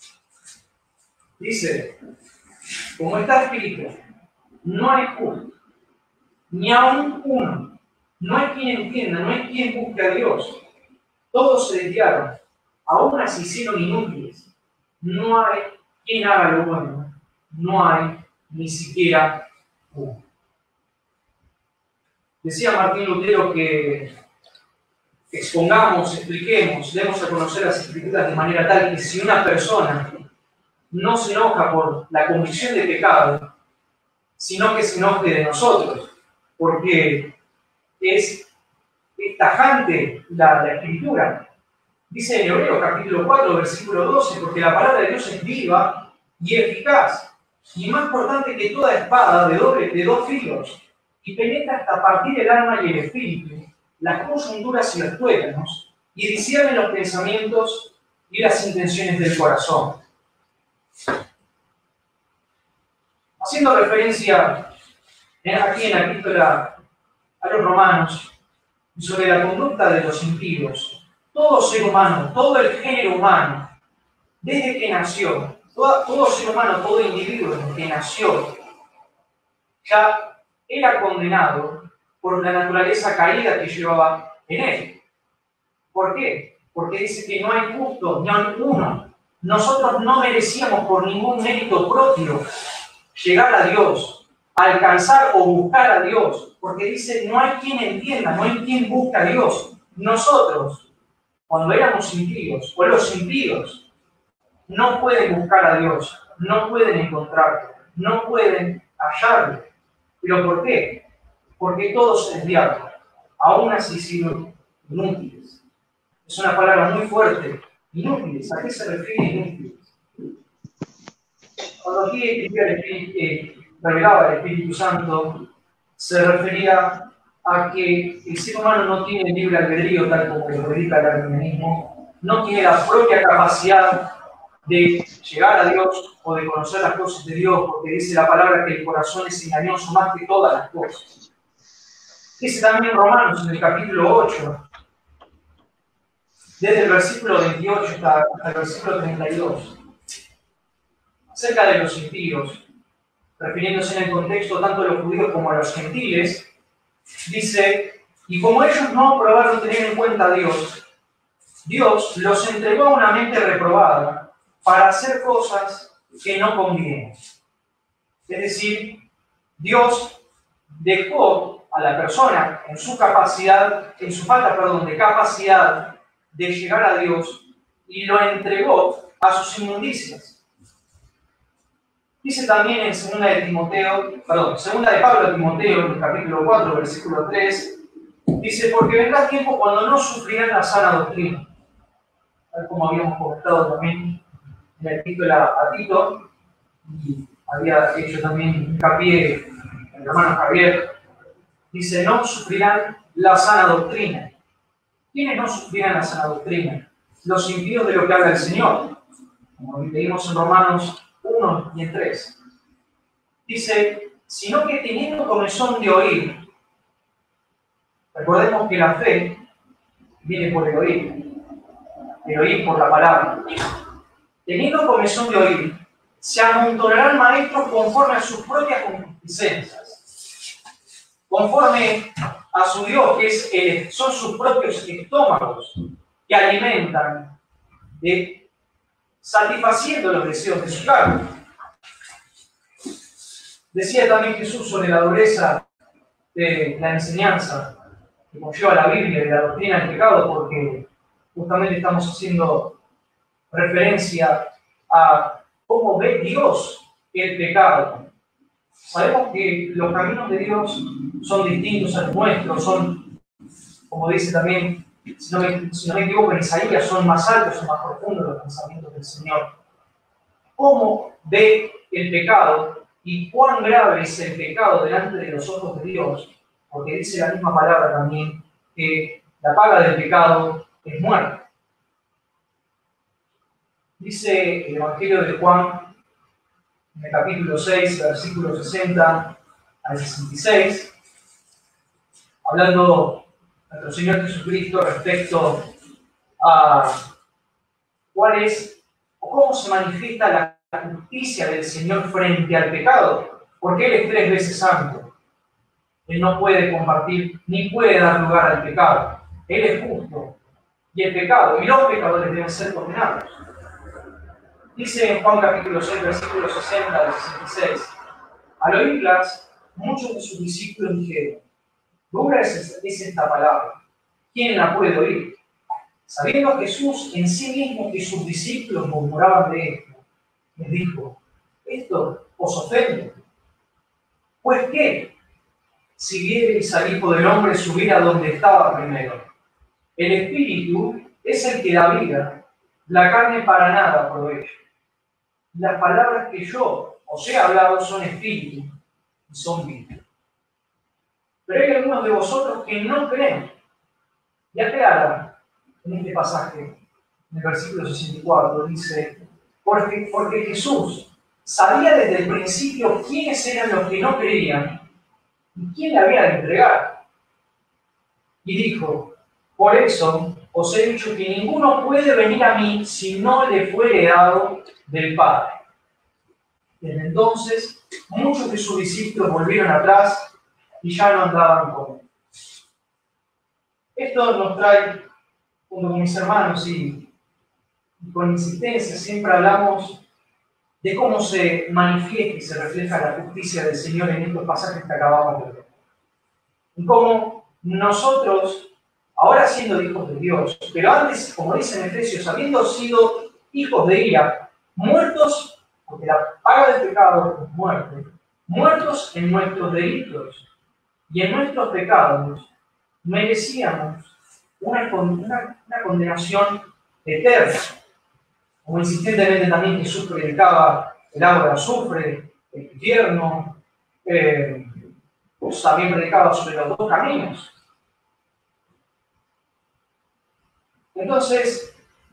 Dice: como está escrito, no hay justo, ni aun uno, no hay quien entienda, no hay quien busque a Dios. Todos se desviaron, aún se hicieron inútiles. no hay quien haga lo bueno, no hay ni siquiera uno. Decía Martín Lutero que expongamos, expliquemos, demos a conocer las Escrituras de manera tal que si una persona no se enoja por la convicción de pecado, sino que se enoje de nosotros, porque es, es tajante la, la Escritura. Dice en Hebreos capítulo cuatro, versículo doce, porque la palabra de Dios es viva y eficaz, y más cortante que toda espada de, doble, de dos filos, y penetra hasta partir el alma y el espíritu, las coyunturas y los tuétanos, y discierne los pensamientos y las intenciones del corazón. Haciendo referencia aquí en la epístola a los romanos sobre la conducta de los impíos, todo ser humano, todo el género humano, desde que nació, todo, todo ser humano, todo individuo desde que nació, ya era condenado por la naturaleza caída que llevaba en él. ¿Por qué? Porque dice que no hay justo, ni hay uno. Nosotros no merecíamos por ningún mérito propio llegar a Dios, alcanzar o buscar a Dios, porque dice, no hay quien entienda, no hay quien busque a Dios. Nosotros, cuando éramos impíos, o los impíos, no pueden buscar a Dios, no pueden encontrarlo, no pueden hallarlo. ¿Pero por qué? Porque todos se desviaron, aún así sido inútiles. Es una palabra muy fuerte, inútiles. ¿A qué se refiere inútiles? Cuando aquí escribía el Espíritu, eh, revelaba el Espíritu Santo, se refería a que el ser humano no tiene libre albedrío, tal como lo predica el arminianismo, no tiene la propia capacidad de llegar a Dios o de conocer las cosas de Dios, porque dice la palabra que el corazón es engañoso más que todas las cosas. Dice también Romanos en el capítulo ocho, desde el versículo veintiocho hasta, hasta el versículo treinta y dos, acerca de los impíos, refiriéndose en el contexto tanto a los judíos como a los gentiles, dice, y como ellos no aprobaron tener en cuenta a Dios, Dios los entregó a una mente reprobada para hacer cosas que no convienen. Es decir, Dios dejó a la persona en su capacidad, en su falta, perdón, de capacidad de llegar a Dios y lo entregó a sus inmundicias. Dice también en segunda de Timoteo, perdón, segunda de Pablo a Timoteo, en el capítulo cuatro, versículo tres, dice, porque vendrá tiempo cuando no sufrirán la sana doctrina, tal como habíamos comentado también en la epístola a Tito, y había hecho también hincapié el hermano Javier, dice, no sufrirán la sana doctrina. ¿Quiénes no sufrirán la sana doctrina? Los impíos de lo que haga el Señor, como leímos en Romanos uno y en tres. Dice, sino que teniendo comezón de oír, recordemos que la fe viene por el oír, el oír por la palabra. Teniendo comezón de oír, se amontonarán maestros conforme a sus propias concupiscencias, conforme a su Dios, que es, eh, son sus propios estómagos, que alimentan, de, satisfaciendo los deseos de su carne. Decía también Jesús sobre la dureza de la enseñanza que conlleva la Biblia y la doctrina del pecado, porque justamente estamos haciendo referencia a cómo ve Dios el pecado. Sabemos que los caminos de Dios son distintos a los nuestros, son, como dice también, si no me, si no me equivoco, en Isaías, son más altos, son más profundos los pensamientos del Señor. ¿Cómo ve el pecado y cuán grave es el pecado delante de los ojos de Dios? Porque dice la misma palabra también que la paga del pecado es muerte. Dice el Evangelio de Juan, en el capítulo seis, versículo sesenta al sesenta y seis, hablando nuestro Señor Jesucristo respecto a cuál es o cómo se manifiesta la justicia del Señor frente al pecado, porque Él es tres veces santo. Él no puede compartir ni puede dar lugar al pecado. Él es justo y el pecado y los pecadores deben ser condenados. Dice en Juan capítulo seis, versículo sesenta al sesenta y seis, al oírlas, muchos de sus discípulos dijeron, dura es, es esta palabra, ¿quién la puede oír? Sabiendo Jesús en sí mismo que sus discípulos murmuraban de esto, les dijo, ¿esto os ofende? Pues qué, si viereis al Hijo del Hombre subir a donde estaba primero. El Espíritu es el que da vida, la carne para nada aprovecha. Las palabras que yo os he hablado son espíritu y son vida. Pero hay algunos de vosotros que no creen. Y aclara en este pasaje, en el versículo sesenta y cuatro, dice, porque, porque Jesús sabía desde el principio quiénes eran los que no creían y quién le había de entregar. Y dijo, por eso os he dicho que ninguno puede venir a mí si no le fuere dado del Padre. Desde entonces, muchos de sus discípulos volvieron atrás y ya no andaban con él. Esto nos trae, junto con mis hermanos y, y con insistencia, siempre hablamos de cómo se manifiesta y se refleja la justicia del Señor en estos pasajes que acabamos de ver. Y cómo nosotros, ahora siendo hijos de Dios, pero antes, como dice en Efesios, habiendo sido hijos de ira, muertos, porque la paga del pecado es muerte, muertos en nuestros delitos y en nuestros pecados, merecíamos una, una, una condenación eterna. Como insistentemente también Jesús predicaba el agua de azufre, el infierno, eh, pues también predicaba sobre los dos caminos. Entonces,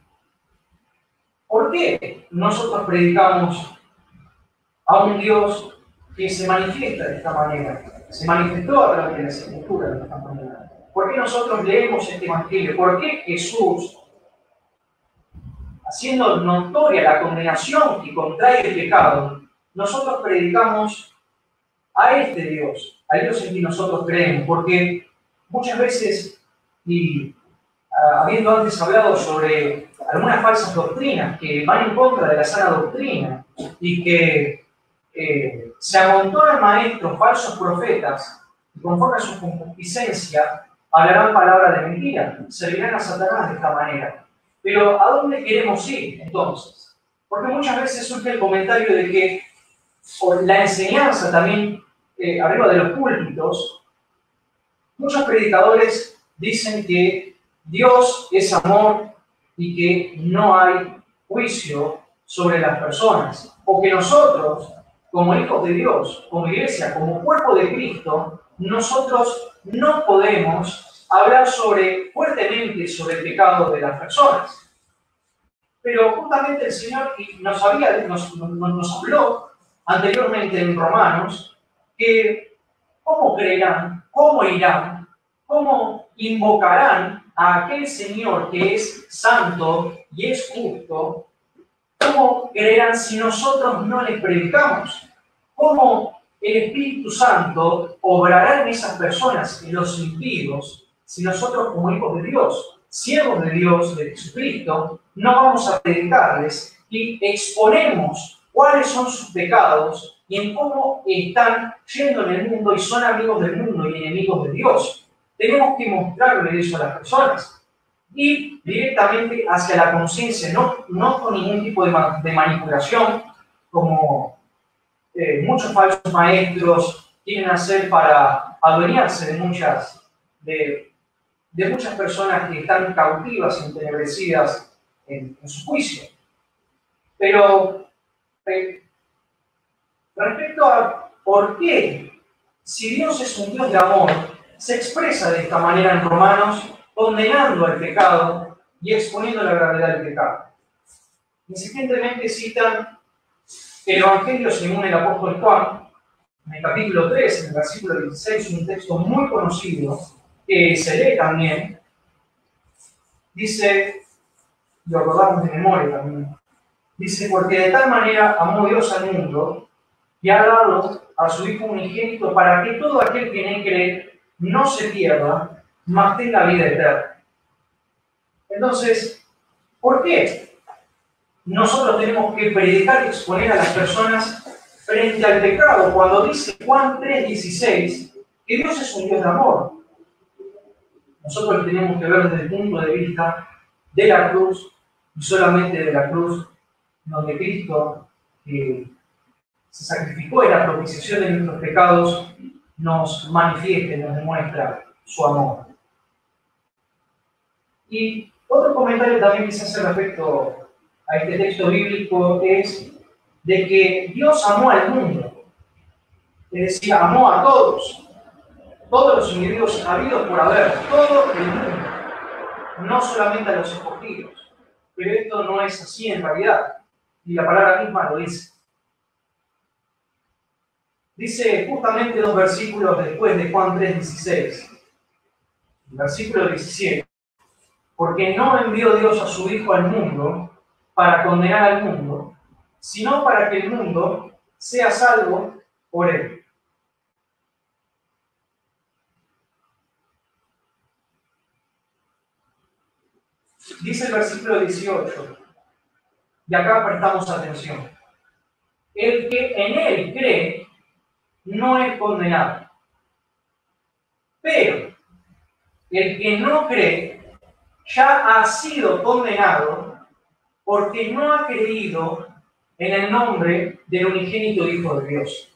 ¿por qué nosotros predicamos a un Dios que se manifiesta de esta manera? Se manifestó a través de la Escritura de esta manera. ¿Por qué nosotros leemos este Evangelio? ¿Por qué Jesús, haciendo notoria la condenación que contrae el pecado, nosotros predicamos a este Dios, al Dios en que nosotros creemos? Porque muchas veces, y habiendo antes hablado sobre algunas falsas doctrinas que van en contra de la sana doctrina y que eh, se amontonan maestros, falsos profetas, y conforme a su concupiscencia hablarán palabras de mentira, servirán a Satanás de esta manera. Pero ¿a dónde queremos ir entonces? Porque muchas veces surge el comentario de que o la enseñanza también eh, arriba de los púlpitos, muchos predicadores dicen que Dios es amor y que no hay juicio sobre las personas, o que nosotros, como hijos de Dios, como iglesia, como cuerpo de Cristo, nosotros no podemos hablar sobre, fuertemente sobre el pecado de las personas. Pero justamente el Señor nos, había, nos, nos, nos habló anteriormente en Romanos que cómo creerán, cómo irán, cómo invocarán a aquel Señor que es santo y es justo. ¿Cómo creerán si nosotros no les predicamos? ¿Cómo el Espíritu Santo obrará en esas personas, en los impíos, si nosotros como hijos de Dios, siervos de Dios, de Jesucristo, no vamos a predicarles y exponemos cuáles son sus pecados y en cómo están yendo en el mundo y son amigos del mundo y enemigos de Dios? Tenemos que mostrarle eso a las personas y directamente hacia la conciencia, no, no con ningún tipo de, ma de manipulación, como eh, muchos falsos maestros quieren hacer para adueñarse de muchas, de, de muchas personas que están cautivas, entenebrecidas en, en su juicio. Pero eh, respecto a por qué, si Dios es un Dios de amor, se expresa de esta manera en Romanos, condenando al pecado y exponiendo la gravedad del pecado. Insistentemente citan el Evangelio según el apóstol Juan, en el capítulo tres, en el versículo dieciséis, un texto muy conocido, que se lee también. Dice, lo recordamos de memoria también, dice, porque de tal manera amó Dios al mundo y ha dado a su Hijo unigénito para que todo aquel que en él cree no se pierda, mas tenga vida eterna. Entonces, ¿por qué? nosotros tenemos que predicar y exponer a las personas frente al pecado. Cuando dice Juan tres dieciséis, que Dios es un Dios de amor. Nosotros lo tenemos que ver desde el punto de vista de la cruz, y solamente de la cruz, donde Cristo, que se sacrificó en la propiciación de nuestros pecados, nos manifiesta, nos demuestra su amor. Y otro comentario también que se hace respecto a este texto bíblico es de que Dios amó al mundo, es decir, amó a todos, todos los individuos habidos por haber, todo el mundo, no solamente a los escogidos. Pero esto no es así en realidad, y la palabra misma lo dice. Dice justamente dos versículos después de Juan tres dieciséis, versículo diecisiete, porque no envió Dios a su Hijo al mundo para condenar al mundo, sino para que el mundo sea salvo por él. Dice el versículo dieciocho, y acá prestamos atención. El que en él cree no es condenado, pero el que no cree ya ha sido condenado porque no ha creído en el nombre del unigénito Hijo de Dios.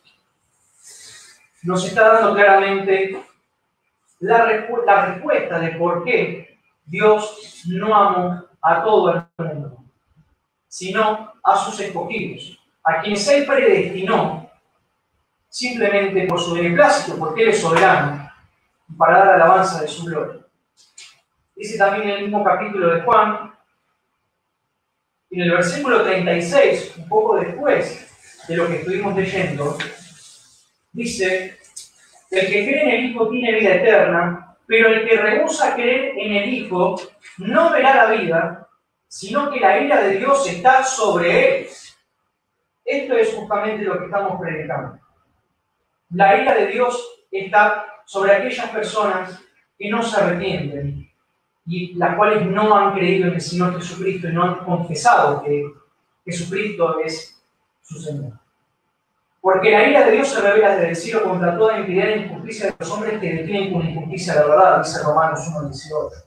Nos está dando claramente la, respu la respuesta de por qué Dios no amó a todo el mundo, sino a sus escogidos, a quienes Él predestinó simplemente por su beneplácito, porque Él es soberano, para dar alabanza de su gloria. Dice también en el mismo capítulo de Juan, en el versículo treinta y seis, un poco después de lo que estuvimos leyendo, dice: el que cree en el Hijo tiene vida eterna, pero el que rehúsa creer en el Hijo no verá la vida, sino que la ira de Dios está sobre él. Esto es justamente lo que estamos predicando. La ira de Dios está sobre aquellas personas que no se arrepienten y las cuales no han creído en el Señor Jesucristo y no han confesado que Jesucristo es su Señor. Porque la ira de Dios se revela desde el cielo contra toda impiedad e injusticia de los hombres que detienen con injusticia la verdad, dice Romanos uno dieciocho.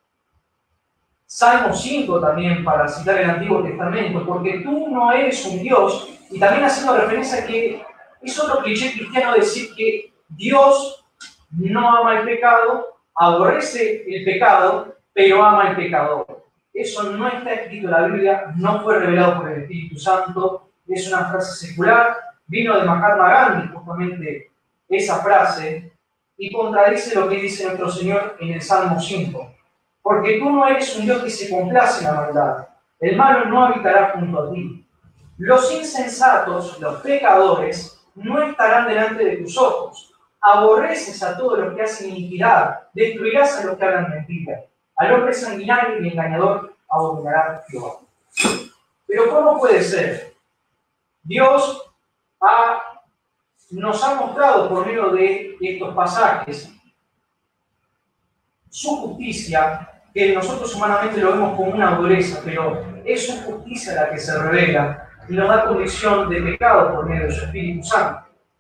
Salmo cinco también, para citar el Antiguo Testamento, porque tú no eres un Dios, y también haciendo referencia a que es otro cliché cristiano decir que Dios no ama el pecado, aborrece el pecado, pero ama al pecador. Eso no está escrito en la Biblia, no fue revelado por el Espíritu Santo, es una frase secular, vino de Mahatma Gandhi justamente esa frase, y contradice lo que dice nuestro Señor en el Salmo cinco. Porque tú no eres un Dios que se complace en la maldad, el malo no habitará junto a ti. Los insensatos, los pecadores, no estarán delante de tus ojos. Aborreces a todos los que hacen iniquidad, destruirás a los que hablan mentira. Al hombre sanguinario y engañador abominará Jehová. Pero ¿cómo puede ser? Dios ha, nos ha mostrado por medio de estos pasajes su justicia, que nosotros humanamente lo vemos como una dureza, pero es su justicia la que se revela y nos da condición de pecado por medio de su Espíritu Santo.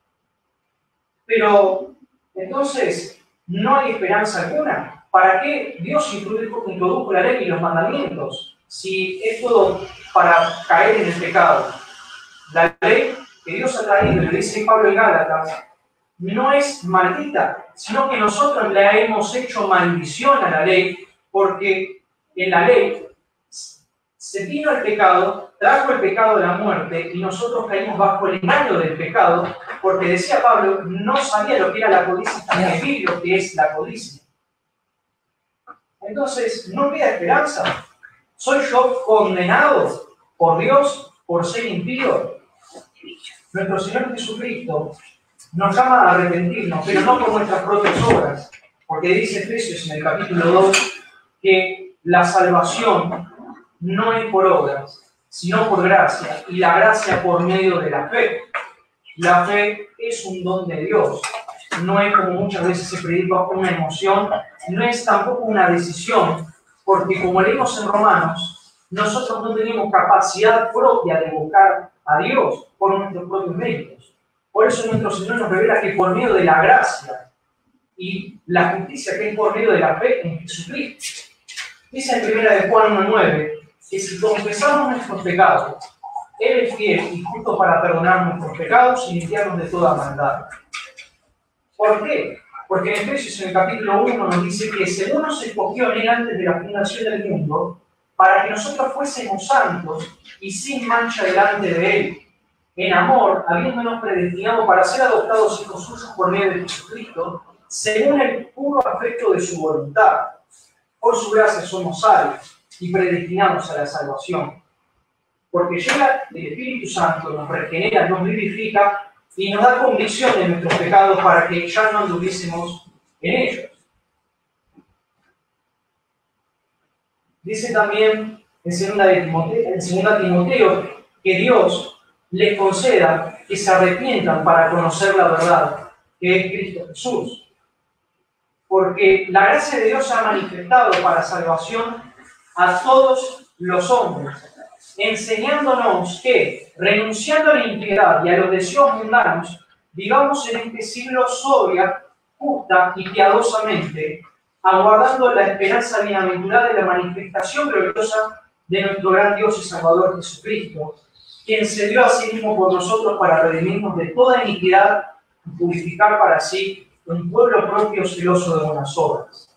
Pero, entonces, ¿no hay esperanza alguna? ¿Para qué Dios introdujo, introdujo la ley y los mandamientos si es todo para caer en el pecado? La ley que Dios ha traído, le dice Pablo en Gálatas, no es maldita, sino que nosotros le hemos hecho maldición a la ley, porque en la ley se vino el pecado, trajo el pecado de la muerte, y nosotros caímos bajo el engaño del pecado, porque decía Pablo, no sabía lo que era la codicia, hasta que vi lo que es la codicia. Entonces, no queda esperanza. ¿Soy yo condenado por Dios por ser impío? Nuestro Señor Jesucristo nos llama a arrepentirnos, pero no por nuestras propias obras, porque dice Efesios en el capítulo dos que la salvación no es por obras, sino por gracia, y la gracia por medio de la fe. La fe es un don de Dios, no es como muchas veces se predica una emoción, no es tampoco una decisión, porque como leímos en Romanos, nosotros no tenemos capacidad propia de buscar a Dios por nuestros propios méritos. Por eso nuestro Señor nos revela que por medio de la gracia y la justicia que es por medio de la fe en Jesucristo. Dice en primera de Juan uno nueve que si confesamos nuestros pecados, Él es fiel y justo para perdonar nuestros pecados y limpiarnos de toda maldad. ¿Por qué? Porque en Efesios, en el capítulo uno, nos dice que según nos escogió en Él antes de la fundación del mundo, para que nosotros fuésemos santos y sin mancha delante de Él, en amor, habiéndonos predestinado para ser adoptados hijos suyos por medio de Jesucristo, según el puro afecto de su voluntad. Por su gracia somos salvos y predestinados a la salvación. Porque llega el Espíritu Santo, nos regenera, nos vivifica y nos da convicción de nuestros pecados para que ya no anduviésemos en ellos. Dice también en segunda de Timoteo, en segunda Timoteo que Dios les conceda que se arrepientan para conocer la verdad, que es Cristo Jesús. Porque la gracia de Dios se ha manifestado para salvación a todos los hombres, enseñándonos que, renunciando a la impiedad y a los deseos mundanos, vivamos en este siglo sobria, justa y piadosamente, aguardando la esperanza bienaventurada de la manifestación gloriosa de nuestro gran Dios y Salvador Jesucristo, quien se dio a sí mismo por nosotros para redimirnos de toda iniquidad y purificar para sí un pueblo propio celoso de buenas obras.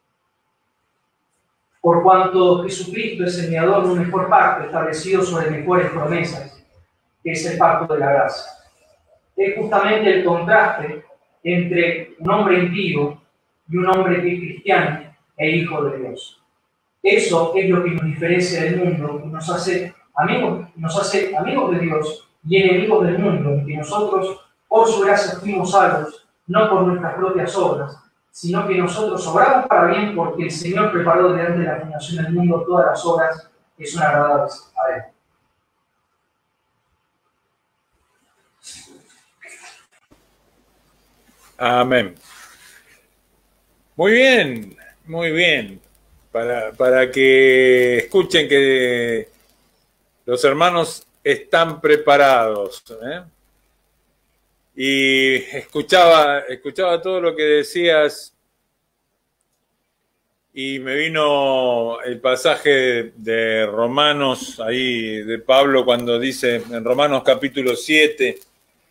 Por cuanto Jesucristo es el mediador de un mejor pacto establecido sobre mejores promesas, que es el pacto de la gracia. Es justamente el contraste entre un hombre impío y un hombre que es cristiano e hijo de Dios. Eso es lo que nos diferencia del mundo y nos hace amigos, nos hace amigos de Dios y enemigos del mundo, en que nosotros, por su gracia, fuimos salvos, no por nuestras propias obras, sino que nosotros obramos para bien porque el Señor preparó delante de la fundación del mundo todas las obras que son agradables a Él. Amén. Muy bien, muy bien. Para, para que escuchen que los hermanos están preparados, ¿eh? Y escuchaba, escuchaba todo lo que decías y me vino el pasaje de Romanos, ahí de Pablo, cuando dice en Romanos capítulo siete,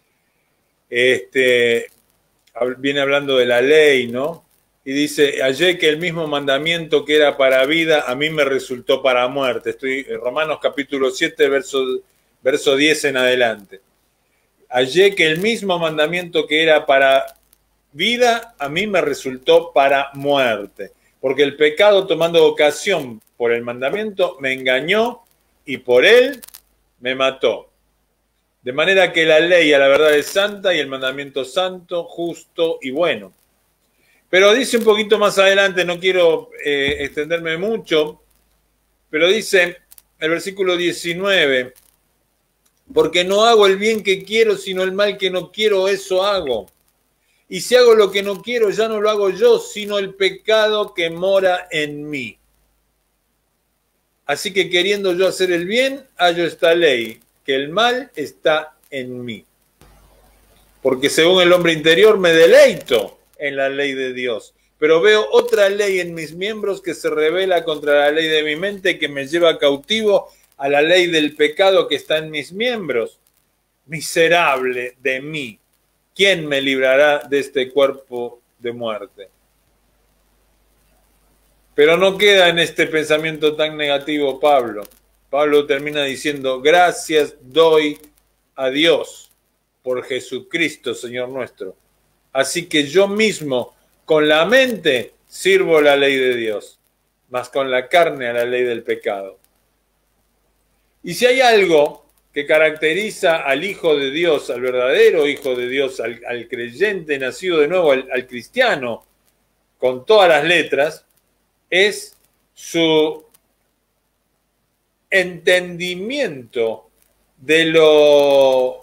este, viene hablando de la ley, ¿no? Y dice, hallé que el mismo mandamiento que era para vida, a mí me resultó para muerte. Estoy en Romanos capítulo siete, verso, verso diez en adelante. Hallé que el mismo mandamiento que era para vida, a mí me resultó para muerte. Porque el pecado, tomando ocasión por el mandamiento, me engañó y por él me mató. De manera que la ley a la verdad es santa y el mandamiento santo, justo y bueno. Pero dice un poquito más adelante, no quiero eh, extenderme mucho, pero dice el versículo diecinueve, porque no hago el bien que quiero, sino el mal que no quiero, eso hago. Y si hago lo que no quiero, ya no lo hago yo, sino el pecado que mora en mí. Así que queriendo yo hacer el bien, hallo esta ley, que el mal está en mí. Porque según el hombre interior me deleito en la ley de Dios, pero veo otra ley en mis miembros que se rebela contra la ley de mi mente y que me lleva cautivo a la ley del pecado que está en mis miembros. Miserable de mí, ¿quién me librará de este cuerpo de muerte? Pero no queda en este pensamiento tan negativo Pablo. Pablo termina diciendo, gracias doy a Dios por Jesucristo, Señor nuestro. Así que yo mismo, con la mente, sirvo la ley de Dios, mas con la carne a la ley del pecado. Y si hay algo que caracteriza al Hijo de Dios, al verdadero Hijo de Dios, al, al creyente nacido de nuevo, al, al cristiano, con todas las letras, es su entendimiento de lo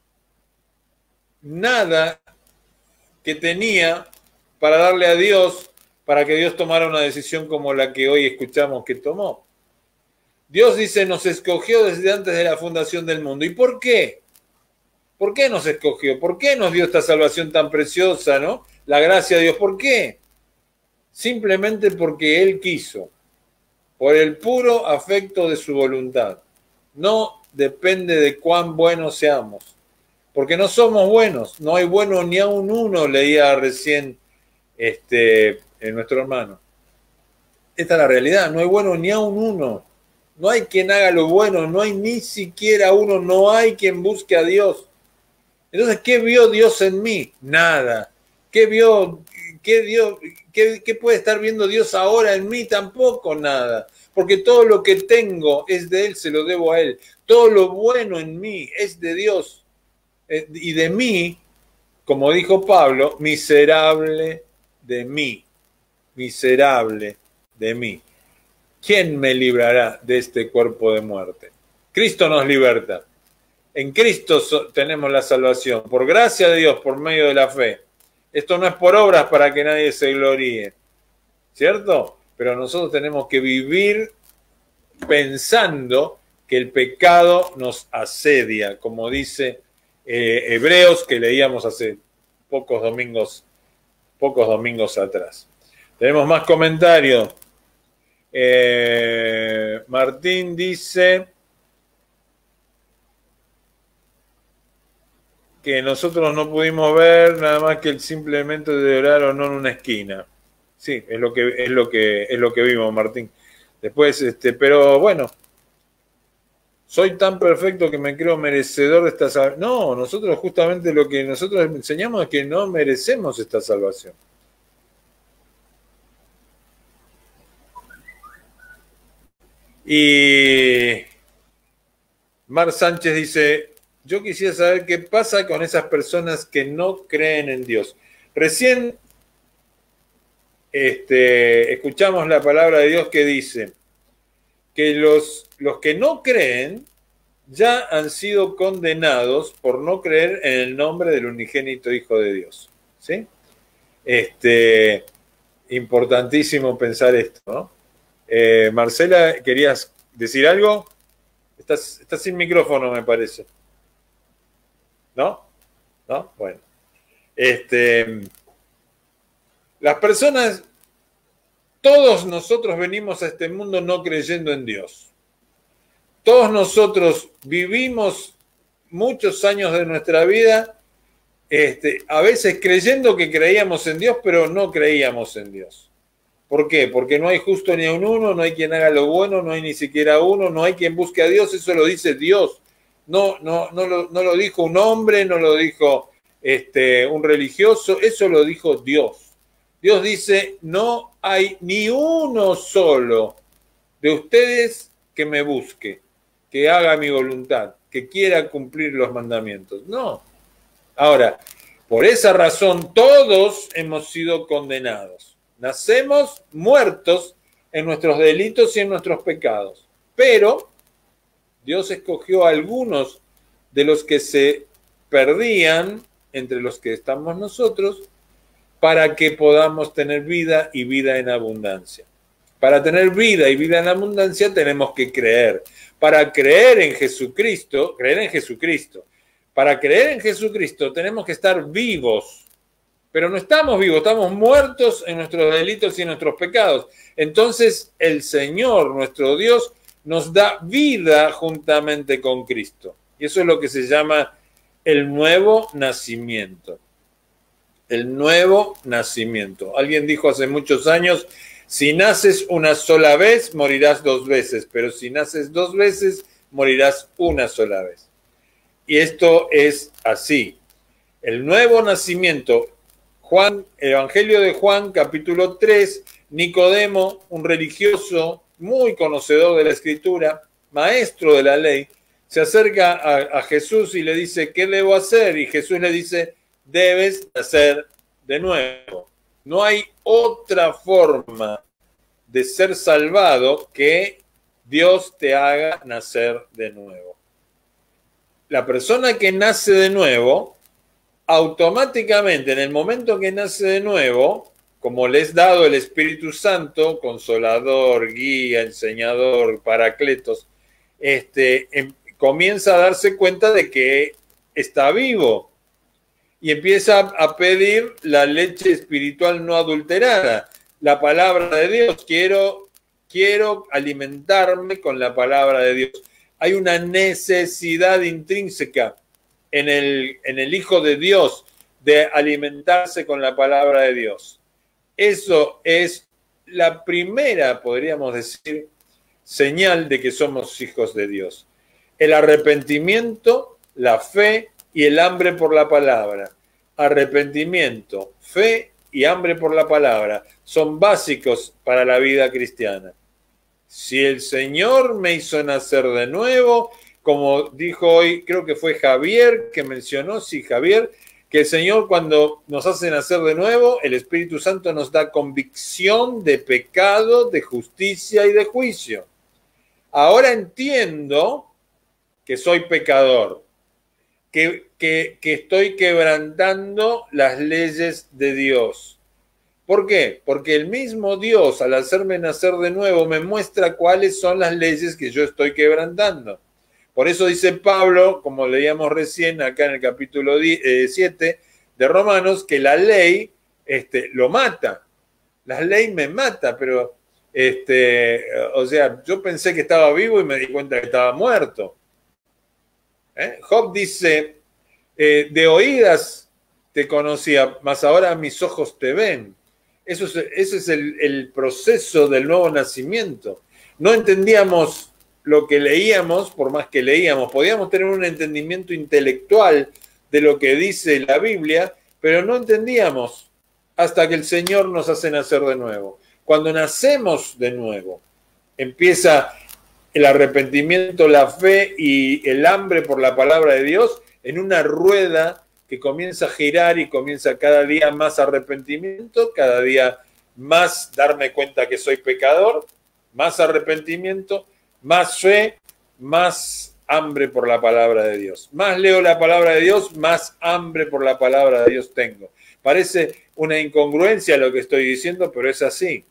nada que tenía para darle a Dios, para que Dios tomara una decisión como la que hoy escuchamos que tomó. Dios dice, nos escogió desde antes de la fundación del mundo. ¿Y por qué? ¿Por qué nos escogió? ¿Por qué nos dio esta salvación tan preciosa, no? La gracia de Dios. ¿Por qué? Simplemente porque Él quiso, por el puro afecto de su voluntad. No depende de cuán buenos seamos, porque no somos buenos, no hay bueno ni aun uno, leía recién este, en nuestro hermano. Esta es la realidad, no hay bueno ni aun uno, no hay quien haga lo bueno, no hay ni siquiera uno, no hay quien busque a Dios. Entonces, ¿qué vio Dios en mí? Nada. ¿Qué vio, qué, dio, qué, qué puede estar viendo Dios ahora en mí? Tampoco nada. Porque todo lo que tengo es de Él, se lo debo a Él. Todo lo bueno en mí es de Dios. Y de mí, como dijo Pablo, miserable de mí. Miserable de mí. ¿Quién me librará de este cuerpo de muerte? Cristo nos liberta. En Cristo tenemos la salvación, por gracia de Dios, por medio de la fe. Esto no es por obras para que nadie se gloríe, ¿cierto? Pero nosotros tenemos que vivir pensando que el pecado nos asedia, como dice eh, Hebreos, que leíamos hace pocos domingos, pocos domingos atrás. Tenemos más comentarios. Eh, Martín dice que nosotros no pudimos ver nada más que el simplemente de orar o no en una esquina. Sí, es lo que es lo que es lo que vimos, Martín. Después, este, pero bueno, soy tan perfecto que me creo merecedor de esta salvación. No, nosotros justamente lo que nosotros enseñamos es que no merecemos esta salvación. Y Mar Sánchez dice, yo quisiera saber qué pasa con esas personas que no creen en Dios. Recién este, escuchamos la palabra de Dios que dice que los, los que no creen ya han sido condenados por no creer en el nombre del unigénito Hijo de Dios. ¿Sí? Este, importantísimo pensar esto, ¿no? Eh, Marcela, ¿querías decir algo? Estás, estás sin micrófono, me parece. ¿No? ¿No? Bueno. Este, las personas, todos nosotros venimos a este mundo no creyendo en Dios. Todos nosotros vivimos muchos años de nuestra vida, este, a veces creyendo que creíamos en Dios, pero no creíamos en Dios. ¿Por qué? Porque no hay justo ni a un uno, no hay quien haga lo bueno, no hay ni siquiera uno, no hay quien busque a Dios, eso lo dice Dios. No, no, no, lo, no lo dijo un hombre, no lo dijo este, un religioso, eso lo dijo Dios. Dios dice, no hay ni uno solo de ustedes que me busque, que haga mi voluntad, que quiera cumplir los mandamientos. No. Ahora, por esa razón todos hemos sido condenados. Nacemos muertos en nuestros delitos y en nuestros pecados. Pero Dios escogió a algunos de los que se perdían, entre los que estamos nosotros, para que podamos tener vida y vida en abundancia. Para tener vida y vida en abundancia tenemos que creer. Para creer en Jesucristo, creer en Jesucristo. Para creer en Jesucristo tenemos que estar vivos. Pero no estamos vivos, estamos muertos en nuestros delitos y en nuestros pecados. Entonces el Señor, nuestro Dios, nos da vida juntamente con Cristo. Y eso es lo que se llama el nuevo nacimiento. El nuevo nacimiento. Alguien dijo hace muchos años, si naces una sola vez, morirás dos veces, pero si naces dos veces, morirás una sola vez. Y esto es así. El nuevo nacimiento, Juan, Evangelio de Juan, capítulo tres, Nicodemo, un religioso muy conocedor de la Escritura, maestro de la ley, se acerca a, a Jesús y le dice, ¿qué debo hacer? Y Jesús le dice, debes nacer de nuevo. No hay otra forma de ser salvado que Dios te haga nacer de nuevo. La persona que nace de nuevo, automáticamente en el momento que nace de nuevo, como les es dado el Espíritu Santo, consolador, guía, enseñador, paracletos, este, em, comienza a darse cuenta de que está vivo y empieza a pedir la leche espiritual no adulterada, la palabra de Dios. Quiero, quiero alimentarme con la palabra de Dios. Hay una necesidad intrínseca en el, en el Hijo de Dios de alimentarse con la palabra de Dios. Eso es la primera, podríamos decir, señal de que somos hijos de Dios. El arrepentimiento, la fe y el hambre por la palabra. Arrepentimiento, fe y hambre por la palabra son básicos para la vida cristiana. Si el Señor me hizo nacer de nuevo, como dijo hoy, creo que fue Javier que mencionó, sí, Javier, que el Señor cuando nos hace nacer de nuevo, el Espíritu Santo nos da convicción de pecado, de justicia y de juicio. Ahora entiendo que soy pecador, que, que, que estoy quebrantando las leyes de Dios. ¿Por qué? Porque el mismo Dios, al hacerme nacer de nuevo, me muestra cuáles son las leyes que yo estoy quebrantando. Por eso dice Pablo, como leíamos recién acá en el capítulo siete de Romanos, que la ley este, lo mata. La ley me mata, pero, este, o sea, yo pensé que estaba vivo y me di cuenta que estaba muerto. ¿Eh? Job dice, eh, de oídas te conocía, mas ahora mis ojos te ven. Eso es, ese es el, el proceso del nuevo nacimiento. No entendíamos lo que leíamos, por más que leíamos, podíamos tener un entendimiento intelectual de lo que dice la Biblia, pero no entendíamos hasta que el Señor nos hace nacer de nuevo. Cuando nacemos de nuevo, empieza el arrepentimiento, la fe y el hambre por la palabra de Dios en una rueda que comienza a girar y comienza cada día más arrepentimiento, cada día más darme cuenta que soy pecador, más arrepentimiento, más fe, más hambre por la palabra de Dios. Más leo la palabra de Dios, más hambre por la palabra de Dios tengo. Parece una incongruencia lo que estoy diciendo, pero es así.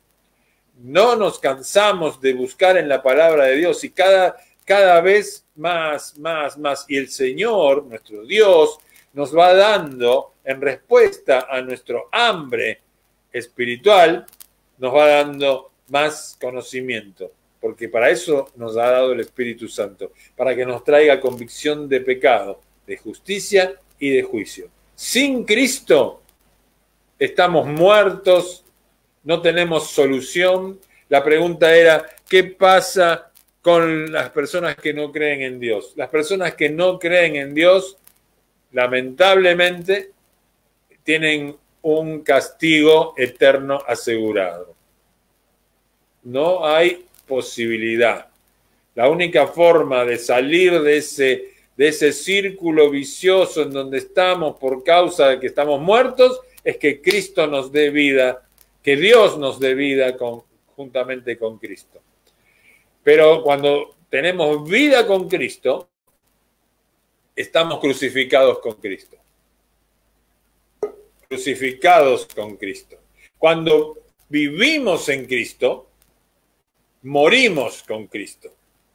No nos cansamos de buscar en la palabra de Dios y cada, cada vez más, más, más. Y el Señor, nuestro Dios, nos va dando, en respuesta a nuestro hambre espiritual, nos va dando más conocimiento. Porque para eso nos ha dado el Espíritu Santo, para que nos traiga convicción de pecado, de justicia y de juicio. Sin Cristo estamos muertos, no tenemos solución. La pregunta era, ¿qué pasa con las personas que no creen en Dios? Las personas que no creen en Dios, lamentablemente, tienen un castigo eterno asegurado. No hay posibilidad. La única forma de salir de ese, de ese círculo vicioso en donde estamos por causa de que estamos muertos es que Cristo nos dé vida, que Dios nos dé vida con, juntamente con Cristo. Pero cuando tenemos vida con Cristo, estamos crucificados con Cristo. Crucificados con Cristo. Cuando vivimos en Cristo, morimos con Cristo.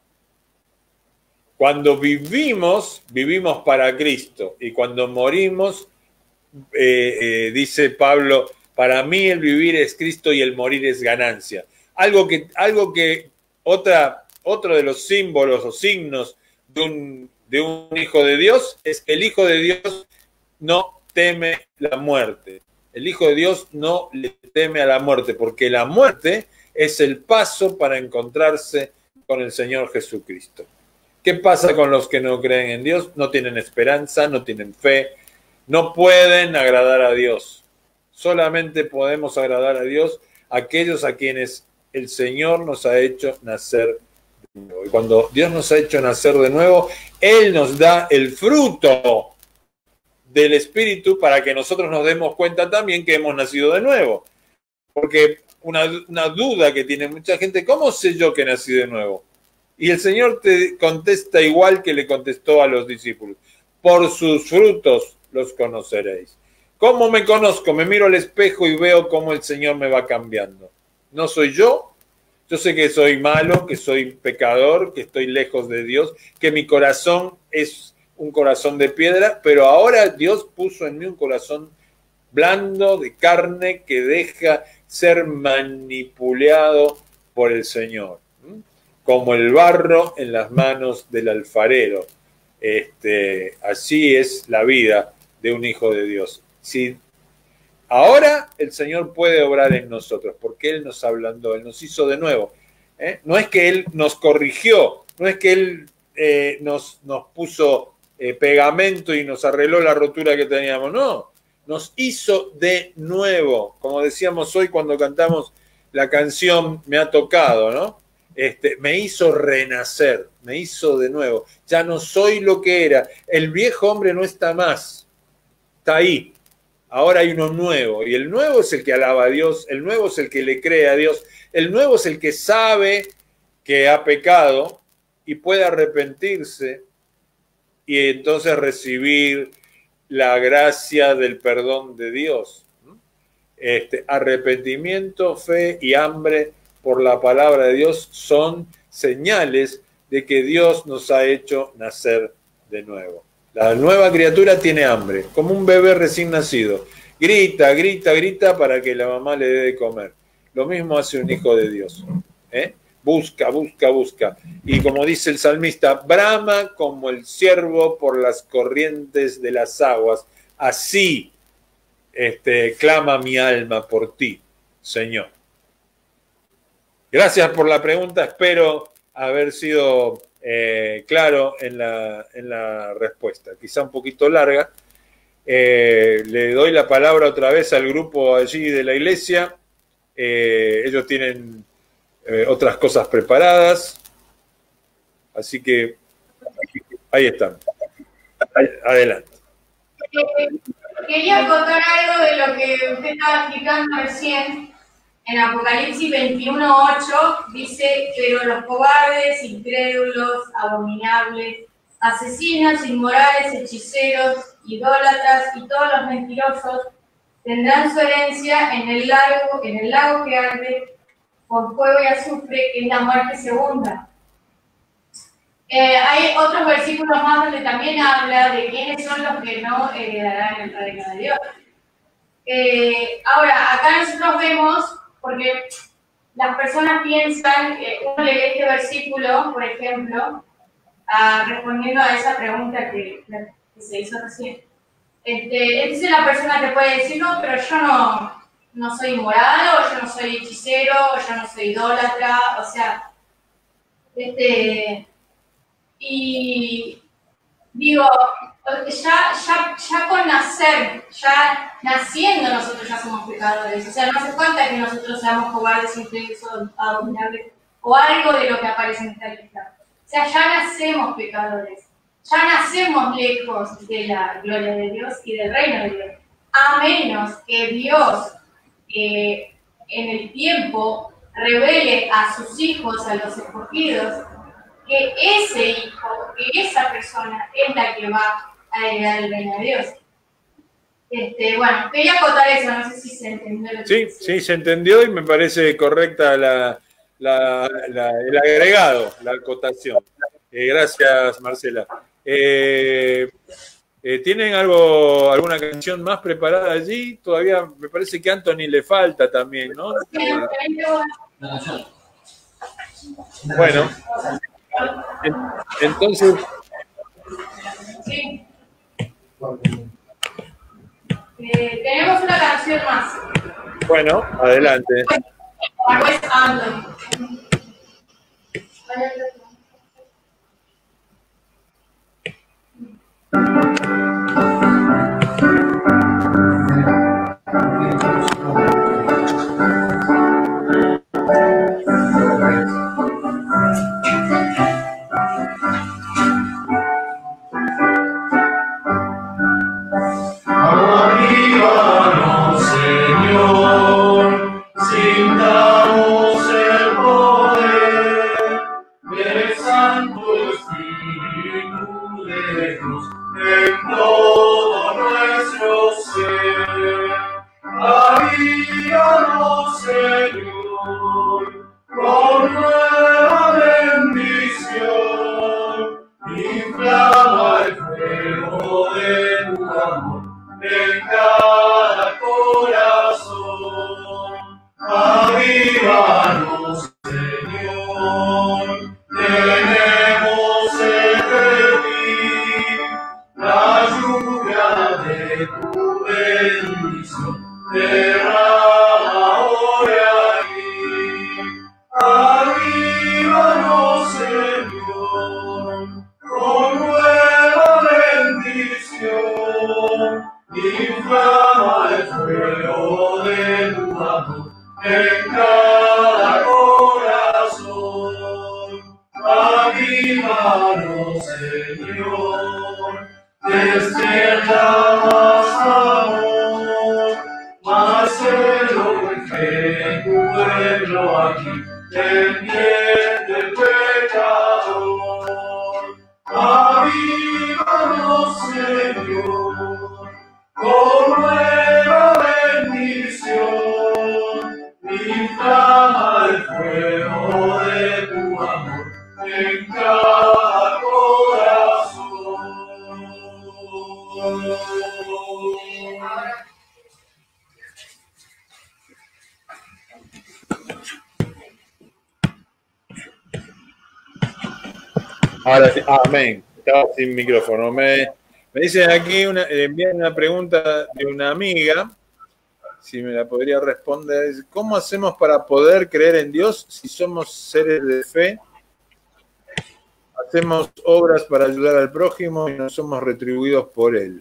Cuando vivimos, vivimos para Cristo. Y cuando morimos, eh, eh, dice Pablo, para mí el vivir es Cristo y el morir es ganancia. Algo que, algo que otra, otro de los símbolos o signos de un, de un hijo de Dios es que el hijo de Dios no teme la muerte. El hijo de Dios no le teme a la muerte, porque la muerte es el paso para encontrarse con el Señor Jesucristo. ¿Qué pasa con los que no creen en Dios? No tienen esperanza, no tienen fe, no pueden agradar a Dios. Solamente podemos agradar a Dios aquellos a quienes el Señor nos ha hecho nacer de nuevo. Y cuando Dios nos ha hecho nacer de nuevo, Él nos da el fruto del Espíritu para que nosotros nos demos cuenta también que hemos nacido de nuevo. Porque una, una duda que tiene mucha gente, ¿cómo sé yo que nací de nuevo? Y el Señor te contesta igual que le contestó a los discípulos. Por sus frutos los conoceréis. ¿Cómo me conozco? Me miro al espejo y veo cómo el Señor me va cambiando. No soy yo. Yo sé que soy malo, que soy pecador, que estoy lejos de Dios, que mi corazón es un corazón de piedra, pero ahora Dios puso en mí un corazón blando, de carne, que deja ser manipulado por el Señor, ¿sí? Como el barro en las manos del alfarero. Este, así es la vida de un hijo de Dios. Si ahora el Señor puede obrar en nosotros, porque Él nos ablandó, Él nos hizo de nuevo. ¿eh? No es que Él nos corrigió, no es que Él eh, nos, nos puso eh, pegamento y nos arregló la rotura que teníamos, no. Nos hizo de nuevo, como decíamos hoy cuando cantamos la canción Me ha tocado, ¿no? Este, me hizo renacer, me hizo de nuevo. Ya no soy lo que era. El viejo hombre no está más, está ahí. Ahora hay uno nuevo, y el nuevo es el que alaba a Dios, el nuevo es el que le cree a Dios, el nuevo es el que sabe que ha pecado y puede arrepentirse y entonces recibir la gracia del perdón de Dios. Este, arrepentimiento, fe y hambre por la palabra de Dios son señales de que Dios nos ha hecho nacer de nuevo. La nueva criatura tiene hambre, como un bebé recién nacido. Grita, grita, grita para que la mamá le dé de comer. Lo mismo hace un hijo de Dios. ¿eh? Busca, busca, busca. Y como dice el salmista, brama como el ciervo por las corrientes de las aguas. Así este, clama mi alma por ti, Señor. Gracias por la pregunta. Espero haber sido eh, claro en la, en la respuesta. Quizá un poquito larga. Eh, le doy la palabra otra vez al grupo allí de la iglesia. Eh, ellos tienen eh, otras cosas preparadas. Así que ahí están. Adelante. Eh, quería contar algo de lo que usted estaba explicando recién. En Apocalipsis veintiuno ocho dice, pero los cobardes, incrédulos, abominables, asesinos, inmorales, hechiceros, idólatras y todos los mentirosos tendrán su herencia en el lago, en el lago que arde con fuego y azufre, que es la muerte segunda. Eh, hay otros versículos más donde también habla de quiénes son los que no heredarán el reino de Dios. Eh, ahora, acá nosotros vemos, porque las personas piensan, eh, uno lee este versículo, por ejemplo, uh, respondiendo a esa pregunta que, que se hizo recién. Este, entonces la persona te puede decir, no, pero yo no, no soy inmoral, o yo no soy hechicero, o yo no soy idólatra, o sea, este, y digo, ya, ya, ya con nacer, ya naciendo nosotros ya somos pecadores, o sea, no hace falta que nosotros seamos cobardes, incrédulos, abominables, o algo de lo que aparece en esta lista. O sea, ya nacemos pecadores, ya nacemos lejos de la gloria de Dios y del reino de Dios, a menos que Dios eh, en el tiempo revele a sus hijos, a los escogidos, que ese hijo, que esa persona es la que va a heredar el reino de Dios. Este, bueno, quería acotar eso, no sé si se entendió. Lo que sí, sí, se entendió y me parece correcta la, la, la, el agregado, la acotación. Eh, gracias, Marcela. Eh, eh, ¿Tienen algo, alguna canción más preparada allí? Todavía me parece que a Anthony le falta también, ¿no? Bueno, entonces... Sí. Eh, tenemos una canción más. Bueno, adelante. Wes Anthony. Avívanos, Señor, sintamos el poder del Santo Espíritu de Dios en bendición. Derrama ahora aquí. Avívanos, Señor, con nueva bendición. Inflama el fuego de tu amor en cada corazón. Avívanos, Señor, despierta más amor, más celo y fe en tu pueblo aquí, pendiente pecador. Avívanos, Señor, con nueva bendición, inflama el fuego de tu amor en cada corazón. Ahora sí, amén. Estaba sin micrófono. Me, me dicen aquí, una, envían una pregunta de una amiga, si me la podría responder. ¿Cómo hacemos para poder creer en Dios si somos seres de fe? Hacemos obras para ayudar al prójimo y no somos retribuidos por él.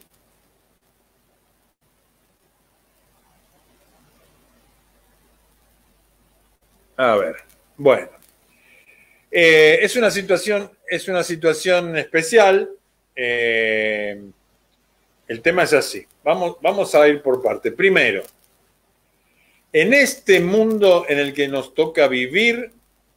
A ver, bueno. Eh, es una situación, es una situación especial. Eh, el tema es así. Vamos, vamos a ir por parte. Primero, en este mundo en el que nos toca vivir,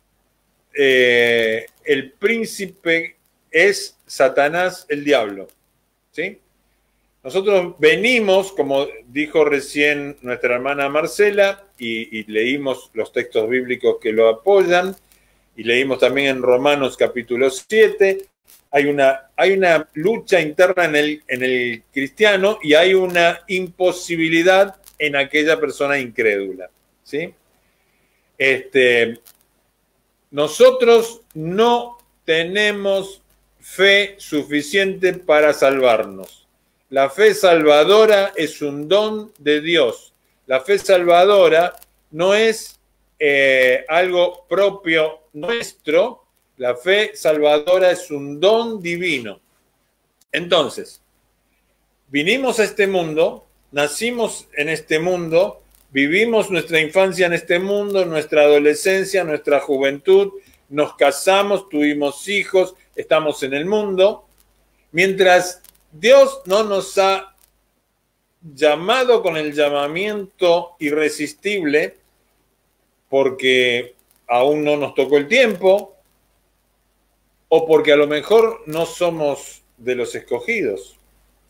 eh, el príncipe es Satanás, el diablo. ¿Sí? Nosotros venimos, como dijo recién nuestra hermana Marcela, y, y leímos los textos bíblicos que lo apoyan, y leímos también en Romanos capítulo siete, hay una, hay una lucha interna en el, en el cristiano y hay una imposibilidad en aquella persona incrédula. ¿Sí? Este, nosotros no tenemos fe suficiente para salvarnos. La fe salvadora es un don de Dios. La fe salvadora no es eh, algo propio nuestro. La fe salvadora es un don divino. Entonces, vinimos a este mundo, nacimos en este mundo, vivimos nuestra infancia en este mundo, nuestra adolescencia, nuestra juventud, nos casamos, tuvimos hijos, estamos en el mundo. Mientras Dios no nos ha llamado con el llamamiento irresistible, porque aún no nos tocó el tiempo, o porque a lo mejor no somos de los escogidos.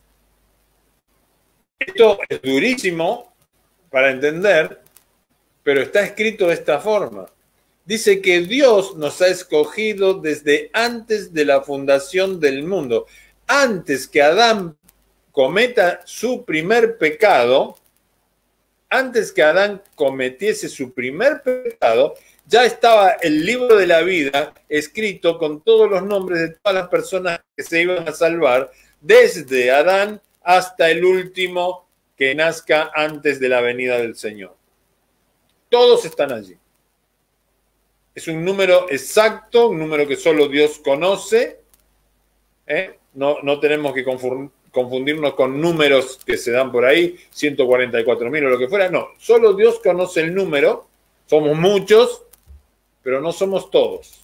Esto es durísimo para entender, pero está escrito de esta forma. Dice que Dios nos ha escogido desde antes de la fundación del mundo. Antes que Adán cometa su primer pecado, antes que Adán cometiese su primer pecado, ya estaba el libro de la vida escrito con todos los nombres de todas las personas que se iban a salvar, desde Adán hasta el último que nazca antes de la venida del Señor. Todos están allí. Es un número exacto, un número que solo Dios conoce. ¿Eh? No, no tenemos que confundirnos con números que se dan por ahí, ciento cuarenta y cuatro mil o lo que fuera. No, solo Dios conoce el número. Somos muchos, pero no somos todos.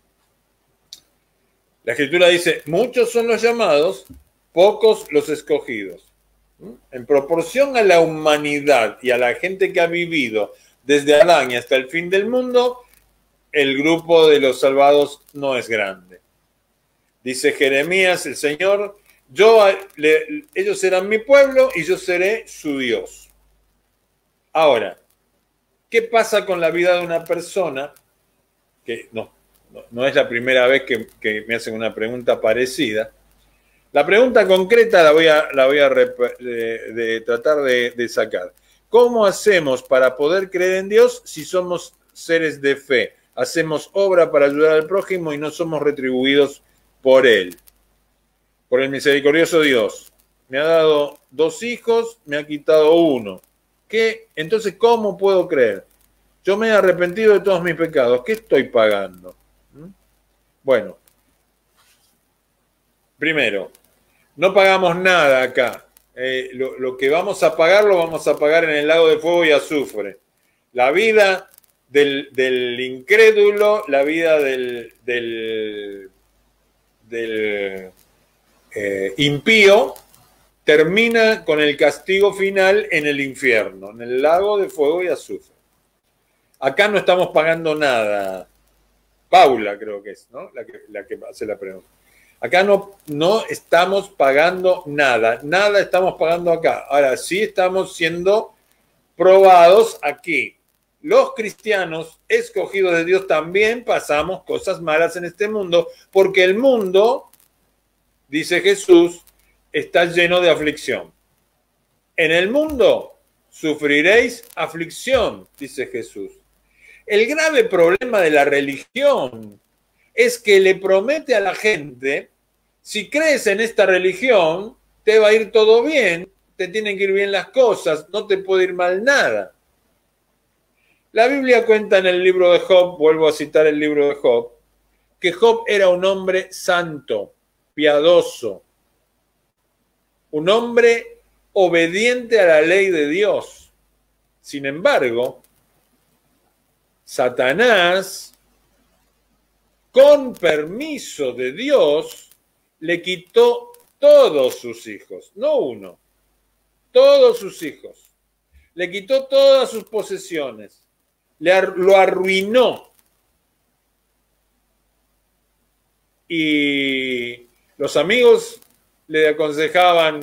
La Escritura dice, muchos son los llamados, pocos los escogidos. En proporción a la humanidad y a la gente que ha vivido desde Adán y hasta el fin del mundo, el grupo de los salvados no es grande. Dice Jeremías, el Señor, yo, le, ellos serán mi pueblo y yo seré su Dios. Ahora, ¿qué pasa con la vida de una persona? Que no, no, no es la primera vez que, que me hacen una pregunta parecida. La pregunta concreta la voy a, la voy a rep, de, de tratar de, de sacar. ¿Cómo hacemos para poder creer en Dios si somos seres de fe? Hacemos obra para ayudar al prójimo y no somos retribuidos por Él. Por el misericordioso Dios. me ha dado dos hijos, me ha quitado uno. ¿Qué? Entonces, ¿cómo puedo creer? Yo me he arrepentido de todos mis pecados. ¿Qué estoy pagando? ¿Mm? Bueno, primero, no pagamos nada acá. Eh, lo, lo que vamos a pagar lo vamos a pagar en el lago de fuego y azufre. La vida del, del incrédulo, la vida del, del, del eh, impío, termina con el castigo final en el infierno, en el lago de fuego y azufre. Acá no estamos pagando nada. Paula creo que es, ¿no? La que, la que hace la pregunta. Acá no, no estamos pagando nada, nada estamos pagando acá. Ahora sí estamos siendo probados aquí. Los cristianos escogidos de Dios también pasamos cosas malas en este mundo, porque el mundo, dice Jesús, está lleno de aflicción. En el mundo sufriréis aflicción, dice Jesús. El grave problema de la religión es que le promete a la gente, si crees en esta religión, te va a ir todo bien, te tienen que ir bien las cosas, no te puede ir mal nada. La Biblia cuenta en el libro de Job, vuelvo a citar el libro de Job, que Job era un hombre santo, piadoso, un hombre obediente a la ley de Dios. Sin embargo, Satanás, con permiso de Dios, le quitó todos sus hijos, no uno, todos sus hijos. Le quitó todas sus posesiones, le ar- lo arruinó. Y los amigos le aconsejaban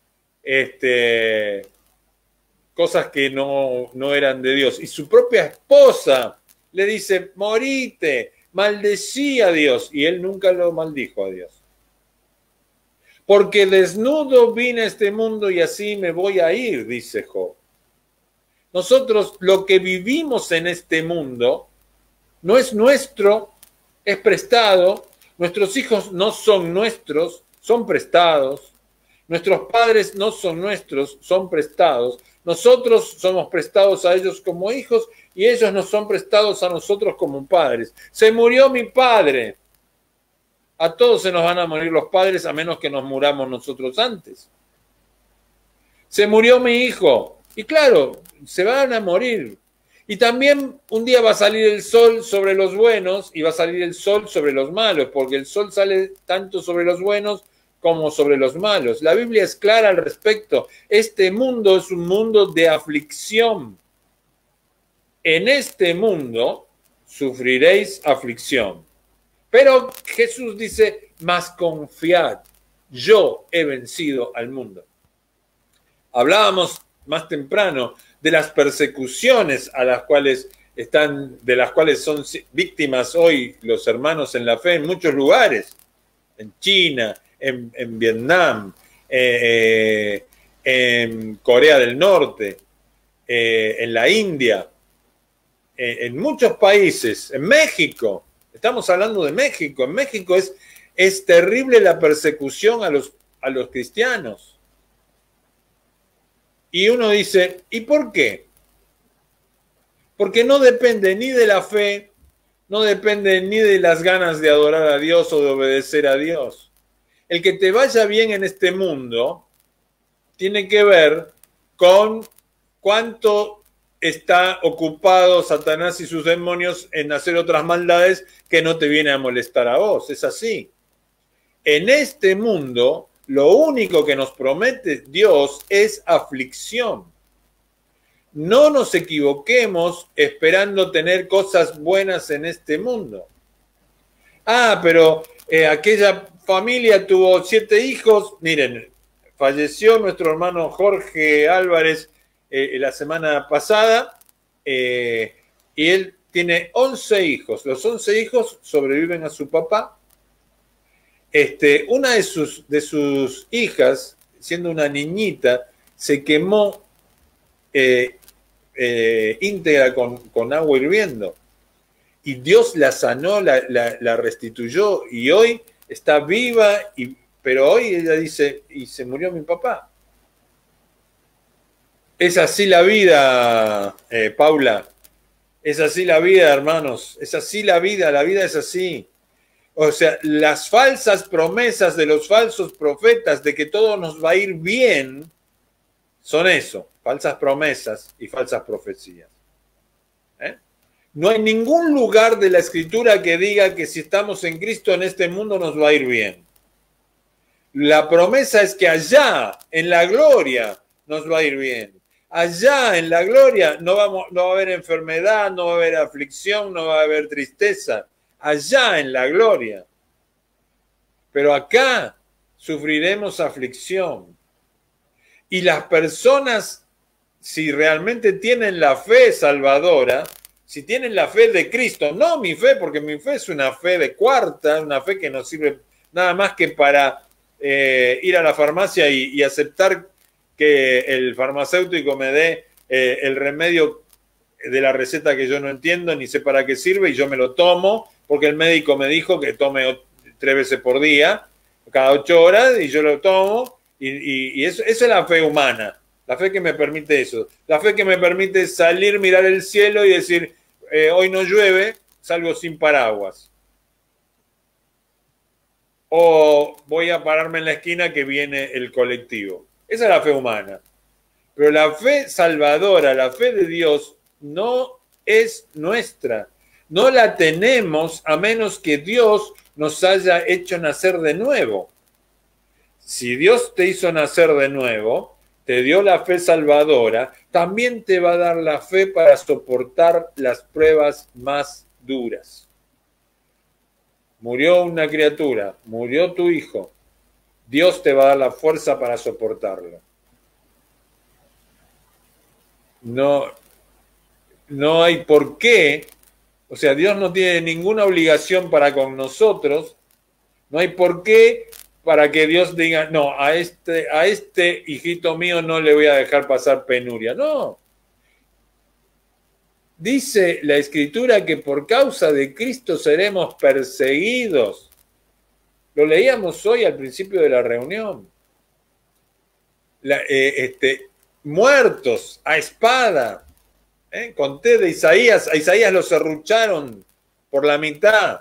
este, cosas que no, no eran de Dios. Y su propia esposa le dice, morite, maldecí a Dios. Y él nunca lo maldijo a Dios. Porque desnudo vine a este mundo y así me voy a ir, dice Job. Nosotros lo que vivimos en este mundo no es nuestro, es prestado. Nuestros hijos no son nuestros, son prestados. Nuestros padres no son nuestros, son prestados. Nosotros somos prestados a ellos como hijos y ellos nos son prestados a nosotros como padres. Se murió mi padre. A todos se nos van a morir los padres a menos que nos muramos nosotros antes. Se murió mi hijo. Y claro, se van a morir. Y también un día va a salir el sol sobre los buenos y va a salir el sol sobre los malos, porque el sol sale tanto sobre los buenos como sobre los malos. La Biblia es clara al respecto. Este mundo es un mundo de aflicción. En este mundo sufriréis aflicción. Pero Jesús dice, mas confiad, yo he vencido al mundo. Hablábamos más temprano de las persecuciones a las cuales están, de las cuales son víctimas hoy los hermanos en la fe en muchos lugares, en China, en, en Vietnam, eh, en Corea del Norte, eh, en la India, eh, en muchos países, en México. Estamos hablando de México. En México es, es terrible la persecución a los, a los cristianos. Y uno dice, ¿y por qué? Porque no depende ni de la fe, no depende ni de las ganas de adorar a Dios o de obedecer a Dios. El que te vaya bien en este mundo tiene que ver con cuánto está ocupado Satanás y sus demonios en hacer otras maldades que no te vienen a molestar a vos. Es así. En este mundo, lo único que nos promete Dios es aflicción. No nos equivoquemos esperando tener cosas buenas en este mundo. Ah, pero eh, aquella familia tuvo siete hijos. Miren, falleció nuestro hermano Jorge Álvarez Eh, la semana pasada, eh, y él tiene once hijos. Los once hijos sobreviven a su papá. Este, una de sus, de sus hijas, siendo una niñita, se quemó eh, eh, íntegra con, con agua hirviendo. Y Dios la sanó, la, la, la restituyó, y hoy está viva y, pero hoy ella dice, y se murió mi papá. Es así la vida, eh, Paula. Es así la vida, hermanos. Es así la vida. La vida es así. O sea, las falsas promesas de los falsos profetas de que todo nos va a ir bien son eso, falsas promesas y falsas profecías. ¿Eh? No hay ningún lugar de la Escritura que diga que si estamos en Cristo en este mundo nos va a ir bien. La promesa es que allá, en la gloria, nos va a ir bien. Allá, en la gloria, no, vamos, no va a haber enfermedad, no va a haber aflicción, no va a haber tristeza. Allá, en la gloria. Pero acá sufriremos aflicción. Y las personas, si realmente tienen la fe salvadora, si tienen la fe de Cristo, no mi fe, porque mi fe es una fe de cuarta, una fe que no sirve nada más que para eh, ir a la farmacia y, y aceptar que el farmacéutico me dé eh, el remedio de la receta que yo no entiendo ni sé para qué sirve y yo me lo tomo porque el médico me dijo que tome tres veces por día, cada ocho horas, y yo lo tomo, y, y, y eso, eso es la fe humana, la fe que me permite eso, la fe que me permite salir, mirar el cielo y decir, eh, hoy no llueve, salgo sin paraguas. O voy a pararme en la esquina que viene el colectivo. Esa es la fe humana. Pero la fe salvadora, la fe de Dios, no es nuestra. No la tenemos a menos que Dios nos haya hecho nacer de nuevo. Si Dios te hizo nacer de nuevo, te dio la fe salvadora, también te va a dar la fe para soportar las pruebas más duras. Murió una criatura, murió tu hijo. Dios te va a dar la fuerza para soportarlo. No, no hay por qué, o sea, Dios no tiene ninguna obligación para con nosotros, no hay por qué para que Dios diga, no, a este, a este hijito mío no le voy a dejar pasar penuria. No. Dice la Escritura que por causa de Cristo seremos perseguidos. Lo leíamos hoy al principio de la reunión. La, eh, este, muertos a espada. ¿Eh? Conté de Isaías. A Isaías lo serrucharon por la mitad.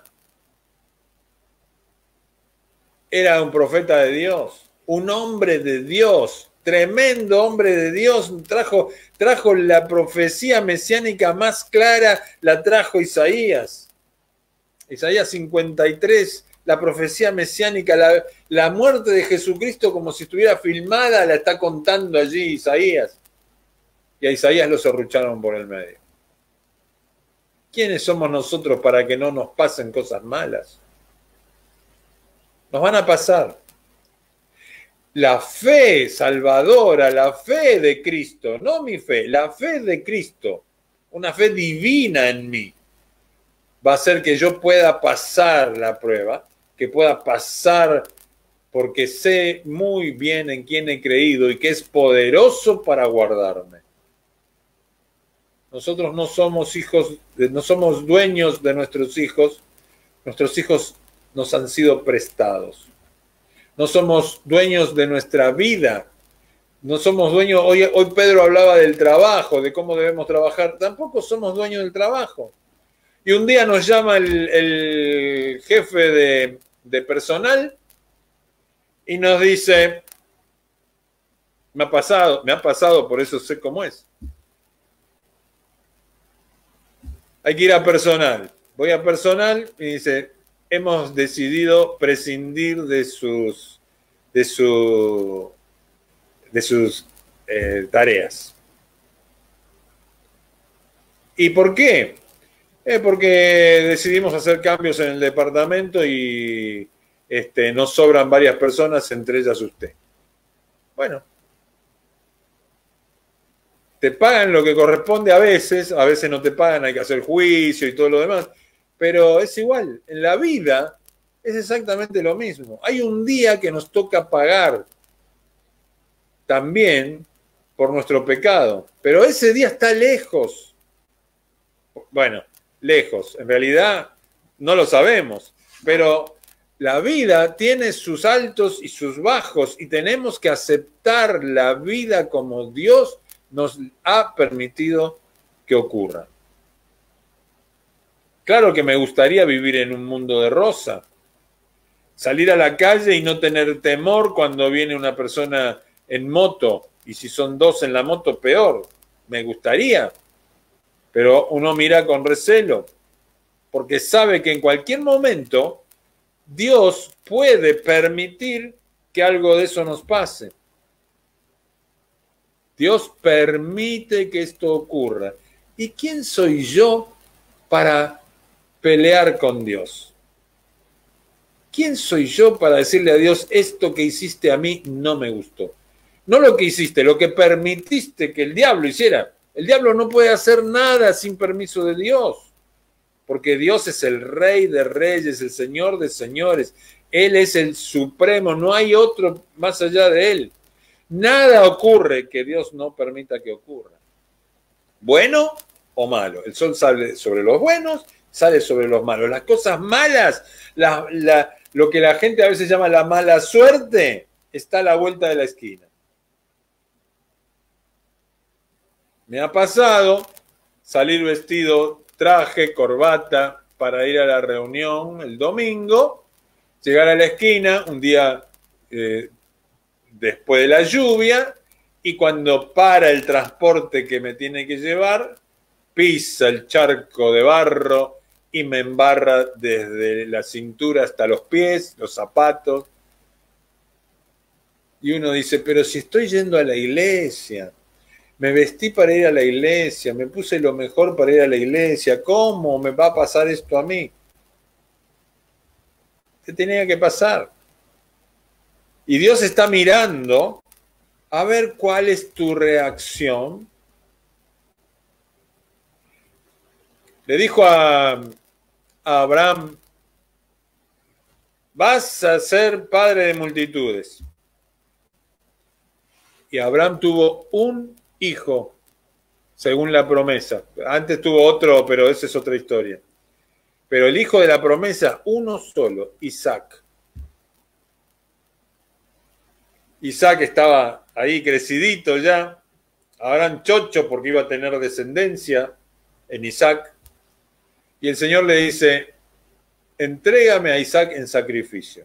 Era un profeta de Dios, un hombre de Dios, tremendo hombre de Dios. Trajo, trajo la profecía mesiánica más clara, la trajo Isaías. Isaías cincuenta y tres, la profecía mesiánica, la, la muerte de Jesucristo como si estuviera filmada, la está contando allí Isaías. Y a Isaías lo serrucharon por el medio. ¿Quiénes somos nosotros para que no nos pasen cosas malas? Nos van a pasar. La fe salvadora, la fe de Cristo, no mi fe, la fe de Cristo, una fe divina en mí, va a hacer que yo pueda pasar la prueba, que pueda pasar porque sé muy bien en quién he creído y que es poderoso para guardarme. Nosotros no somos hijos, no somos dueños de nuestros hijos, nuestros hijos nos han sido prestados. No somos dueños de nuestra vida. No somos dueños, hoy, hoy Pedro hablaba del trabajo, de cómo debemos trabajar. Tampoco somos dueños del trabajo. Y un día nos llama el, el jefe de, de personal y nos dice, me ha pasado, me ha pasado, por eso sé cómo es. Hay que ir a personal. Voy a personal y dice, hemos decidido prescindir de sus, de su, de sus eh, tareas. ¿Y por qué? Eh, porque decidimos hacer cambios en el departamento y este, nos sobran varias personas, entre ellas usted. Bueno, te pagan lo que corresponde a veces, a veces no te pagan, hay que hacer juicio y todo lo demás. Pero es igual, en la vida es exactamente lo mismo. Hay un día que nos toca pagar también por nuestro pecado, pero ese día está lejos. Bueno, lejos, en realidad no lo sabemos, pero la vida tiene sus altos y sus bajos y tenemos que aceptar la vida como Dios nos ha permitido que ocurra. Claro que me gustaría vivir en un mundo de rosa, salir a la calle y no tener temor cuando viene una persona en moto, y si son dos en la moto, peor. Me gustaría, pero uno mira con recelo, porque sabe que en cualquier momento Dios puede permitir que algo de eso nos pase. Dios permite que esto ocurra. ¿Y quién soy yo para pelear con Dios? ¿Quién soy yo para decirle a Dios, esto que hiciste a mí no me gustó? No lo que hiciste, lo que permitiste que el diablo hiciera. El diablo no puede hacer nada sin permiso de Dios, porque Dios es el Rey de Reyes, el Señor de Señores. Él es el Supremo, no hay otro más allá de Él. Nada ocurre que Dios no permita que ocurra. Bueno o malo. El sol sale sobre los buenos, sale sobre los malos. Las cosas malas, la, la, lo que la gente a veces llama la mala suerte, está a la vuelta de la esquina. Me ha pasado salir vestido, traje, corbata, para ir a la reunión el domingo, llegar a la esquina un día eh, después de la lluvia, y cuando para el transporte que me tiene que llevar, pisa el charco de barro y me embarra desde la cintura hasta los pies, los zapatos. Y uno dice, pero si estoy yendo a la iglesia, me vestí para ir a la iglesia, me puse lo mejor para ir a la iglesia, ¿cómo me va a pasar esto a mí? ¿Qué tenía que pasar? Y Dios está mirando a ver cuál es tu reacción. Le dijo a, a Abraham, vas a ser padre de multitudes. Y Abraham tuvo un hijo, según la promesa. Antes tuvo otro, pero esa es otra historia. Pero el hijo de la promesa, uno solo, Isaac. Isaac estaba ahí crecidito ya, Abraham chocho porque iba a tener descendencia en Isaac. Y el Señor le dice, entrégame a Isaac en sacrificio.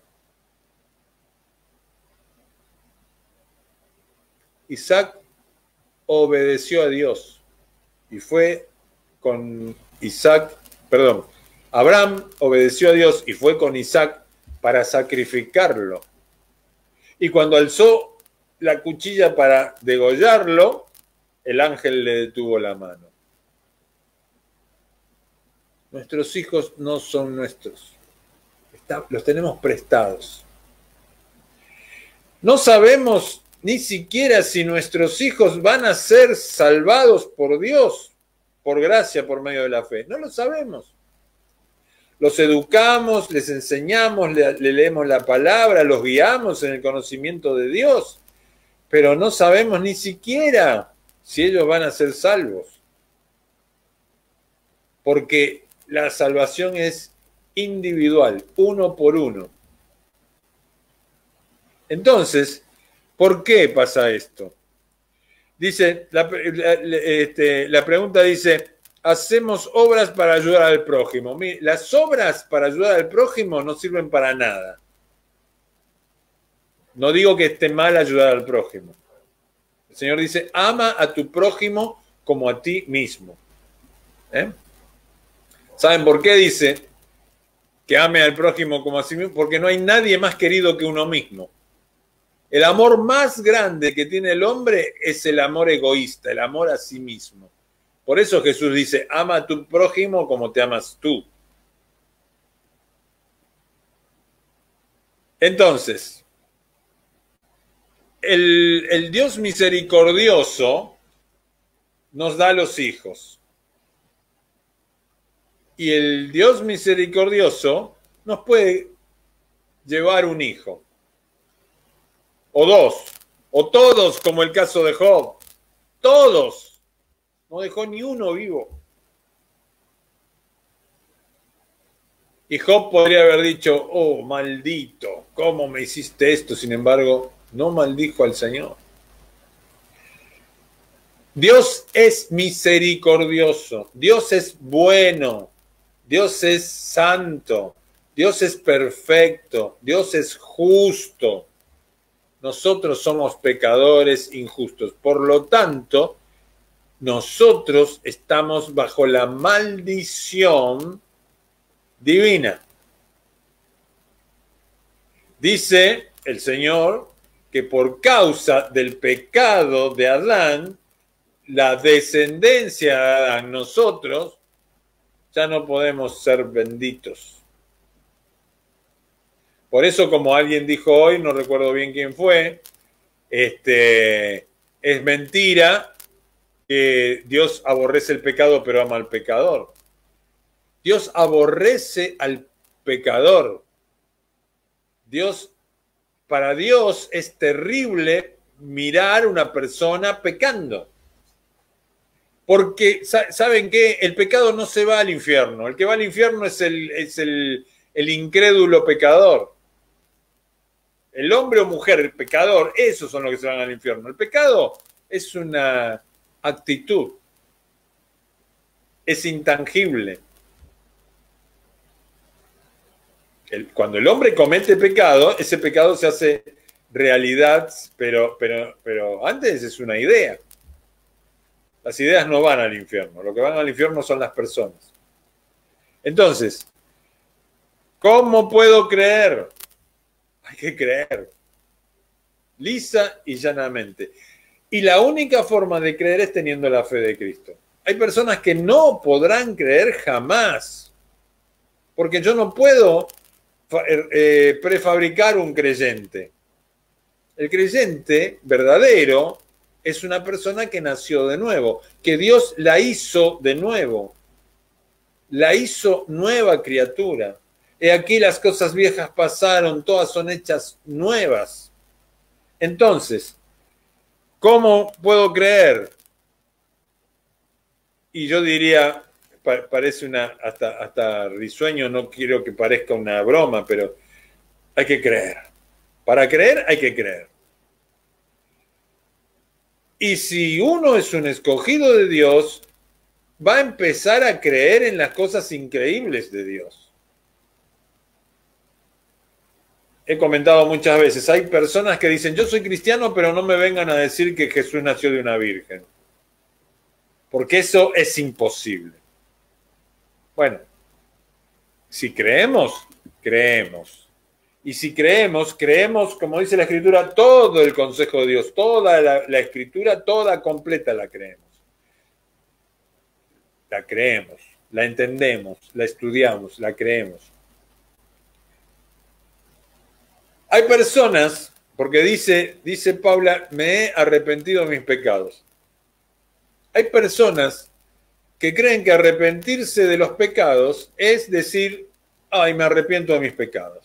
Isaac obedeció a Dios y fue con Isaac, perdón, Abraham obedeció a Dios y fue con Isaac para sacrificarlo. Y cuando alzó la cuchilla para degollarlo, el ángel le detuvo la mano. Nuestros hijos no son nuestros. Está, los tenemos prestados. No sabemos ni siquiera si nuestros hijos van a ser salvados por Dios, por gracia, por medio de la fe. No lo sabemos. Los educamos, les enseñamos, le, le leemos la palabra, los guiamos en el conocimiento de Dios, pero no sabemos ni siquiera si ellos van a ser salvos. Porque la salvación es individual, uno por uno. Entonces, ¿por qué pasa esto? Dice, la, la, este, la pregunta dice, hacemos obras para ayudar al prójimo. Mire, las obras para ayudar al prójimo no sirven para nada. No digo que esté mal ayudar al prójimo. El Señor dice, ama a tu prójimo como a ti mismo. ¿Eh? ¿Saben por qué dice que ame al prójimo como a sí mismo? Porque no hay nadie más querido que uno mismo. El amor más grande que tiene el hombre es el amor egoísta, el amor a sí mismo. Por eso Jesús dice, ama a tu prójimo como te amas tú. Entonces, el, el Dios misericordioso nos da los hijos. Y el Dios misericordioso nos puede llevar un hijo. O dos, o todos, como el caso de Job. Todos. No dejó ni uno vivo. Y Job podría haber dicho, oh, maldito, ¿cómo me hiciste esto? Sin embargo, no maldijo al Señor. Dios es misericordioso, Dios es bueno, Dios es santo, Dios es perfecto, Dios es justo. Nosotros somos pecadores injustos. Por lo tanto, nosotros estamos bajo la maldición divina. Dice el Señor que por causa del pecado de Adán, la descendencia de Adán, nosotros, ya no podemos ser benditos. Por eso, como alguien dijo hoy, no recuerdo bien quién fue, este, es mentira que Dios aborrece el pecado pero ama al pecador. Dios aborrece al pecador. Dios, para Dios es terrible mirar a una persona pecando. Porque, ¿saben qué? El pecado no se va al infierno. El que va al infierno es el, es el, el incrédulo pecador. El hombre o mujer, el pecador, esos son los que se van al infierno. El pecado es una actitud. Es intangible. El, cuando el hombre comete pecado, ese pecado se hace realidad, pero, pero, pero antes es una idea. Las ideas no van al infierno. Lo que van al infierno son las personas. Entonces, ¿cómo puedo creer? Hay que creer. Lisa y llanamente. Y la única forma de creer es teniendo la fe de Cristo. Hay personas que no podrán creer jamás. Porque yo no puedo eh, prefabricar un creyente. El creyente verdadero es una persona que nació de nuevo, que Dios la hizo de nuevo, la hizo nueva criatura. He aquí las cosas viejas pasaron, todas son hechas nuevas. Entonces, ¿cómo puedo creer? Y yo diría, parece una, hasta, hasta risueño, no quiero que parezca una broma, pero hay que creer. Para creer hay que creer. Y si uno es un escogido de Dios, va a empezar a creer en las cosas increíbles de Dios. He comentado muchas veces, hay personas que dicen, yo soy cristiano, pero no me vengan a decir que Jesús nació de una virgen. Porque eso es imposible. Bueno, si creemos, creemos. Y si creemos, creemos, como dice la Escritura, todo el consejo de Dios, toda la, la Escritura, toda completa la creemos. La creemos, la entendemos, la estudiamos, la creemos. Hay personas, porque dice, dice Paula, me he arrepentido de mis pecados. Hay personas que creen que arrepentirse de los pecados es decir, ay, me arrepiento de mis pecados.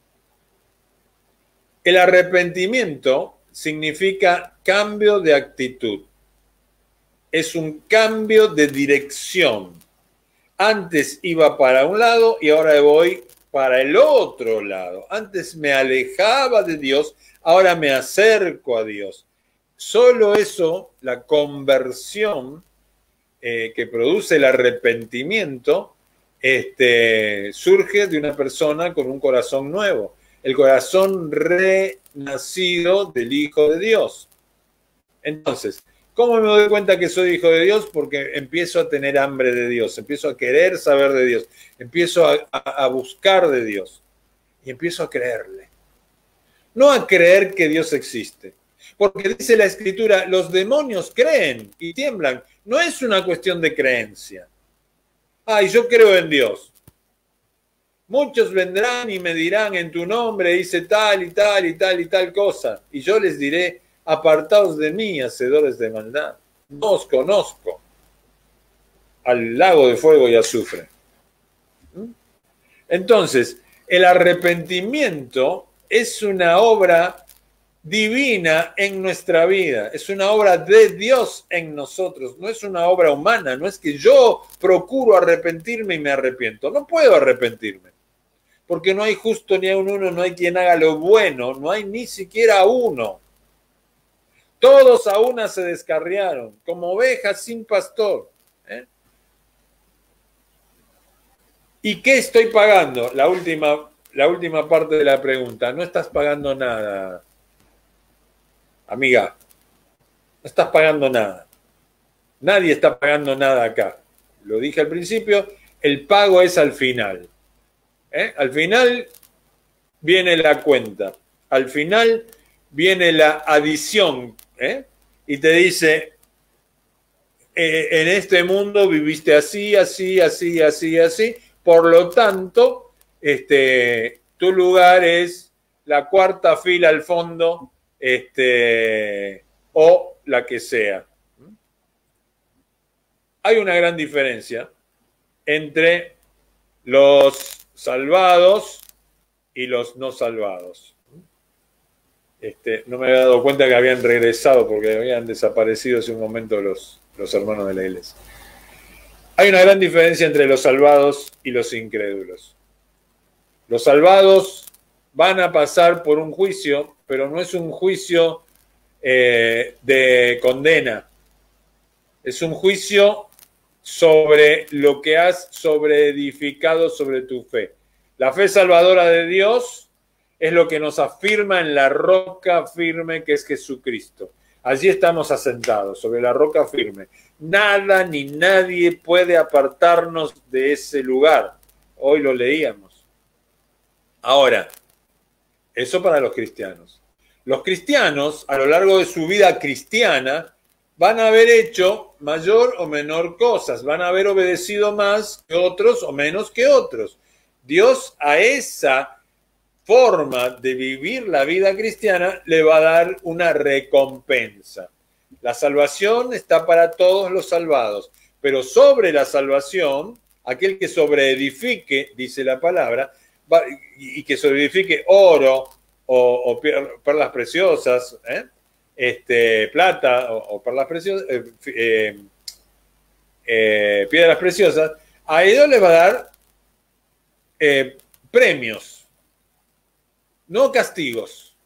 El arrepentimiento significa cambio de actitud. Es un cambio de dirección. Antes iba para un lado y ahora voy para el otro lado. Antes me alejaba de Dios, ahora me acerco a Dios. Solo eso, la conversión eh, que produce el arrepentimiento, este, surge de una persona con un corazón nuevo. El corazón renacido del Hijo de Dios. Entonces, ¿cómo me doy cuenta que soy hijo de Dios? Porque empiezo a tener hambre de Dios, empiezo a querer saber de Dios, empiezo a, a, a buscar de Dios y empiezo a creerle. No a creer que Dios existe. Porque dice la Escritura, los demonios creen y tiemblan. No es una cuestión de creencia. Ay, yo creo en Dios. Muchos vendrán y me dirán en tu nombre, hice tal y tal y tal y tal cosa. Y yo les diré, apartaos de mí, hacedores de maldad. No os conozco. Al lago de fuego y azufre. Entonces, el arrepentimiento es una obra divina en nuestra vida. Es una obra de Dios en nosotros. No es una obra humana. No es que yo procuro arrepentirme y me arrepiento. No puedo arrepentirme. porque no hay justo ni a un uno, no hay quien haga lo bueno, no hay ni siquiera uno. Todos a una se descarriaron, como ovejas sin pastor. ¿eh? ¿Y qué estoy pagando? La última, la última parte de la pregunta. No estás pagando nada, amiga. No estás pagando nada. Nadie está pagando nada acá. Lo dije al principio, el pago es al final. ¿eh? Al final viene la cuenta. Al final viene la adición. ¿eh? Y te dice, eh, en este mundo viviste así, así, así, así, así. Por lo tanto, este, tu lugar es la cuarta fila al fondo, este, o la que sea. Hay una gran diferencia entre los salvados y los no salvados. Este, no me había dado cuenta que habían regresado porque habían desaparecido hace un momento los, los hermanos de la iglesia. Hay una gran diferencia entre los salvados y los incrédulos. Los salvados van a pasar por un juicio, pero no es un juicio eh, de condena. Es un juicio sobre lo que has sobreedificado sobre tu fe. La fe salvadora de Dios es lo que nos afirma en la roca firme que es Jesucristo. Allí estamos asentados, sobre la roca firme. Nada ni nadie puede apartarnos de ese lugar. Hoy lo leíamos. Ahora, eso para los cristianos. Los cristianos, a lo largo de su vida cristiana, van a haber hecho mayor o menor cosas, van a haber obedecido más que otros o menos que otros. Dios a esa forma de vivir la vida cristiana le va a dar una recompensa. La salvación está para todos los salvados, pero sobre la salvación, aquel que sobreedifique, dice la palabra, va, y que sobreedifique oro o, o perlas preciosas, ¿eh? este, plata o, o perlas preciosas, eh, eh, eh, piedras preciosas, a ellos les va a dar eh, premios. No castigos.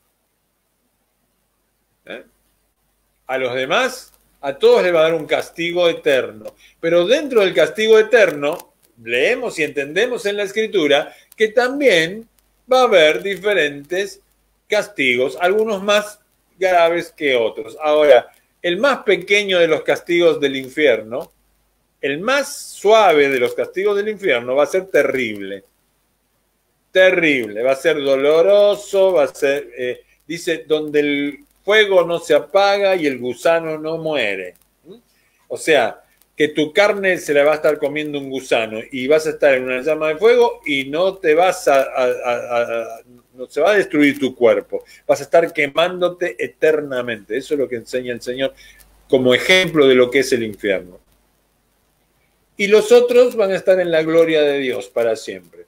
¿Eh? A los demás, a todos les va a dar un castigo eterno. Pero dentro del castigo eterno, leemos y entendemos en la Escritura que también va a haber diferentes castigos, algunos más graves que otros. Ahora, el más pequeño de los castigos del infierno, el más suave de los castigos del infierno va a ser terrible. Terrible, va a ser doloroso, va a ser, eh, dice, donde el fuego no se apaga y el gusano no muere. ¿Mm? O sea, que tu carne se la va a estar comiendo un gusano y vas a estar en una llama de fuego y no te vas a, a, a, a no se va a destruir tu cuerpo, vas a estar quemándote eternamente. Eso es lo que enseña el Señor como ejemplo de lo que es el infierno. Y los otros van a estar en la gloria de Dios para siempre.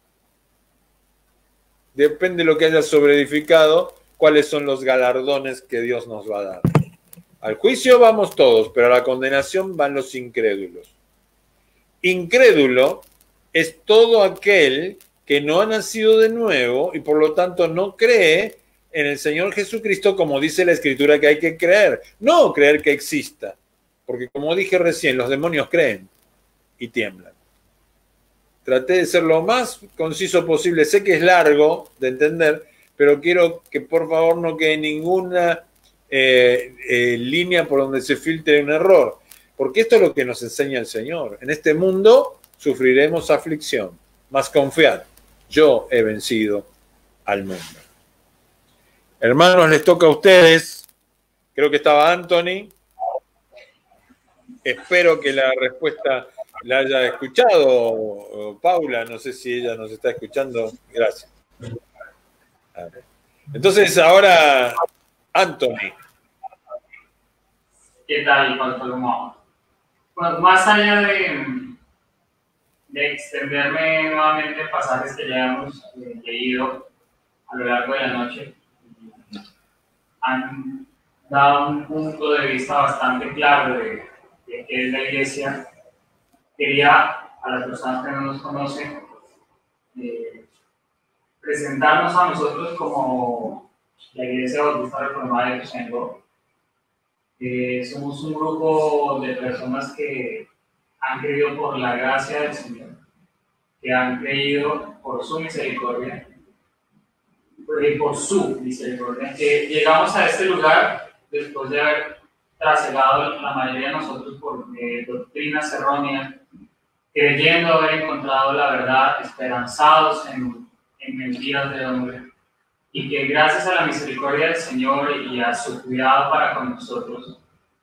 Depende de lo que hayas sobreedificado, cuáles son los galardones que Dios nos va a dar. Al juicio vamos todos, pero a la condenación van los incrédulos. Incrédulo es todo aquel que no ha nacido de nuevo y por lo tanto no cree en el Señor Jesucristo como dice la Escritura que hay que creer. No creer que exista, porque como dije recién, los demonios creen y tiemblan. Traté de ser lo más conciso posible. Sé que es largo de entender, pero quiero que por favor no quede ninguna eh, eh, línea por donde se filtre un error. Porque esto es lo que nos enseña el Señor. En este mundo sufriremos aflicción, mas confiad, yo he vencido al mundo. Hermanos, les toca a ustedes. Creo que estaba Anthony. Espero que la respuesta la haya escuchado Paula, no sé si ella nos está escuchando. Gracias. Entonces, ahora, Anthony. ¿Qué tal, Pastor? ¿Cómo? Bueno, más allá de, de extenderme nuevamente en pasajes que ya hemos eh, leído a lo largo de la noche, han dado un punto de vista bastante claro de, de qué es la iglesia. Quería, a las personas que no nos conocen, eh, presentarnos a nosotros como la Iglesia Bautista Reformada de Ituzaingó. Eh, somos un grupo de personas que han creído por la gracia del Señor, que han creído por su misericordia, y por su misericordia, que llegamos a este lugar después de haber trasegado la mayoría de nosotros por eh, doctrinas erróneas, creyendo haber encontrado la verdad, esperanzados en, en mentiras de hombre, y que gracias a la misericordia del Señor y a su cuidado para con nosotros,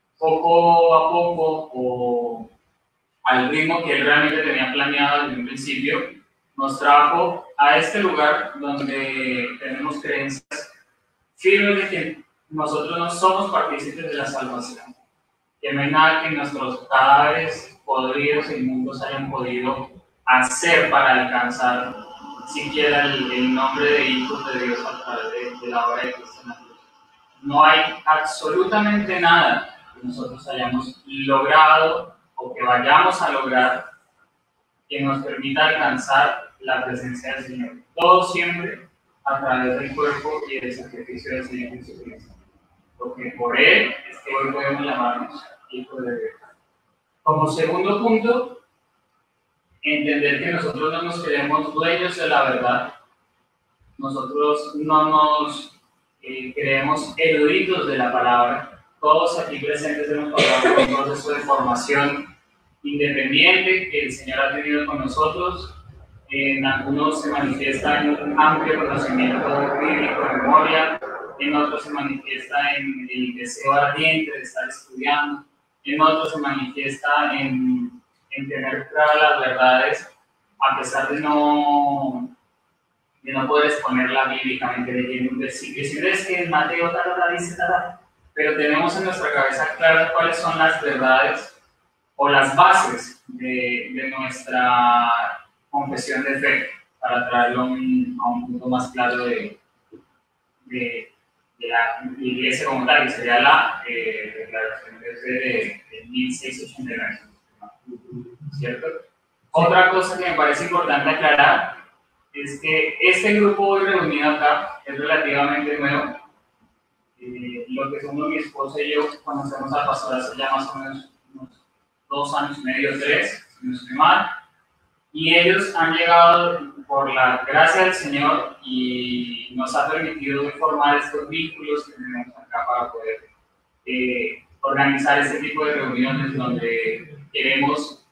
poco a poco o al ritmo que él realmente tenía planeado desde un principio, nos trajo a este lugar donde tenemos creencias firmes de que nosotros no somos partícipes de la salvación, que no hay nada que nuestros cadáveres podridos e inmundos hayan podido hacer para alcanzar siquiera el, el nombre de hijos de Dios a través de, de la obra de Cristo en la cruz. No hay absolutamente nada que nosotros hayamos logrado o que vayamos a lograr que nos permita alcanzar la presencia del Señor. Todo siempre a través del cuerpo y del sacrificio del Señor Jesucristo. Porque por Él es que hoy podemos llamarnos hijos de Dios. Como segundo punto, entender que nosotros no nos creemos dueños de la verdad. Nosotros no nos eh, creemos eruditos de la palabra. Todos aquí presentes hemos pasado por un proceso de formación independiente que el Señor ha tenido con nosotros. En algunos se manifiesta en un amplio conocimiento bíblico de memoria, en otros se manifiesta en el deseo ardiente de estar estudiando, en otros se manifiesta en, en tener claras las verdades, a pesar de no, de no poder exponerla bíblicamente, leyendo un versículo. Si ves que en Mateo tal hora dice tal, pero tenemos en nuestra cabeza claras cuáles son las verdades o las bases de, de nuestra confesión de fe, para traerlo a un, a un punto más claro de, de, de la iglesia como tal, que sería la eh, declaración de fe de, de mil seiscientos ochenta y nueve. ¿Cierto? Otra cosa que me parece importante aclarar es que este grupo hoy reunido acá es relativamente nuevo. Eh, lo que somos mi esposa y yo conocemos al pastor hace ya más o menos unos dos años y medio, tres, si no estoy mal. Y ellos han llegado por la gracia del Señor y nos ha permitido formar estos vínculos que tenemos acá para poder eh, organizar este tipo de reuniones donde queremos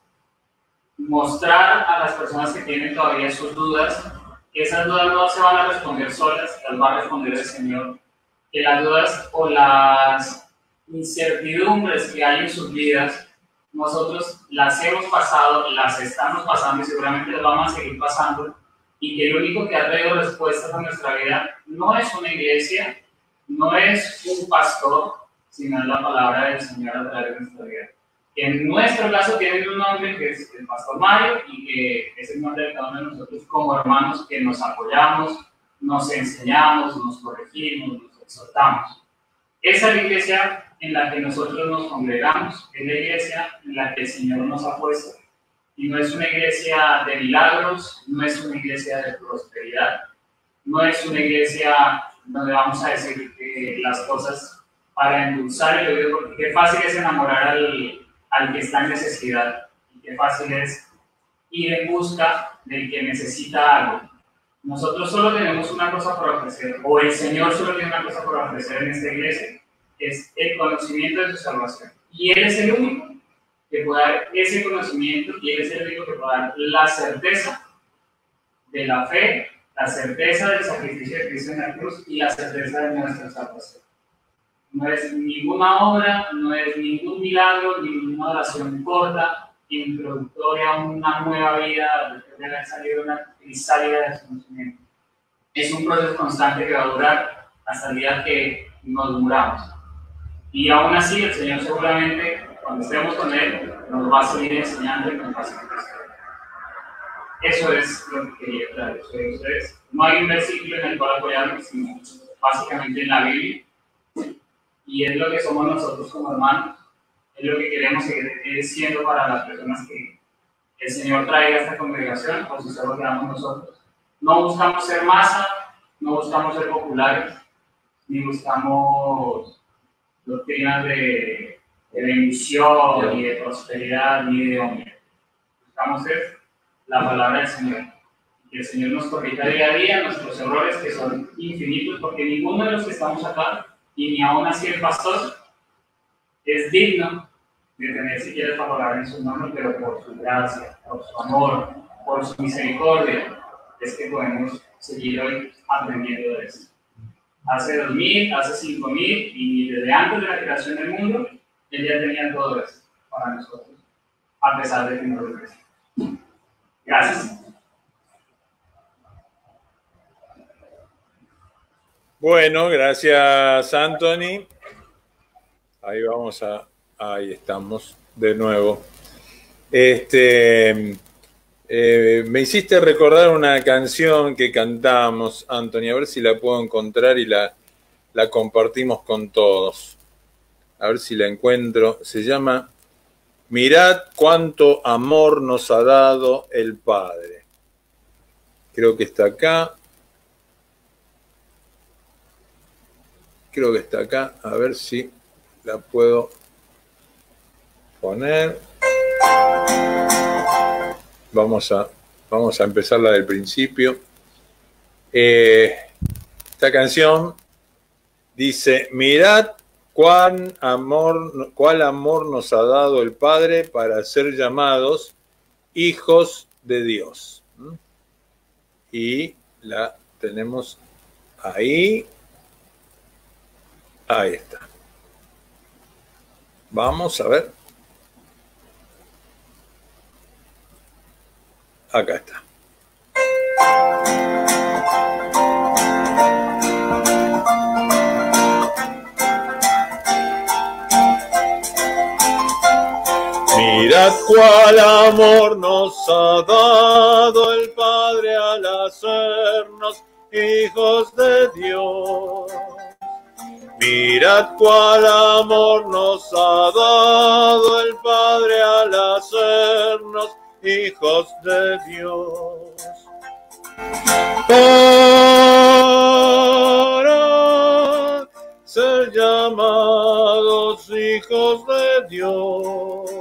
mostrar a las personas que tienen todavía sus dudas que esas dudas no se van a responder solas, las va a responder el Señor, que las dudas o las incertidumbres que hay en sus vidas nosotros las hemos pasado, las estamos pasando y seguramente las vamos a seguir pasando, y que lo único que ha traído respuestas a nuestra vida no es una iglesia, no es un pastor, sino es la palabra del Señor a través de nuestra vida. Que en nuestro caso tiene un nombre que es el Pastor Mario y que es el nombre de cada uno de nosotros como hermanos que nos apoyamos, nos enseñamos, nos corregimos, nos exhortamos. Esa es la iglesia en la que nosotros nos congregamos, es la iglesia en la que el Señor nos ha puesto. Y no es una iglesia de milagros, no es una iglesia de prosperidad, no es una iglesia donde vamos a decir que las cosas para endulzar el oído, porque qué fácil es enamorar al, al que está en necesidad, y qué fácil es ir en busca del que necesita algo. Nosotros solo tenemos una cosa por ofrecer, o el Señor solo tiene una cosa por ofrecer en esta iglesia, es el conocimiento de su salvación. Y Él es el único que puede dar ese conocimiento, y Él es el único que puede dar la certeza de la fe, la certeza del sacrificio de Cristo en la cruz y la certeza de nuestra salvación. No es ninguna obra, no es ningún milagro, ninguna oración corta, introductoria a una nueva vida, después de haber salido una crisálida de su conocimiento. Es un proceso constante que va a durar hasta el día que nos muramos. Y aún así, el Señor seguramente, cuando estemos con Él, nos va a seguir enseñando y nos va a seguir enseñando. Eso es lo que quería traer. Eso es. No hay un versículo en el cual apoyarme, sino básicamente en la Biblia. Y es lo que somos nosotros como hermanos. Es lo que queremos seguir siendo para las personas que el Señor traiga a esta congregación, o si solo quedamos nosotros. No buscamos ser masa, no buscamos ser populares, ni buscamos doctrinas de, de bendición, ni de prosperidad, ni de hombre. Buscamos ser la palabra del Señor. Que el Señor nos corrija día a día nuestros errores, que son infinitos, porque ninguno de los que estamos acá, y ni aún así el pastor, es digno de tener siquiera esta palabra en su nombre, pero por su gracia, por su amor, por su misericordia, es que podemos seguir hoy aprendiendo de esto. Hace dos mil, hace cinco mil, y desde antes de la creación del mundo, Él ya tenía todo esto para nosotros, a pesar de que no lo merecemos. Gracias. Bueno, gracias, Anthony. Ahí vamos a... Ahí estamos, de nuevo. Este, eh, me hiciste recordar una canción que cantamos, Anthony, a ver si la puedo encontrar y la, la compartimos con todos. A ver si la encuentro. Se llama Mirad cuánto amor nos ha dado el Padre. Creo que está acá. Creo que está acá. A ver si la puedo poner. Vamos a, vamos a empezarla del principio. Eh, esta canción dice: mirad cuán amor, cuál amor nos ha dado el Padre para ser llamados hijos de Dios. ¿Mm? Y la tenemos ahí. Ahí está. Vamos a ver. Acá está. Mirad cuál amor nos ha dado el Padre al hacernos hijos de Dios. Mirad cuál amor nos ha dado el Padre al hacernos hijos de Dios. Para ser llamados hijos de Dios.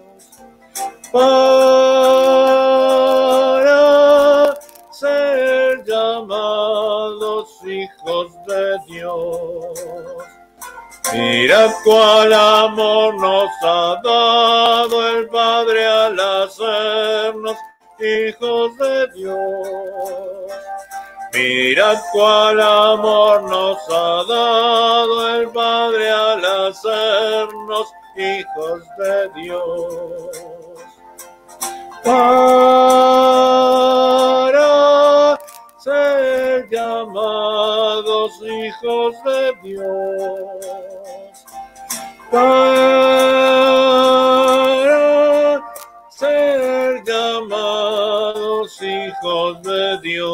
Para ser llamados hijos de Dios. Mirad cuál amor nos ha dado el Padre al hacernos hijos de Dios. Mirad cuál amor nos ha dado el Padre al hacernos hijos de Dios. Para ser llamados hijos de Dios. Para ser llamados hijos de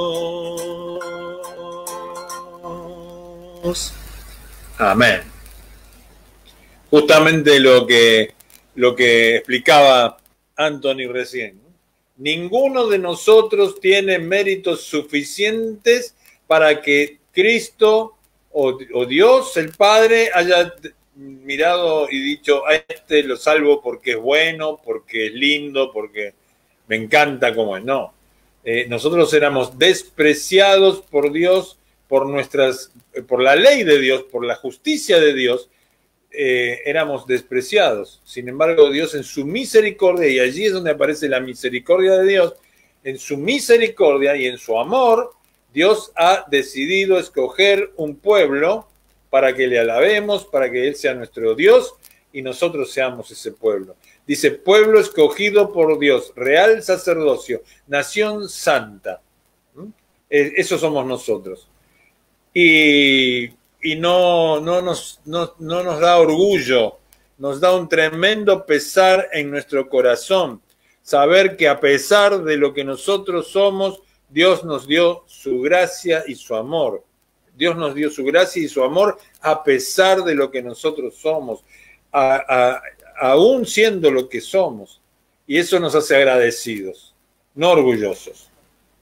Dios. Amén. Justamente lo que, lo que explicaba Anthony recién. Ninguno de nosotros tiene méritos suficientes para que Cristo o, o Dios, el Padre, haya mirado y dicho: a este lo salvo porque es bueno, porque es lindo, porque me encanta como es. No, eh, nosotros éramos despreciados por Dios, por nuestras, por la ley de Dios, por la justicia de Dios. Eh, éramos despreciados. Sin embargo, Dios en su misericordia, y allí es donde aparece la misericordia de Dios, en su misericordia y en su amor, Dios ha decidido escoger un pueblo para que le alabemos, para que Él sea nuestro Dios y nosotros seamos ese pueblo. Dice: pueblo escogido por Dios, real sacerdocio, nación santa. ¿Mm? Eso somos nosotros. Y Y no, no, nos, no, no nos da orgullo, nos da un tremendo pesar en nuestro corazón. Saber que a pesar de lo que nosotros somos, Dios nos dio su gracia y su amor. Dios nos dio su gracia y su amor a pesar de lo que nosotros somos, a, a, aún siendo lo que somos. Y eso nos hace agradecidos, no orgullosos.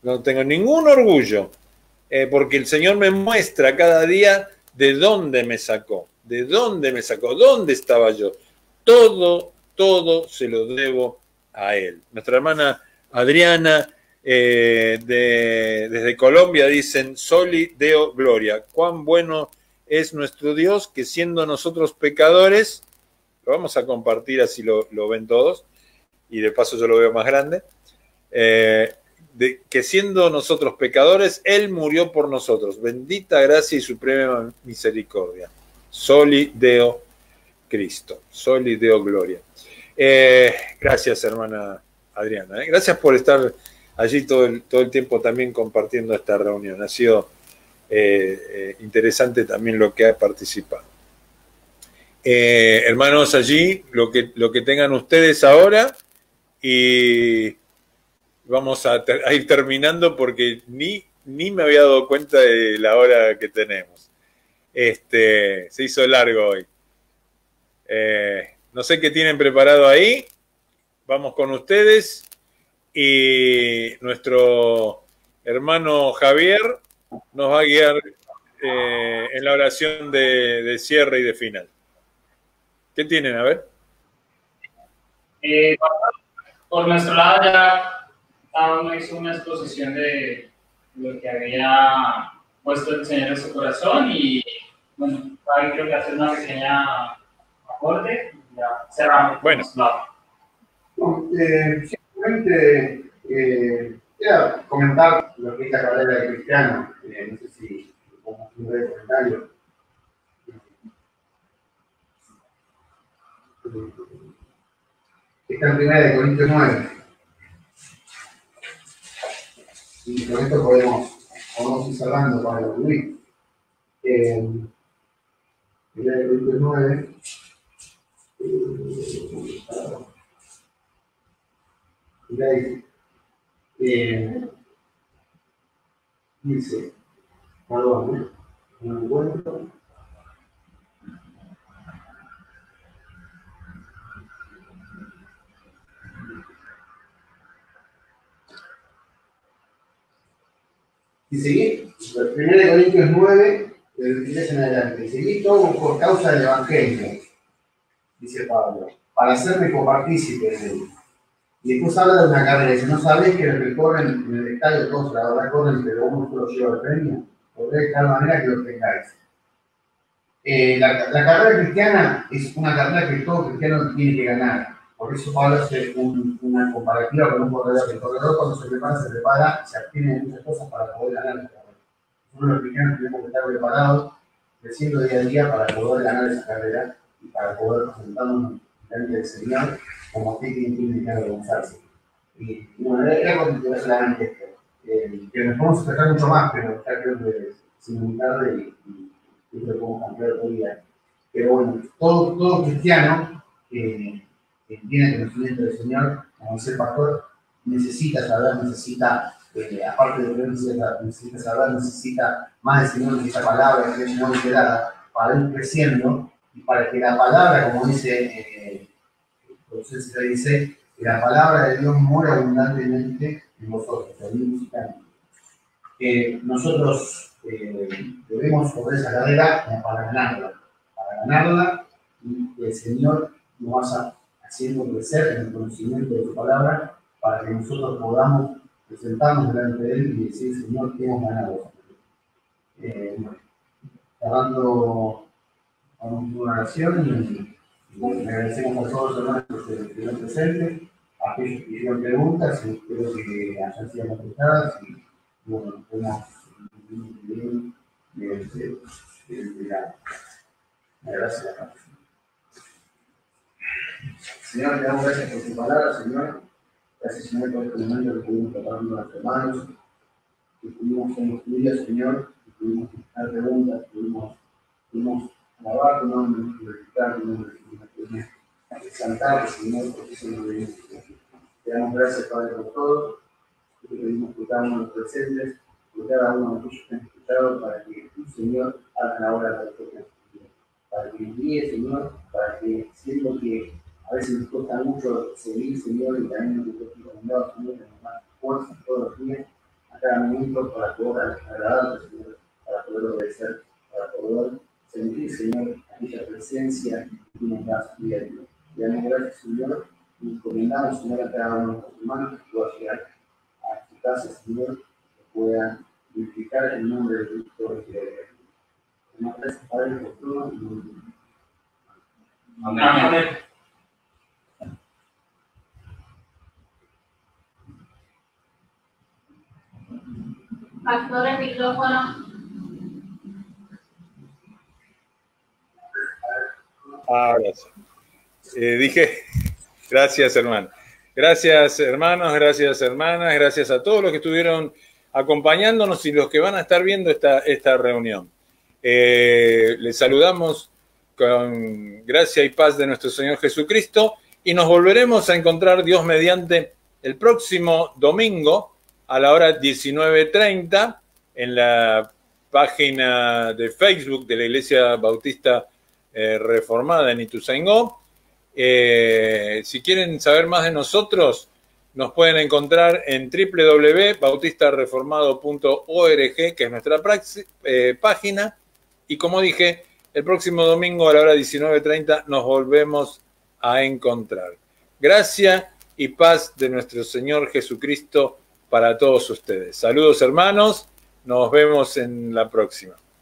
no tengo ningún orgullo, eh, porque el Señor me muestra cada día de dónde me sacó, de dónde me sacó, dónde estaba yo. Todo, todo se lo debo a Él. Nuestra hermana Adriana, eh, de, desde Colombia, dicen, Soli Deo Gloria. Cuán bueno es nuestro Dios, que siendo nosotros pecadores, lo vamos a compartir así lo, lo ven todos, y de paso yo lo veo más grande, eh, de, que siendo nosotros pecadores, Él murió por nosotros. Bendita gracia y suprema misericordia. Soli Deo Cristo. Soli Deo Gloria. Eh, gracias, hermana Adriana. ¿eh? Gracias por estar allí todo el, todo el tiempo también compartiendo esta reunión. Ha sido eh, eh, interesante también lo que ha participado. Eh, hermanos, allí lo que, lo que tengan ustedes ahora, y vamos a, ter a ir terminando porque ni, ni me había dado cuenta de la hora que tenemos. Este, se hizo largo hoy. Eh, no sé qué tienen preparado ahí. Vamos con ustedes y nuestro hermano Javier nos va a guiar eh, en la oración de, de cierre y de final. ¿Qué tienen? A ver. Eh, por nuestro lado ya cada uno hizo una exposición de lo que había puesto el Señor en su corazón y bueno, ahí creo que hacer una pequeña aporte y ya cerramos. Bueno. No, eh, simplemente eh, quería comentar lo que es la carrera de cristiano. Eh, no sé si podemos hacer un breve comentario. Está en primera de Corintios nueve. Y con esto podemos, podemos ir cerrando para concluir. Eh, primera de Corintios nueve. Eh, eh, dice, perdón, ¿eh? No me encuentro. Y seguí, primera de Corintios nueve, del veintitrés en adelante. Seguí todo por causa del Evangelio, dice Pablo, para hacerme copartícipe de él. Y después habla de una carrera, dice, ¿no sabéis que los que corren en el estadio todos la verdad corren, pero uno solo lleva el premio? Podré de tal manera que lo tengáis. Eh, la, la carrera cristiana es una carrera que todo cristiano tiene que ganar. Por eso Pablo hace un, una comparativa con un corredor. El corredor cuando se prepara, se prepara, se abstiene de muchas cosas para poder ganar la carrera. Nosotros los cristianos tenemos que estar preparados, creciendo día a día para poder ganar esa carrera y para poder presentarnos delante del Señor como aquel que tiene que avergonzarse. Y bueno, era contigo solamente esto. Eh, que nos podemos acercar mucho más, pero ya creo que sin muy tarde y, y creo que podemos cambiar otro día. Pero bueno, todo, todo cristiano que, que tiene conocimiento del Señor, como dice el pastor, necesita saber, necesita, eh, aparte de que necesita, necesita saber, necesita más del Señor, de esa palabra que el Señor le da para ir creciendo y para que la palabra, como dice eh, Colosenses dice, que la palabra de Dios mora abundantemente en vosotros, que nosotros eh, debemos correr esa carrera como para ganarla, para ganarla y que el Señor nos vaya haciendo crecer en el conocimiento de su palabra para que nosotros podamos presentarnos delante de Él y decir, Señor, que hemos ganado. Eh, cerrando una oración y le agradecemos a todos los hermanos que estuvieron presentes, a aquellos que hicieron preguntas, y espero que hayan sido contestadas y bueno, podemos vivir de la gracia. Señor, te damos gracias por tu palabra, Señor. Gracias, Señor, por este momento que pudimos tratarnos a los hermanos, que pudimos ser tuyas, Señor, que pudimos hacer preguntas, que pudimos, pudimos alabar tu nombre, glorificar tu nombre, Señor, exaltar, Señor, porque eso nos viene. Te damos gracias, Padre, por todo. Te pedimos que cada uno de los presentes, por cada uno de los que han escuchado, para que tu Señor haga la obra de la propia, para que envíe, Señor, para que, siendo que a veces nos cuesta mucho seguir, Señor, y también nos cuesta recomendado, Señor, que nos da fuerza todos los días, a cada momento para poder agradar al Señor, para poder obedecer, para poder sentir, Señor, aquella presencia que tú nos das día a día. Le damos gracias, Señor, y encomendamos, Señor, a cada uno de nuestros hermanos que pueda llegar a tu casa, Señor, que pueda glorificar el nombre de Cristo. Damos gracias, Padre, por todo. Amén. Amén. Pastor, el micrófono. Ahora sí. Eh, dije, gracias hermano. Gracias hermanos, gracias hermanas, gracias a todos los que estuvieron acompañándonos y los que van a estar viendo esta, esta reunión. Eh, les saludamos con gracia y paz de nuestro Señor Jesucristo y nos volveremos a encontrar Dios mediante el próximo domingo a la hora diecinueve treinta en la página de Facebook de la Iglesia Bautista eh, Reformada en Ituzaingó. Eh, si quieren saber más de nosotros, nos pueden encontrar en doble u doble u doble u punto bautista reformado punto org, que es nuestra eh, página. Y como dije, el próximo domingo a la hora diecinueve treinta nos volvemos a encontrar. Gracia y paz de nuestro Señor Jesucristo para todos ustedes. Saludos hermanos, nos vemos en la próxima.